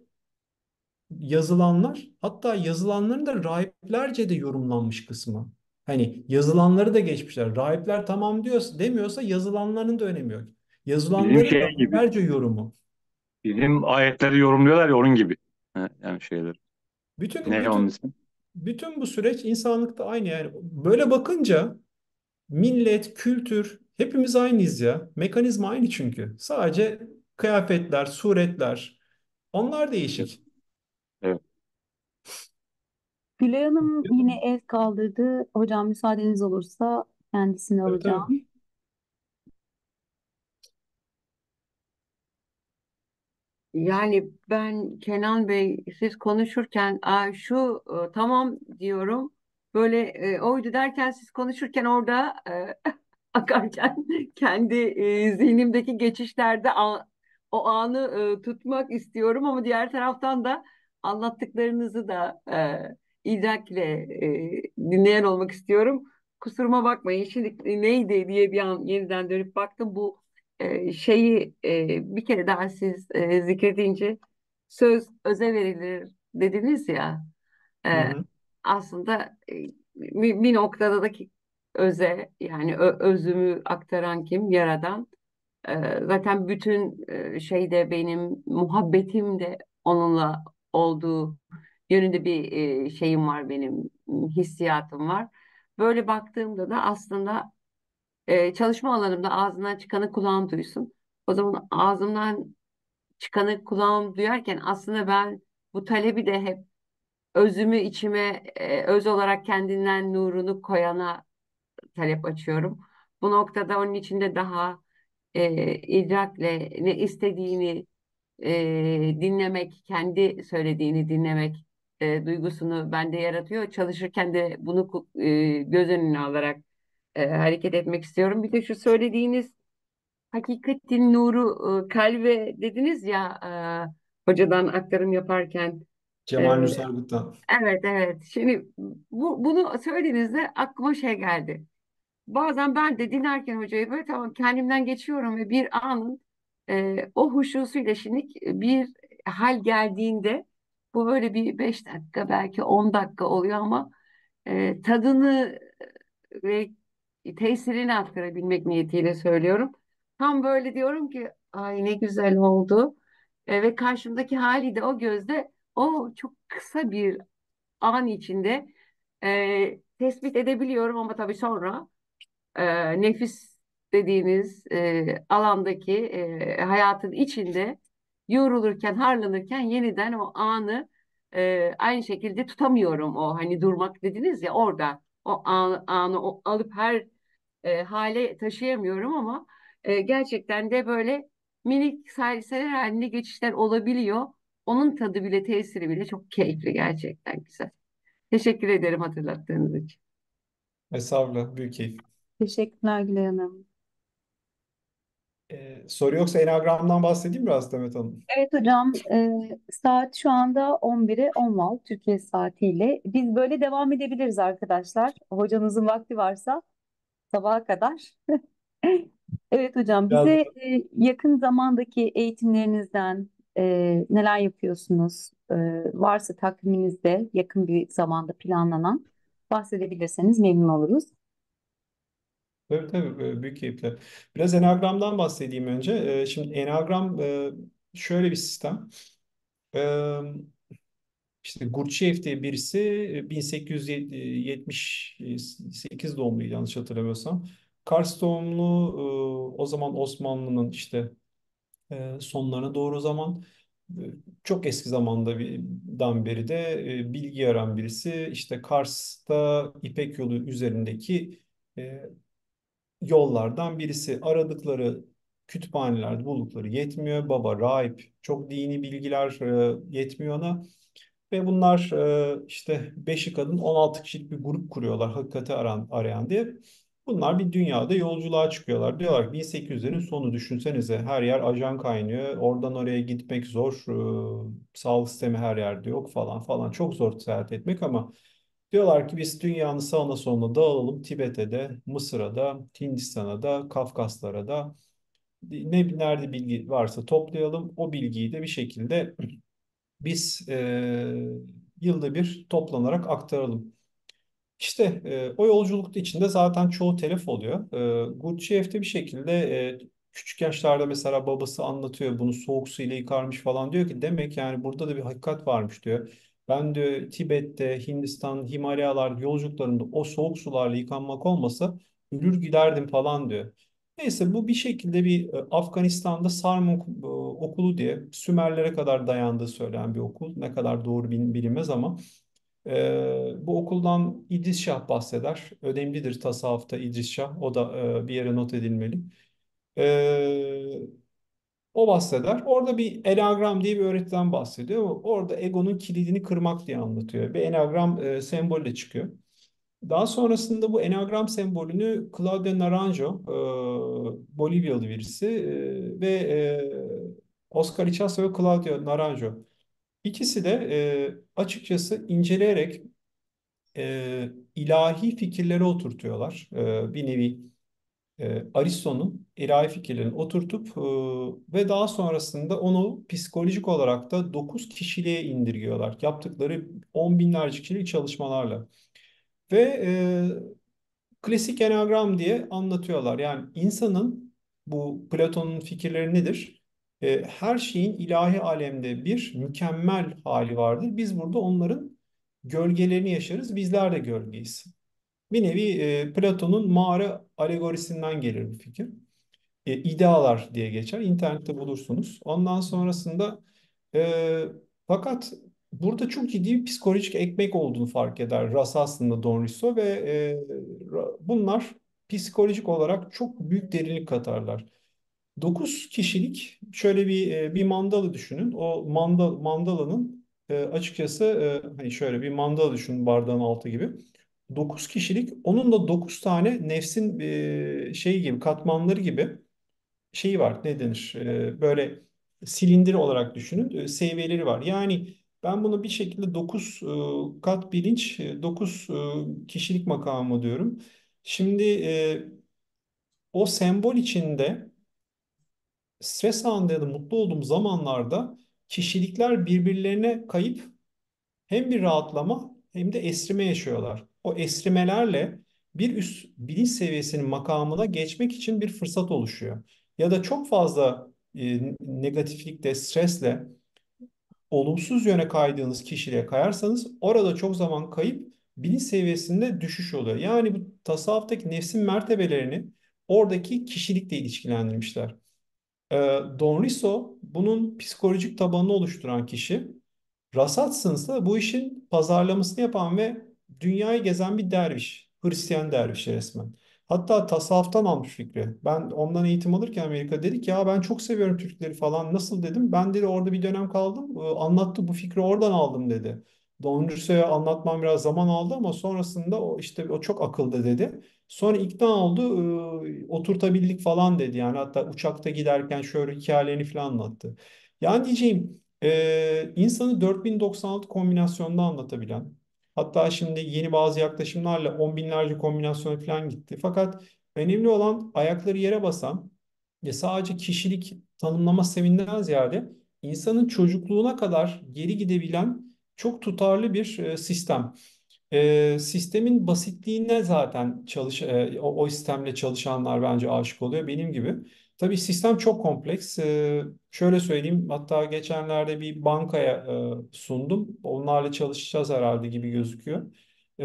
yazılanlar, hatta yazılanların da rahiplerce de yorumlanmış kısmı. Hani yazılanları da geçmişler. Rahipler tamam diyorsa demiyorsa yazılanların da önemi yok.
Bizim
Yazılanların
şey gibi.
rahiplerce yorumu.
Bizim ayetleri yorumluyorlar ya onun gibi. Ha, yani şeyler.
Bütün
Ne onun
bütün
ismi?
bütün bu süreç insanlıkta aynı yani. Böyle bakınca millet, kültür hepimiz aynıyız ya. Mekanizma aynı çünkü. Sadece kıyafetler, suretler onlar
Evet.
değişik.
Evet.
Gülay Hanım yine el kaldırdı. Hocam müsaadeniz olursa kendisini
Tabii tabii.
alacağım.
Yani ben Kenan Bey siz konuşurken "Aa, şu e, tamam diyorum böyle e, oydu derken siz konuşurken orada e, akarken kendi e, zihnimdeki geçişlerde a- o anı e, tutmak istiyorum ama diğer taraftan da anlattıklarınızı da e, idrakle e, dinleyen olmak istiyorum. Kusuruma bakmayın. Şimdi neydi diye bir an yeniden dönüp baktım. Bu e, şeyi e, bir kere daha siz e, zikredince söz öze verilir dediniz ya.
Hı
E,
hı.
aslında e, bir, bir noktadaki öze yani ö- özümü aktaran kim? Yaradan. E, zaten bütün e, şeyde benim muhabbetim de onunla olduğu yönünde bir e, şeyim var benim hissiyatım var. Böyle baktığımda da aslında e, çalışma alanımda ağzından çıkanı kulağım duysun. O zaman ağzımdan çıkanı kulağım duyarken aslında ben bu talebi de hep özümü içime e, öz olarak kendinden nurunu koyana talep açıyorum. Bu noktada onun içinde daha e, idrakle ne istediğini e, dinlemek, kendi söylediğini dinlemek e, duygusunu bende yaratıyor. Çalışırken de bunu ku- e, göz önüne alarak e, hareket etmek istiyorum. Bir de şu söylediğiniz hakikatin nuru e, kalbe dediniz ya e, hocadan aktarım yaparken.
Cemal
E,
Nusargut'tan.
evet evet. Şimdi bu, bunu söylediğinizde aklıma şey geldi. Bazen ben de dinlerken hocayı böyle tamam kendimden geçiyorum ve bir anın e, o huşusuyla şimdi bir hal geldiğinde bu böyle bir beş dakika belki on dakika oluyor ama e, tadını ve tesirini aktarabilmek niyetiyle söylüyorum. Tam böyle diyorum ki ay ne güzel oldu. E, ve karşımdaki hali de o gözde o çok kısa bir an içinde e, tespit edebiliyorum ama tabii sonra e, nefis dediğimiz e, alandaki e, hayatın içinde yorulurken, harlanırken yeniden o anı e, aynı şekilde tutamıyorum. O hani durmak dediniz ya, orada o anı, anı o alıp her e, hale taşıyamıyorum ama e, gerçekten de böyle minik saliseler halinde geçişler olabiliyor. Onun tadı bile, tesiri bile çok keyifli, gerçekten güzel. Teşekkür ederim hatırlattığınız için.
Estağfurullah, büyük keyif.
Teşekkürler Gülay Hanım.
Ee, soru yoksa Enagram'dan bahsedeyim biraz Demet Hanım.
Evet hocam, e, saat şu anda on bire on var Türkiye saatiyle. Biz böyle devam edebiliriz arkadaşlar. Hocanızın vakti varsa sabaha kadar. Evet hocam, bize
Biraz
e, yakın zamandaki eğitimlerinizden e, neler yapıyorsunuz? E, varsa takviminizde yakın bir zamanda planlanan bahsedebilirseniz memnun oluruz.
tabii tabii e, büyük keyifle. Biraz Enagram'dan bahsedeyim önce. Ee, şimdi Enagram e, şöyle bir sistem. Ee, işte Gurdjieff diye birisi e, bin sekiz yüz yetmiş sekiz doğumluydu yanlış hatırlamıyorsam. Kars doğumlu, e, o zaman Osmanlı'nın işte e, sonlarına doğru zaman, e, çok eski zamanda bir- dan beri de e, bilgi aran birisi. İşte Kars'ta İpek Yolu üzerindeki e, yollardan birisi. Aradıkları kütüphanelerde buldukları yetmiyor. Baba rahip, çok dini bilgiler e, yetmiyor ona. Ve bunlar e, işte beşi kadın on altı kişilik bir grup kuruyorlar hakikati aran, arayan diye. Bunlar bir dünyada yolculuğa çıkıyorlar. Diyorlar ki bin sekiz yüzlerin sonu, düşünsenize, her yer ajan kaynıyor. Oradan oraya gitmek zor. E, sağlık sistemi her yerde yok falan falan. Çok zor seyahat etmek ama diyorlar ki biz dünyanın sağına soluna dağılalım. Tibet'e de, Mısır'a da, Hindistan'a da, Kafkaslara da, ne nerede bilgi varsa toplayalım. O bilgiyi de bir şekilde biz e, yılda bir toplanarak aktaralım. İşte e, o yolculukta içinde zaten çoğu telef oluyor. E, Gurdjieff de bir şekilde e, küçük yaşlarda mesela babası anlatıyor, bunu soğuk su ile yıkarmış falan, diyor ki demek yani burada da bir hakikat varmış diyor. Ben de Tibet'te, Hindistan, Himalayalar yolculuklarında o soğuk sularla yıkanmak olmasa ölür giderdim falan diyor. Neyse, bu bir şekilde bir e, Afganistan'da Sarm Ok- e, okulu diye Sümerlere kadar dayandığı söylenen bir okul. Ne kadar doğru bil- bilinmez ama ee, bu okuldan İdris Şah bahseder. Önemlidir tasavvufta İdris Şah. O da e, bir yere not edilmeli. Ee, o bahseder. Orada bir enagram diye bir öğretiden bahsediyor. Orada egonun kilidini kırmak diye anlatıyor. Bir enagram e, sembolle çıkıyor. Daha sonrasında bu enagram sembolünü Claudio Naranjo, e, Bolivyalı birisi, e, ve e, Oscar Ichazo ve Claudio Naranjo, İkisi de e, açıkçası inceleyerek e, ilahi fikirlere oturtuyorlar. E, bir nevi e, Aristo'nun ilahi fikirlerini oturtup e, ve daha sonrasında onu psikolojik olarak da dokuz kişiliğe indirgiyorlar. Yaptıkları on binlerce kişilik çalışmalarla. Ve e, klasik enagram diye anlatıyorlar. Yani insanın, bu Platon'un fikirleri nedir? E, her şeyin ilahi alemde bir mükemmel hali vardır. Biz burada onların gölgelerini yaşarız. Bizler de gölgeyiz. Bir nevi e, Platon'un mağara alegorisinden gelir bu fikir. E, idealar diye geçer. İnternette bulursunuz. Ondan sonrasında e, fakat burada çok ciddi bir psikolojik ekmek olduğunu fark eder Ras, aslında Don Risso, ve e, ra- bunlar psikolojik olarak çok büyük derinlik katarlar. Dokuz kişilik şöyle bir e, bir mandalı düşünün. O mandal mandalanın e, açıkçası, e, hani şöyle bir mandala düşünün, bardağın altı gibi. Dokuz kişilik, onun da dokuz tane nefsin e, şeyi gibi, katmanları gibi şeyi var. Ne denir? E, böyle silindir olarak düşünün. E, seviyeleri var. Yani ben bunu bir şekilde dokuz kat bilinç, dokuz kişilik makamı diyorum. Şimdi e, o sembol içinde stres anında ya da mutlu olduğum zamanlarda kişilikler birbirlerine kayıp hem bir rahatlama hem de esrime yaşıyorlar. O esrimelerle bir üst bilinç seviyesinin makamına geçmek için bir fırsat oluşuyor. Ya da çok fazla e, negatiflikle, stresle olumsuz yöne kaydığınız kişiliğe kayarsanız orada çok zaman kayıp bilinç seviyesinde düşüş oluyor. Yani bu tasavvuftaki nefsin mertebelerini oradaki kişilikle ilişkilendirmişler. Ee, Don Riso bunun psikolojik tabanını oluşturan kişi. Rasatson ise bu işin pazarlamasını yapan ve dünyayı gezen bir derviş. Hristiyan derviş resmen. Hatta tasavvuftan almış fikri. Ben ondan eğitim alırken Amerika dedi ki ya ben çok seviyorum Türkleri falan. Nasıl dedim. Ben dedi orada bir dönem kaldım. Ee, Anlattı bu fikri oradan aldım dedi. Don Russo'ya anlatmam biraz zaman aldı ama sonrasında o işte o çok akıldı dedi. Sonra ikna oldu, e, oturtabildik falan dedi. Yani hatta uçakta giderken şöyle hikayelerini falan anlattı. Yani diyeceğim, e, insanı dört bin doksan altı kombinasyonda anlatabilen, hatta şimdi yeni bazı yaklaşımlarla on binlerce kombinasyon falan gitti. Fakat önemli olan ayakları yere basan ve sadece kişilik tanımlama seviyesinden ziyade insanın çocukluğuna kadar geri gidebilen çok tutarlı bir e, sistem. E, sistemin basitliğine zaten çalış e, o, o sistemle çalışanlar bence aşık oluyor benim gibi. Tabii sistem çok kompleks. E, şöyle söyleyeyim, hatta geçenlerde bir bankaya e, sundum. Onlarla çalışacağız herhalde gibi gözüküyor. E,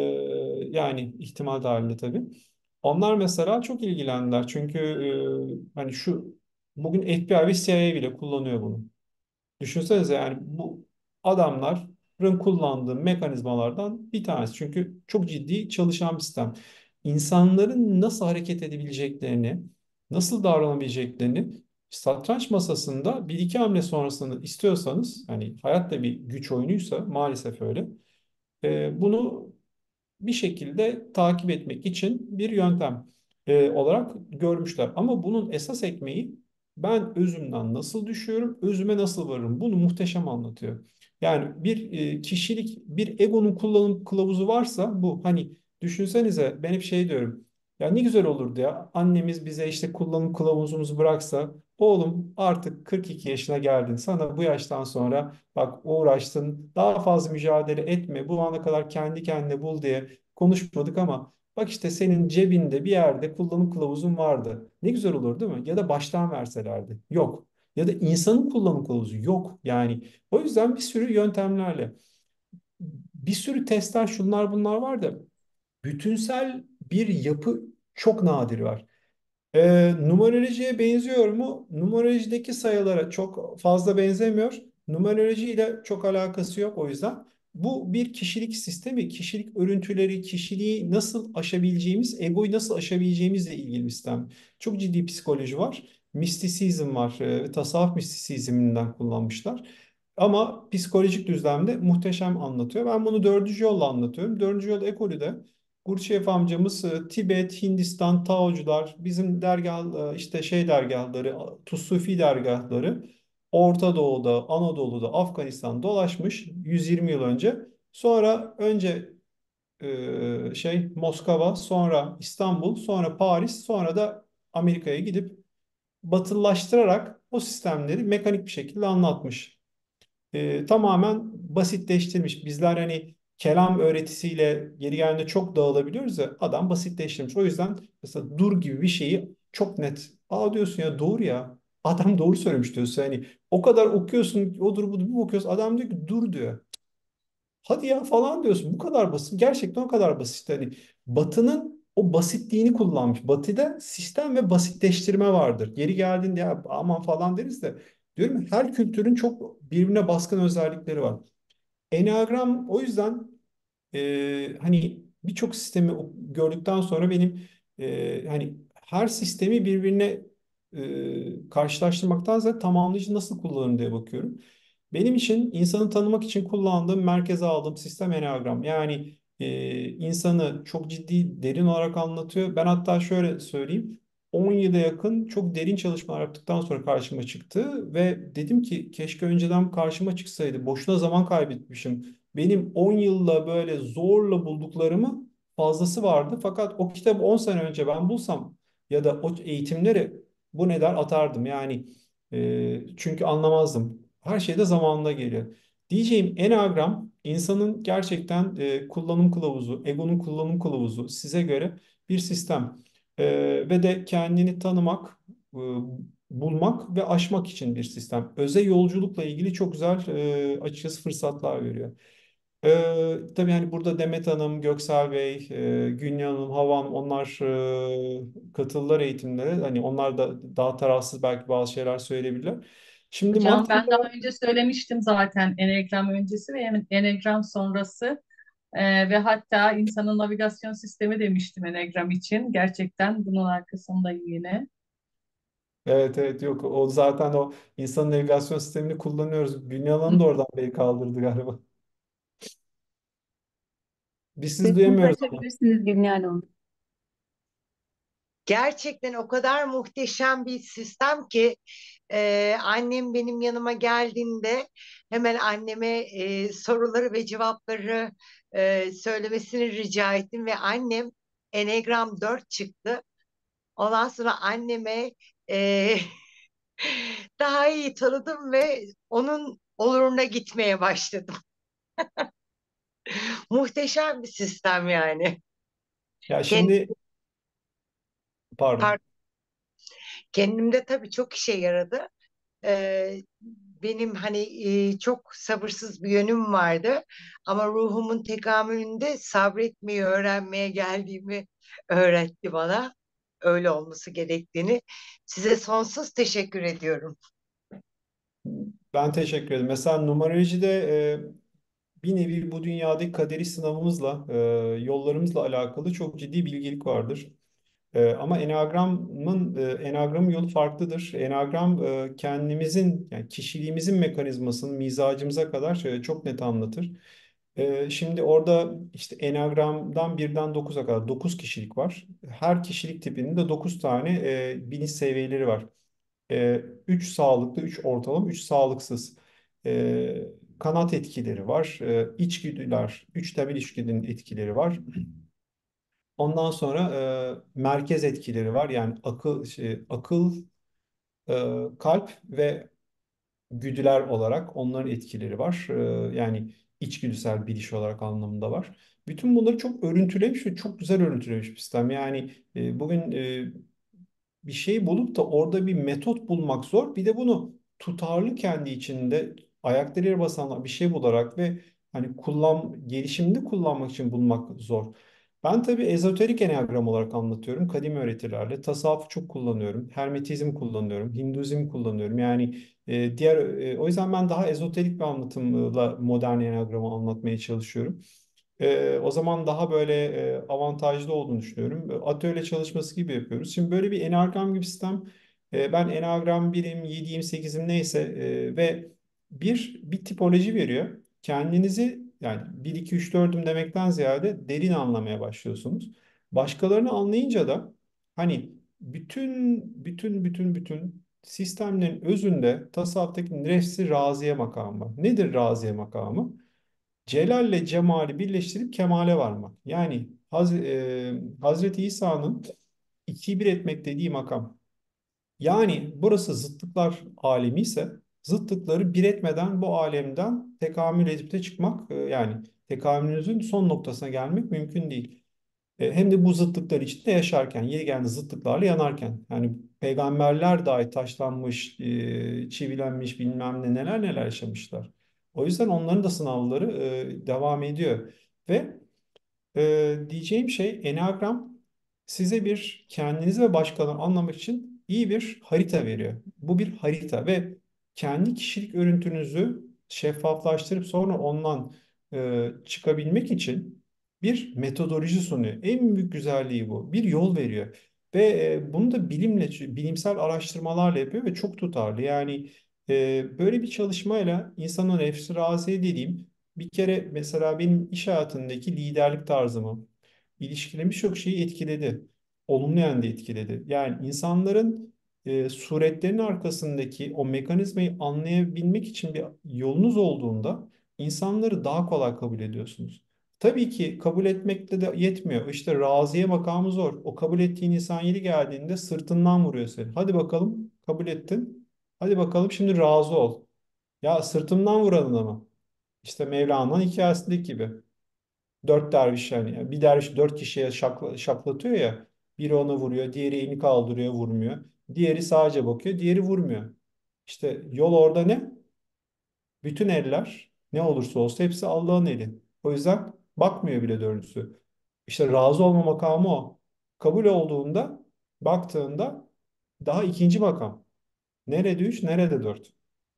Yani ihtimal dahilinde tabii. Onlar mesela çok ilgilendiler. Çünkü e, hani şu bugün F B I ve C I A bile kullanıyor bunu. Düşünsenize yani bu adamların kullandığı mekanizmalardan bir tanesi. Çünkü çok ciddi çalışan bir sistem. İnsanların nasıl hareket edebileceklerini, nasıl davranabileceklerini satranç masasında bir iki hamle sonrasını istiyorsanız, hani hayat da bir güç oyunuysa maalesef öyle. e, bunu bir şekilde takip etmek için bir yöntem e, olarak görmüşler. Ama bunun esas ekmeği ben özümden nasıl düşüyorum, özüme nasıl varırım. Bunu muhteşem anlatıyor. Yani bir e, kişilik, bir egonun kullanım kılavuzu varsa bu. Hani düşünsenize, ben hep şey diyorum. Ya ne güzel olurdu ya annemiz bize işte kullanım kılavuzumuzu bıraksa, oğlum artık kırk iki yaşına geldin. Sana bu yaştan sonra bak uğraştın, daha fazla mücadele etme. Bu ana kadar kendi kendine bul diye konuşmadık ama bak işte senin cebinde bir yerde kullanım kılavuzun vardı. Ne güzel olur değil mi? Ya da baştan verselerdi. Yok. Ya da insanın kullanım kılavuzu yok. Yani o yüzden bir sürü yöntemlerle, bir sürü testler, şunlar bunlar var da bütünsel bir yapı çok nadir var. Ee, numerolojiye benziyor mu? Numerolojideki sayılara çok fazla benzemiyor. Numeroloji ile çok alakası yok o yüzden. Bu bir kişilik sistemi, kişilik örüntüleri, kişiliği nasıl aşabileceğimiz, egoyu nasıl aşabileceğimizle ilgili bir sistem. Çok ciddi psikoloji var, mistisizm var, e, tasavvuf mistisizminden kullanmışlar. Ama psikolojik düzlemde muhteşem anlatıyor. Ben bunu dördüncü yolla anlatıyorum. Dördüncü yol ekolü de Gurdjieff amcamız e, Tibet, Hindistan, Taocular, bizim dergah e, işte şey dergahları, Tusufi dergahları Orta Doğu'da, Anadolu'da, Afganistan dolaşmış yüz yirmi yıl önce. Sonra önce e, şey Moskova, sonra İstanbul, sonra Paris, sonra da Amerika'ya gidip batılılaştırarak o sistemleri mekanik bir şekilde anlatmış. E, tamamen basitleştirmiş. Bizler hani kelam öğretisiyle geri geldiğinde çok dağılabiliyoruz ya, adam basitleştirmiş. O yüzden mesela dur gibi bir şeyi çok net. Aa diyorsun ya, doğru ya. Adam doğru söylemiş diyorsun. Hani o kadar okuyorsun, o dur bu bir bakıyorsun. Adam diyor ki dur diyor. Hadi ya falan diyorsun. Bu kadar basit. Gerçekten o kadar basit. Hani Batı'nın o basitliğini kullanmış. Batı'da sistem ve basitleştirme vardır. Geri geldiğinde ya aman falan deriz de, diyorum ya, her kültürün çok birbirine baskın özellikleri var. Enneagram o yüzden e, hani birçok sistemi o- gördükten sonra benim e, hani her sistemi birbirine e, karşılaştırmaktansa tamamlayıcı nasıl kullanırım diye bakıyorum. Benim için insanı tanımak için kullandığım, merkeze aldığım sistem Enneagram. Yani e, insanı çok ciddi, derin olarak anlatıyor. Ben hatta şöyle söyleyeyim. on yıla yakın çok derin çalışmalar yaptıktan sonra karşıma çıktı ve dedim ki keşke önceden karşıma çıksaydı. Boşuna zaman kaybetmişim. Benim on yılla böyle zorla bulduklarımı fazlası vardı. Fakat o kitabı on sene önce ben bulsam ya da o eğitimleri bu ne der atardım. Yani e, çünkü anlamazdım. Her şey de zamanında geliyor. Diyeceğim Enneagram insanın gerçekten e, kullanım kılavuzu, egonun kullanım kılavuzu size göre bir sistem. E, Ve de kendini tanımak, e, bulmak ve aşmak için bir sistem. Öze yolculukla ilgili çok güzel e, açıkçası fırsatlar veriyor. Ee, tabii hani burada Demet Hanım, Göksel Bey, e, Günya Hanım, Hava Hanım onlar e, katıldılar eğitimlere. Hani onlar da daha tarafsız belki bazı şeyler söyleyebilirler. Şimdi
Hocam
Mart'ta
ben daha önce söylemiştim zaten Eneagram öncesi ve Eneagram sonrası. Ee, ve hatta insanın navigasyon sistemi demiştim Eneagram için. Gerçekten bunun arkasındayım yine.
evet evet yok o zaten o insan navigasyon sistemini kullanıyoruz. Günya Hanım da oradan beni kaldırdı galiba. Biz sizi
Sesinizi
duyamıyoruz ama.
açabilirsiniz Gülnihal Hanım.
Gerçekten o kadar muhteşem bir sistem ki e, annem benim yanıma geldiğinde hemen anneme e, soruları ve cevapları e, söylemesini rica ettim ve annem Enneagram dört çıktı. Ondan sonra anneme e, daha iyi tanıdım ve onun oluruna gitmeye başladım. Muhteşem bir sistem yani.
Ya
Kend-
şimdi pardon.
Kendimde tabii çok işe yaradı. Ee, benim hani e, çok sabırsız bir yönüm vardı ama ruhumun tekamülünde sabretmeyi öğrenmeye geldiğimi öğretti bana. Öyle olması gerektiğini. Size sonsuz teşekkür ediyorum.
Ben teşekkür ederim. Mesela numerolojide e, bir nevi bu dünyadaki kaderi sınavımızla, e, yollarımızla alakalı çok ciddi bilgelik vardır. E, ama Enneagram'ın e, Enneagram'ın yolu farklıdır. Enneagram e, kendimizin yani kişiliğimizin mekanizmasını mizacımıza kadar e, çok net anlatır. E, şimdi orada işte Enneagram'dan birden dokuza kadar dokuz kişilik var. Her kişilik tipinin de dokuz tane e, bilinç seviyeleri var. E, üç sağlıklı, üç ortalama, üç sağlıksız. E, kanat etkileri var. E, içgüdüler, üç temel içgüdünün etkileri var. Ondan sonra e, merkez etkileri var. Yani akıl, şey, akıl, e, kalp ve güdüler olarak onların etkileri var. E, yani içgüdüsel biliş olarak anlamında var. Bütün bunları çok örüntülemiş ve çok güzel örüntülemiş bir sistem. Yani e, bugün e, bir şey bulup da orada bir metot bulmak zor. Bir de bunu tutarlı kendi içinde ayakları yere basan bir şey bularak ve hani kullan gelişimde kullanmak için bulmak zor. Ben tabii ezoterik enneagram olarak anlatıyorum. Kadim öğretilerle. Tasavvufu çok kullanıyorum. Hermetizm kullanıyorum. Hinduizm kullanıyorum. Yani e, diğer e, o yüzden ben daha ezoterik bir anlatımla modern enneagramı anlatmaya çalışıyorum. Ee, o zaman daha böyle e, avantajlı olduğunu düşünüyorum. Atölye çalışması gibi yapıyoruz. Şimdi böyle bir enagram gibi sistem. e, ben enagram birim, yediyim, sekizim neyse e, ve bir bir tipoloji veriyor. Kendinizi yani bir iki üç dördüm demekten ziyade derin anlamaya başlıyorsunuz. Başkalarını anlayınca da hani bütün bütün bütün bütün sistemlerin özünde tasavvuftaki nefsi raziye makamı var. Nedir raziye makamı? Celalle cemali birleştirip kemale varmak. Yani Haz e, Hazreti İsa'nın ikiyi bir etmek dediği makam. Yani burası zıtlıklar alemi ise zıtlıkları bir etmeden bu alemden tekamül edip de çıkmak e, yani tekamülünüzün son noktasına gelmek mümkün değil. E, hem de bu zıtlıklar içinde yaşarken, yeri geldiğinde zıtlıklarla yanarken. Yani peygamberler dahi taşlanmış, e, çivilenmiş bilmem ne neler neler yaşamışlar. O yüzden onların da sınavları e, devam ediyor. Ve ee, diyeceğim şey Enneagram size bir kendinizi ve başkalarını anlamak için iyi bir harita veriyor. Bu bir harita ve kendi kişilik örüntünüzü şeffaflaştırıp sonra ondan e, çıkabilmek için bir metodoloji sunuyor. En büyük güzelliği bu. Bir yol veriyor. Ve e, bunu da bilimle, bilimsel araştırmalarla yapıyor ve çok tutarlı. Yani e, böyle bir çalışmayla insanın nefsi raziye dediğim bir kere mesela benim iş hayatındaki liderlik tarzımı, ilişkilerimi birçok şeyi etkiledi. Olumlu yönde etkiledi. Yani insanların e, suretlerin arkasındaki o mekanizmayı anlayabilmek için bir yolunuz olduğunda insanları daha kolay kabul ediyorsunuz. Tabii ki kabul etmekle de yetmiyor. İşte raziye makamı zor. O kabul ettiğin insan yeri geldiğinde sırtından vuruyor seni. Hadi bakalım kabul ettin. Hadi bakalım şimdi razı ol. Ya sırtımdan vuranın ama. İşte Mevlana'nın hikayesindeki gibi. Dört derviş yani. Bir derviş dört kişiye şakla, şaklatıyor ya. Biri ona vuruyor, diğeri elini kaldırıyor, vurmuyor. Diğeri sadece bakıyor, diğeri vurmuyor. İşte yol orada ne? Bütün eller ne olursa olsa hepsi Allah'ın eli. O yüzden bakmıyor bile dördüncüsü. İşte razı olma makamı o. Kabul olduğunda baktığında daha ikinci makam. Nerede üç, nerede dört?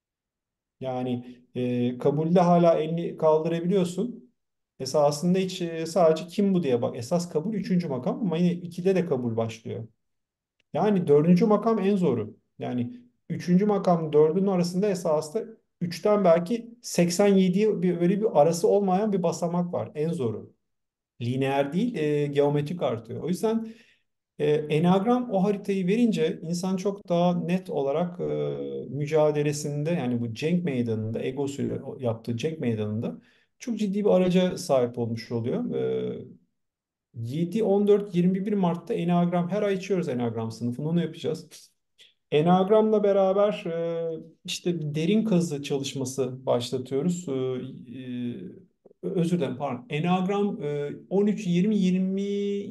Yani e, kabulde hala elini kaldırabiliyorsun. Esasında hiç e, sadece kim bu diye bak. Esas kabul üçüncü makam ama yine ikide de kabul başlıyor. Yani dördüncü makam en zoru. Yani üçüncü makam dördünün arasında esasında üçten belki seksen yediye bir, böyle bir arası olmayan bir basamak var. En zoru. Lineer değil, e, geometrik artıyor. O yüzden e, Enneagram o haritayı verince insan çok daha net olarak e, mücadelesinde, yani bu cenk meydanında, egosuyla yaptığı cenk meydanında çok ciddi bir araca sahip olmuş oluyor. E, yedi, on dört, yirmi bir Mart'ta Enneagram, her ay içiyoruz Enneagram sınıfını, onu yapacağız. Enneagram'la beraber e, işte bir derin kazı çalışması başlatıyoruz. E, e, özür dilerim, pardon. Enneagram e, on üç, yirmi, yirmi,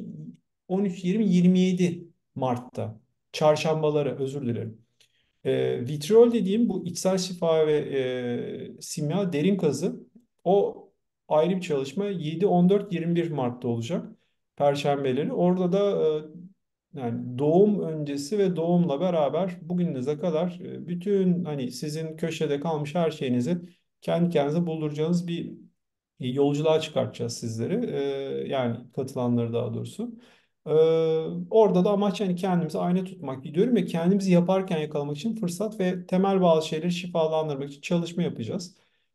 on üç, yirmi, yirmi yedi Mart'ta. Çarşambaları, özür dilerim. E, vitriol dediğim bu içsel şifa ve e, simya derin kazı. O ayrı bir çalışma. yedi, on dört, yirmi bir Mart'ta olacak. Perşembeleri. Orada da e, yani doğum öncesi ve doğumla beraber bugününüze kadar e, bütün hani sizin köşede kalmış her şeyinizi kendi kendinize bulduracağınız bir e, yolculuğa çıkartacağız sizleri. E, yani katılanları daha doğrusu. Ee, orada da amaç yani kendimizi ayna tutmak diyorum ve kendimizi yaparken yakalamak için fırsat ve temel bazı şeyleri şifalandırmak için çalışma yapacağız.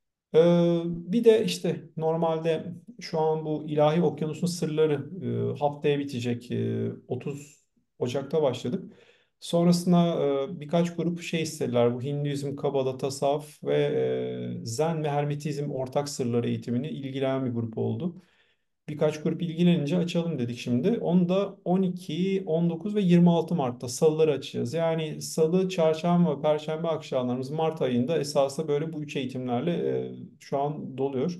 Ee, bir de işte normalde şu an bu İlahi Okyanus'un sırları e, haftaya bitecek. E, otuz Ocak'ta başladık. Sonrasında e, birkaç grup şey istediler. Bu Hinduizm, Kabala, Tasavvuf ve e, Zen ve Hermetizm ortak sırları eğitimini ilgilenen bir grup oldu. Birkaç grup ilgilenince açalım dedik şimdi. Onu da on iki, on dokuz ve yirmi altı Mart'ta salıları açacağız. Yani salı, çarşamba ve perşembe akşamlarımız Mart ayında esasında böyle bu üç eğitimlerle e, şu an doluyor.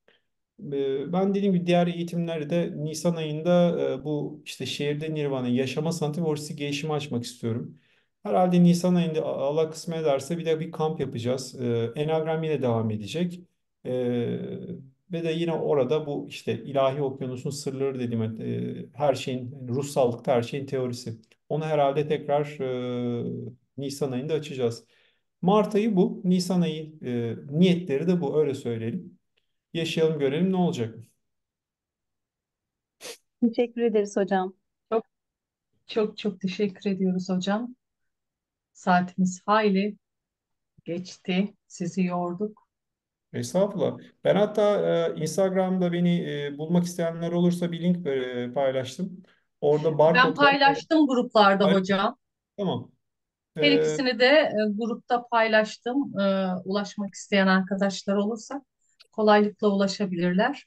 E, Ben dediğim gibi diğer eğitimleri de Nisan ayında e, bu işte şehirde Nirvana, yaşama sanatı ve holistik gelişimi açmak istiyorum. Herhalde Nisan ayında Allah kısmet ederse bir de bir kamp yapacağız. E, Enneagram yine devam edecek. E, Ve de yine orada bu işte ilahi okyanusun sırları dediğim e, her şeyin, yani ruhsallıkta her şeyin teorisi. Onu herhalde tekrar e, Nisan ayında açacağız. Mart ayı bu. Nisan ayı e, niyetleri de bu, öyle söyleyelim. Yaşayalım görelim ne olacak.
Teşekkür ederiz hocam.
Çok çok çok teşekkür ediyoruz hocam. Saatimiz hayli geçti. Sizi yorduk.
Estağfurullah. Ben hatta e, Instagram'da beni e, bulmak isteyenler olursa bir link e, paylaştım. Orada
Ben
barkodları
paylaştım gruplarda hocam.
tamam.
Her
E,
ikisini de e, grupta paylaştım. E, ulaşmak isteyen arkadaşlar olursa kolaylıkla ulaşabilirler.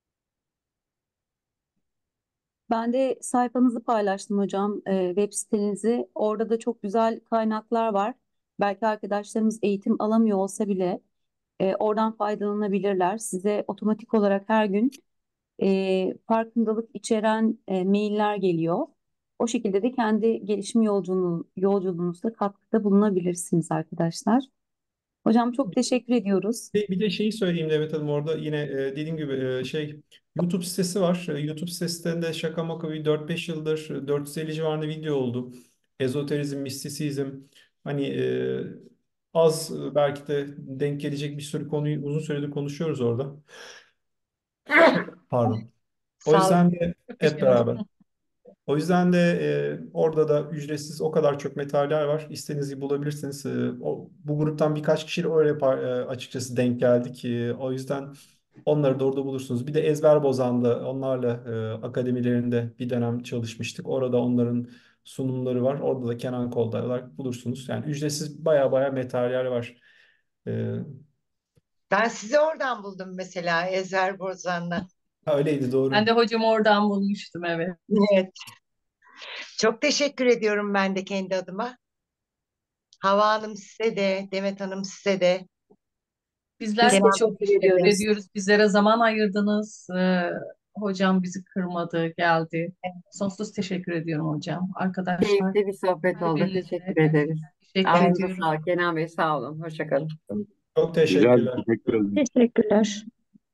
Ben de sayfanızı paylaştım hocam, e, web sitenizi. Orada da çok güzel kaynaklar var. Belki arkadaşlarımız eğitim alamıyor olsa bile e, oradan faydalanabilirler. Size otomatik olarak her gün e, farkındalık içeren e, mailler geliyor. O şekilde de kendi gelişim yolculuğunu, yolculuğunuzda katkıda bulunabilirsiniz arkadaşlar. Hocam çok teşekkür ediyoruz.
Bir bir de şeyi söyleyeyim Demet Hanım, orada yine e, dediğim gibi e, şey YouTube sitesi var. E, YouTube sitesinde şaka maka bir dört beş yıldır e, dört yüz elli civarında video oldu. Ezoterizm, mistisizm, hani e, az e, belki de denk gelecek bir sürü konuyu uzun süredir konuşuyoruz orada. Pardon. O
Sağ olun.
yüzden de
Çok
hep
teşekkür ederim.
beraber. O yüzden de e, orada da ücretsiz o kadar çok metaller var. İstediğinizi bulabilirsiniz. E, o, bu gruptan birkaç kişiyle öyle pa- e, açıkçası denk geldik. E, o yüzden onları da orada bulursunuz. Bir de Ezber Bozan'da onlarla e, akademilerinde bir dönem çalışmıştık. Orada onların sunumları var. Orada da Kenan Kolday olarak bulursunuz. Yani ücretsiz baya baya materyal var. E,
Ben sizi oradan buldum mesela Ezer Bozan'la.
ha, öyleydi,
Ben
doğru.
de hocamı oradan bulmuştum, evet.
Evet. Çok teşekkür ediyorum ben de kendi adıma. Hava Hanım size de, Demet Hanım size de,
Bizler
Biz
de
Kenan
çok
teşekkür
size
teşekkür
de.
ediyoruz.
ediyoruz. Bizlere zaman ayırdınız. Ee, hocam bizi kırmadı, geldi. Sonsuz teşekkür ediyorum hocam. Arkadaşlar,
Keyifli bir sohbet oldu.
hepinize
Teşekkür ederiz.
teşekkür
Ağzınıza
ediyorum.
sağlık. Kenan Bey sağ olun. Hoşça kalın.
Çok
Güzel,
teşekkürler.
teşekkür ederim.
Teşekkürler.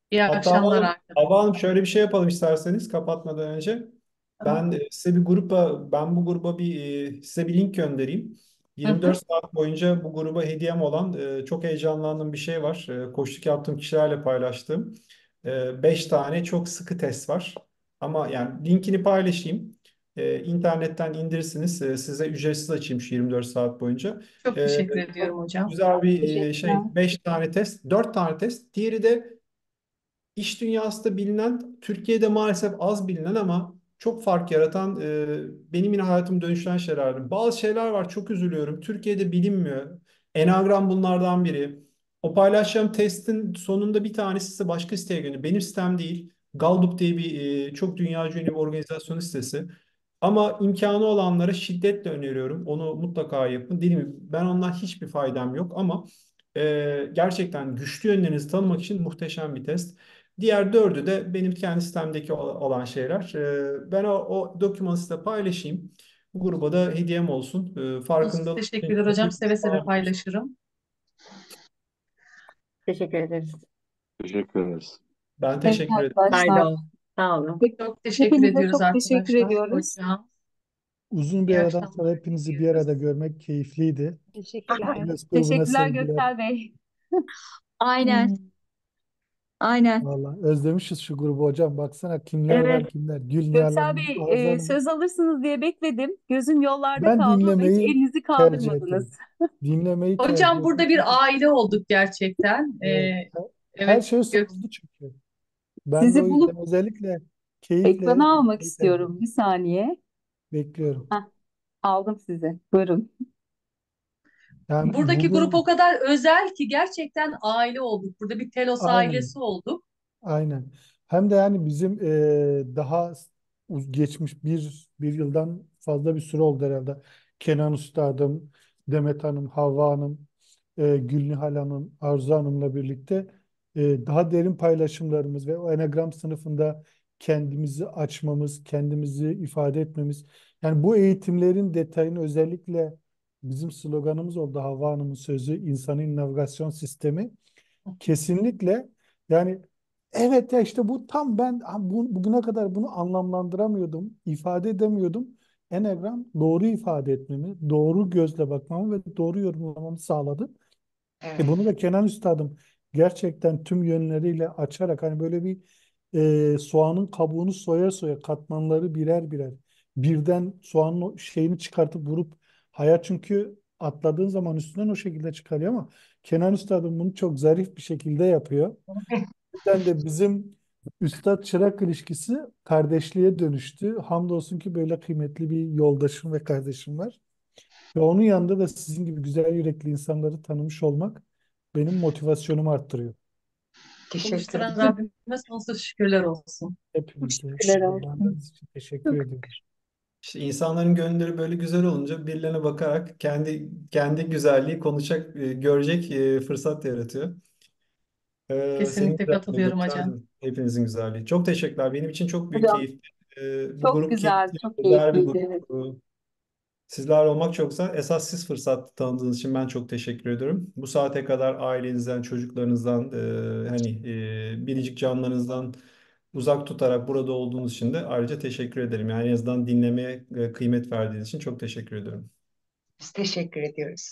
İyi
Hatta
akşamlar
Hava
arkadaşlar.
Hava Hanım, şöyle bir şey yapalım isterseniz kapatmadan önce.
Tamam.
Ben e, size bir gruba, ben bu gruba bir e, size bir link göndereyim.
Hı
yirmi dört
hı.
saat boyunca bu gruba hediyem olan e, çok heyecanlandığım bir şey var. E, koçluk yaptığım kişilerle paylaştığım e, beş tane çok sıkı test var. Ama yani linkini paylaşayım. E, internetten indirirsiniz. E, size ücretsiz açayım şu yirmi dört saat boyunca.
Çok
E,
teşekkür ediyorum
çok
hocam.
güzel bir e,
Teşekkürler.
şey. Beş tane test, dört tane test. Diğeri de İş dünyasında bilinen, Türkiye'de maalesef az bilinen ama çok fark yaratan, e, benim yine hayatımı dönüştüren şeylerdi. Bazı şeyler var, çok üzülüyorum. Türkiye'de bilinmiyor. Enagram bunlardan biri. O paylaşacağım testin sonunda bir tanesi size başka siteye gönderiyor. Benim sitem değil. Gallup diye bir e, çok dünyaca ünlü bir organizasyon sitesi. Ama imkanı olanlara şiddetle öneriyorum. Onu mutlaka yapın. Dediğim gibi ben ondan hiçbir faydam yok ama e, gerçekten güçlü yönlerinizi tanımak için muhteşem bir test. Diğer dördü de benim kendi sitemdeki ol- olan şeyler. Ee, Ben o, o dokümanı size paylaşayım. Bu gruba da hediyem olsun. Ee,
Sonsuz
Farkındalık için
teşekkürler hocam.
hepinizi
Seve seve
sağlıyorum.
paylaşırım.
Teşekkür ederiz.
Teşekkür ederiz.
Ben
Evet
teşekkür ederim.
arkadaşlar.
Fayda olsun. Sağ olun.
Hep-
Çok teşekkür
Hepinize
ediyoruz
çok teşekkür
arkadaşlar.
ediyoruz.
Hocam.
Uzun bir
İyi
aradan sonra
akşamlar
hepinizi bir
diliyoruz.
arada görmek keyifliydi.
Teşekkürler.
Güneş grubuna
Teşekkürler
sevgiler.
Göksel Bey.
Aynen, aynen.
Vallahi özlemişiz şu grubu hocam. Baksana kimler
Evet.
var kimler. Gülnihal
Göksel
Hanım,
Bey,
Arzu
e,
Hanım.
söz alırsınız diye bekledim. Gözüm yollarda
Ben
kaldı ama hiç
dinlemeyi
elinizi
tercih
kaldırmadınız.
ederim. Dinlemeyi tercih
Hocam
ederim.
burada
Çünkü
bir aile olduk gerçekten.
evet,
Ee,
her her
evet
şey
Gök
soruldu çünkü. Ben de o
Sizi
yüzden
bulup
özellikle keyifle
ekrana almak
dinlemeyi tercih ediyorum.
istiyorum. Bir saniye.
Bekliyorum.
Heh, aldım sizi. Buyurun.
Yani
buradaki grup o
bugün
kadar özel ki gerçekten aile olduk. Burada bir Telos
aynen.
ailesi olduk.
Aynen. Hem de yani bizim e, daha uz- geçmiş bir, bir yıldan fazla bir süre oldu herhalde. Kenan Üstadım, Demet Hanım, Havva Hanım, e, Gülnihal Hanım, Arzu Hanım'la birlikte e, daha derin paylaşımlarımız ve o Enegram sınıfında kendimizi açmamız, kendimizi ifade etmemiz. Yani bu eğitimlerin detayını özellikle bizim sloganımız oldu, Havva Hanım'ın sözü, insanın navigasyon sistemi. Kesinlikle yani evet ya işte bu tam ben bu, bugüne kadar bunu anlamlandıramıyordum, ifade edemiyordum. Enegram doğru ifade etmemi, doğru gözle bakmamı ve doğru yorumlamamı sağladı. E
Evet.
bunu da Kenan Üstadım gerçekten tüm yönleriyle açarak hani böyle bir e, soğanın kabuğunu soya soya katmanları birer birer birden soğanın o şeyini çıkartıp vurup hayat çünkü atladığın zaman üstünden o şekilde çıkarıyor ama Kenan Üstadım bunu çok zarif bir şekilde yapıyor. O yüzden de bizim üstad çırak ilişkisi kardeşliğe dönüştü. Hamdolsun ki böyle kıymetli bir yoldaşım ve kardeşim var. Ve onun yanında da sizin gibi güzel yürekli insanları tanımış olmak benim motivasyonumu arttırıyor.
Teşekkür
Buluşturan
ederim.
Rabbime sonsuz şükürler olsun.
Hepinize
Teşekkürler olsun.
yorumlarınız için teşekkür
Çok
ediyorum.
İşte insanların gönülleri böyle güzel olunca birilerine bakarak kendi kendi güzelliği konuşacak, e, görecek e, fırsat yaratıyor. Ee, senin
Kesinlikle
güzelliğin
katılıyorum hocam.
Gökçen'cim, hepinizin güzelliği. Çok teşekkürler. Benim için çok büyük
hocam,
keyif. Ee, bu
çok
grup
güzel,
keyifli,
çok
özel bir
keyifliydi.
grup.
Evet.
Ee, Sizlerle olmak çok güzel. Esas siz fırsat tanıdığınız için ben çok teşekkür ediyorum. Bu saate kadar ailenizden, çocuklarınızdan, e, hani e, biricik canlarınızdan uzak tutarak burada olduğunuz için de ayrıca teşekkür ederim. Yani en azından dinlemeye e, kıymet verdiğiniz için çok teşekkür ediyorum.
Biz teşekkür ediyoruz.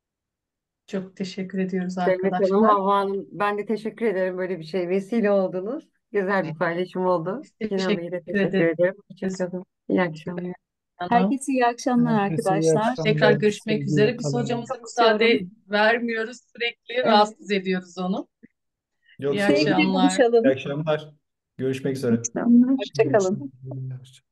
Çok teşekkür ediyoruz
Demet Hanım,
arkadaşlar.
Havva Hanım, ben de teşekkür ederim böyle bir şey. Vesile oldunuz. Güzel bir paylaşım oldu.
Biz
Kenan Bey'e de
teşekkür
teşekkür ederim.
ederiz.
Hoşçakalın. İyi akşamlar.
Hanım.
Herkese iyi akşamlar
Herkese iyi
arkadaşlar.
Tekrar
akşamlar,
görüşmek
sevgiyle
üzere. Biz
kalın.
hocamıza müsaade
Kapatıyorum.
vermiyoruz. Sürekli
Evet.
rahatsız ediyoruz onu.
Yok
İyi
sorun
Sevgiyle
değil.
akşamlar.
İyi
buluşalım.
akşamlar. Görüşmek üzere.
Hoşçakalın.
İyi
Hoşçakalın.
akşamlar.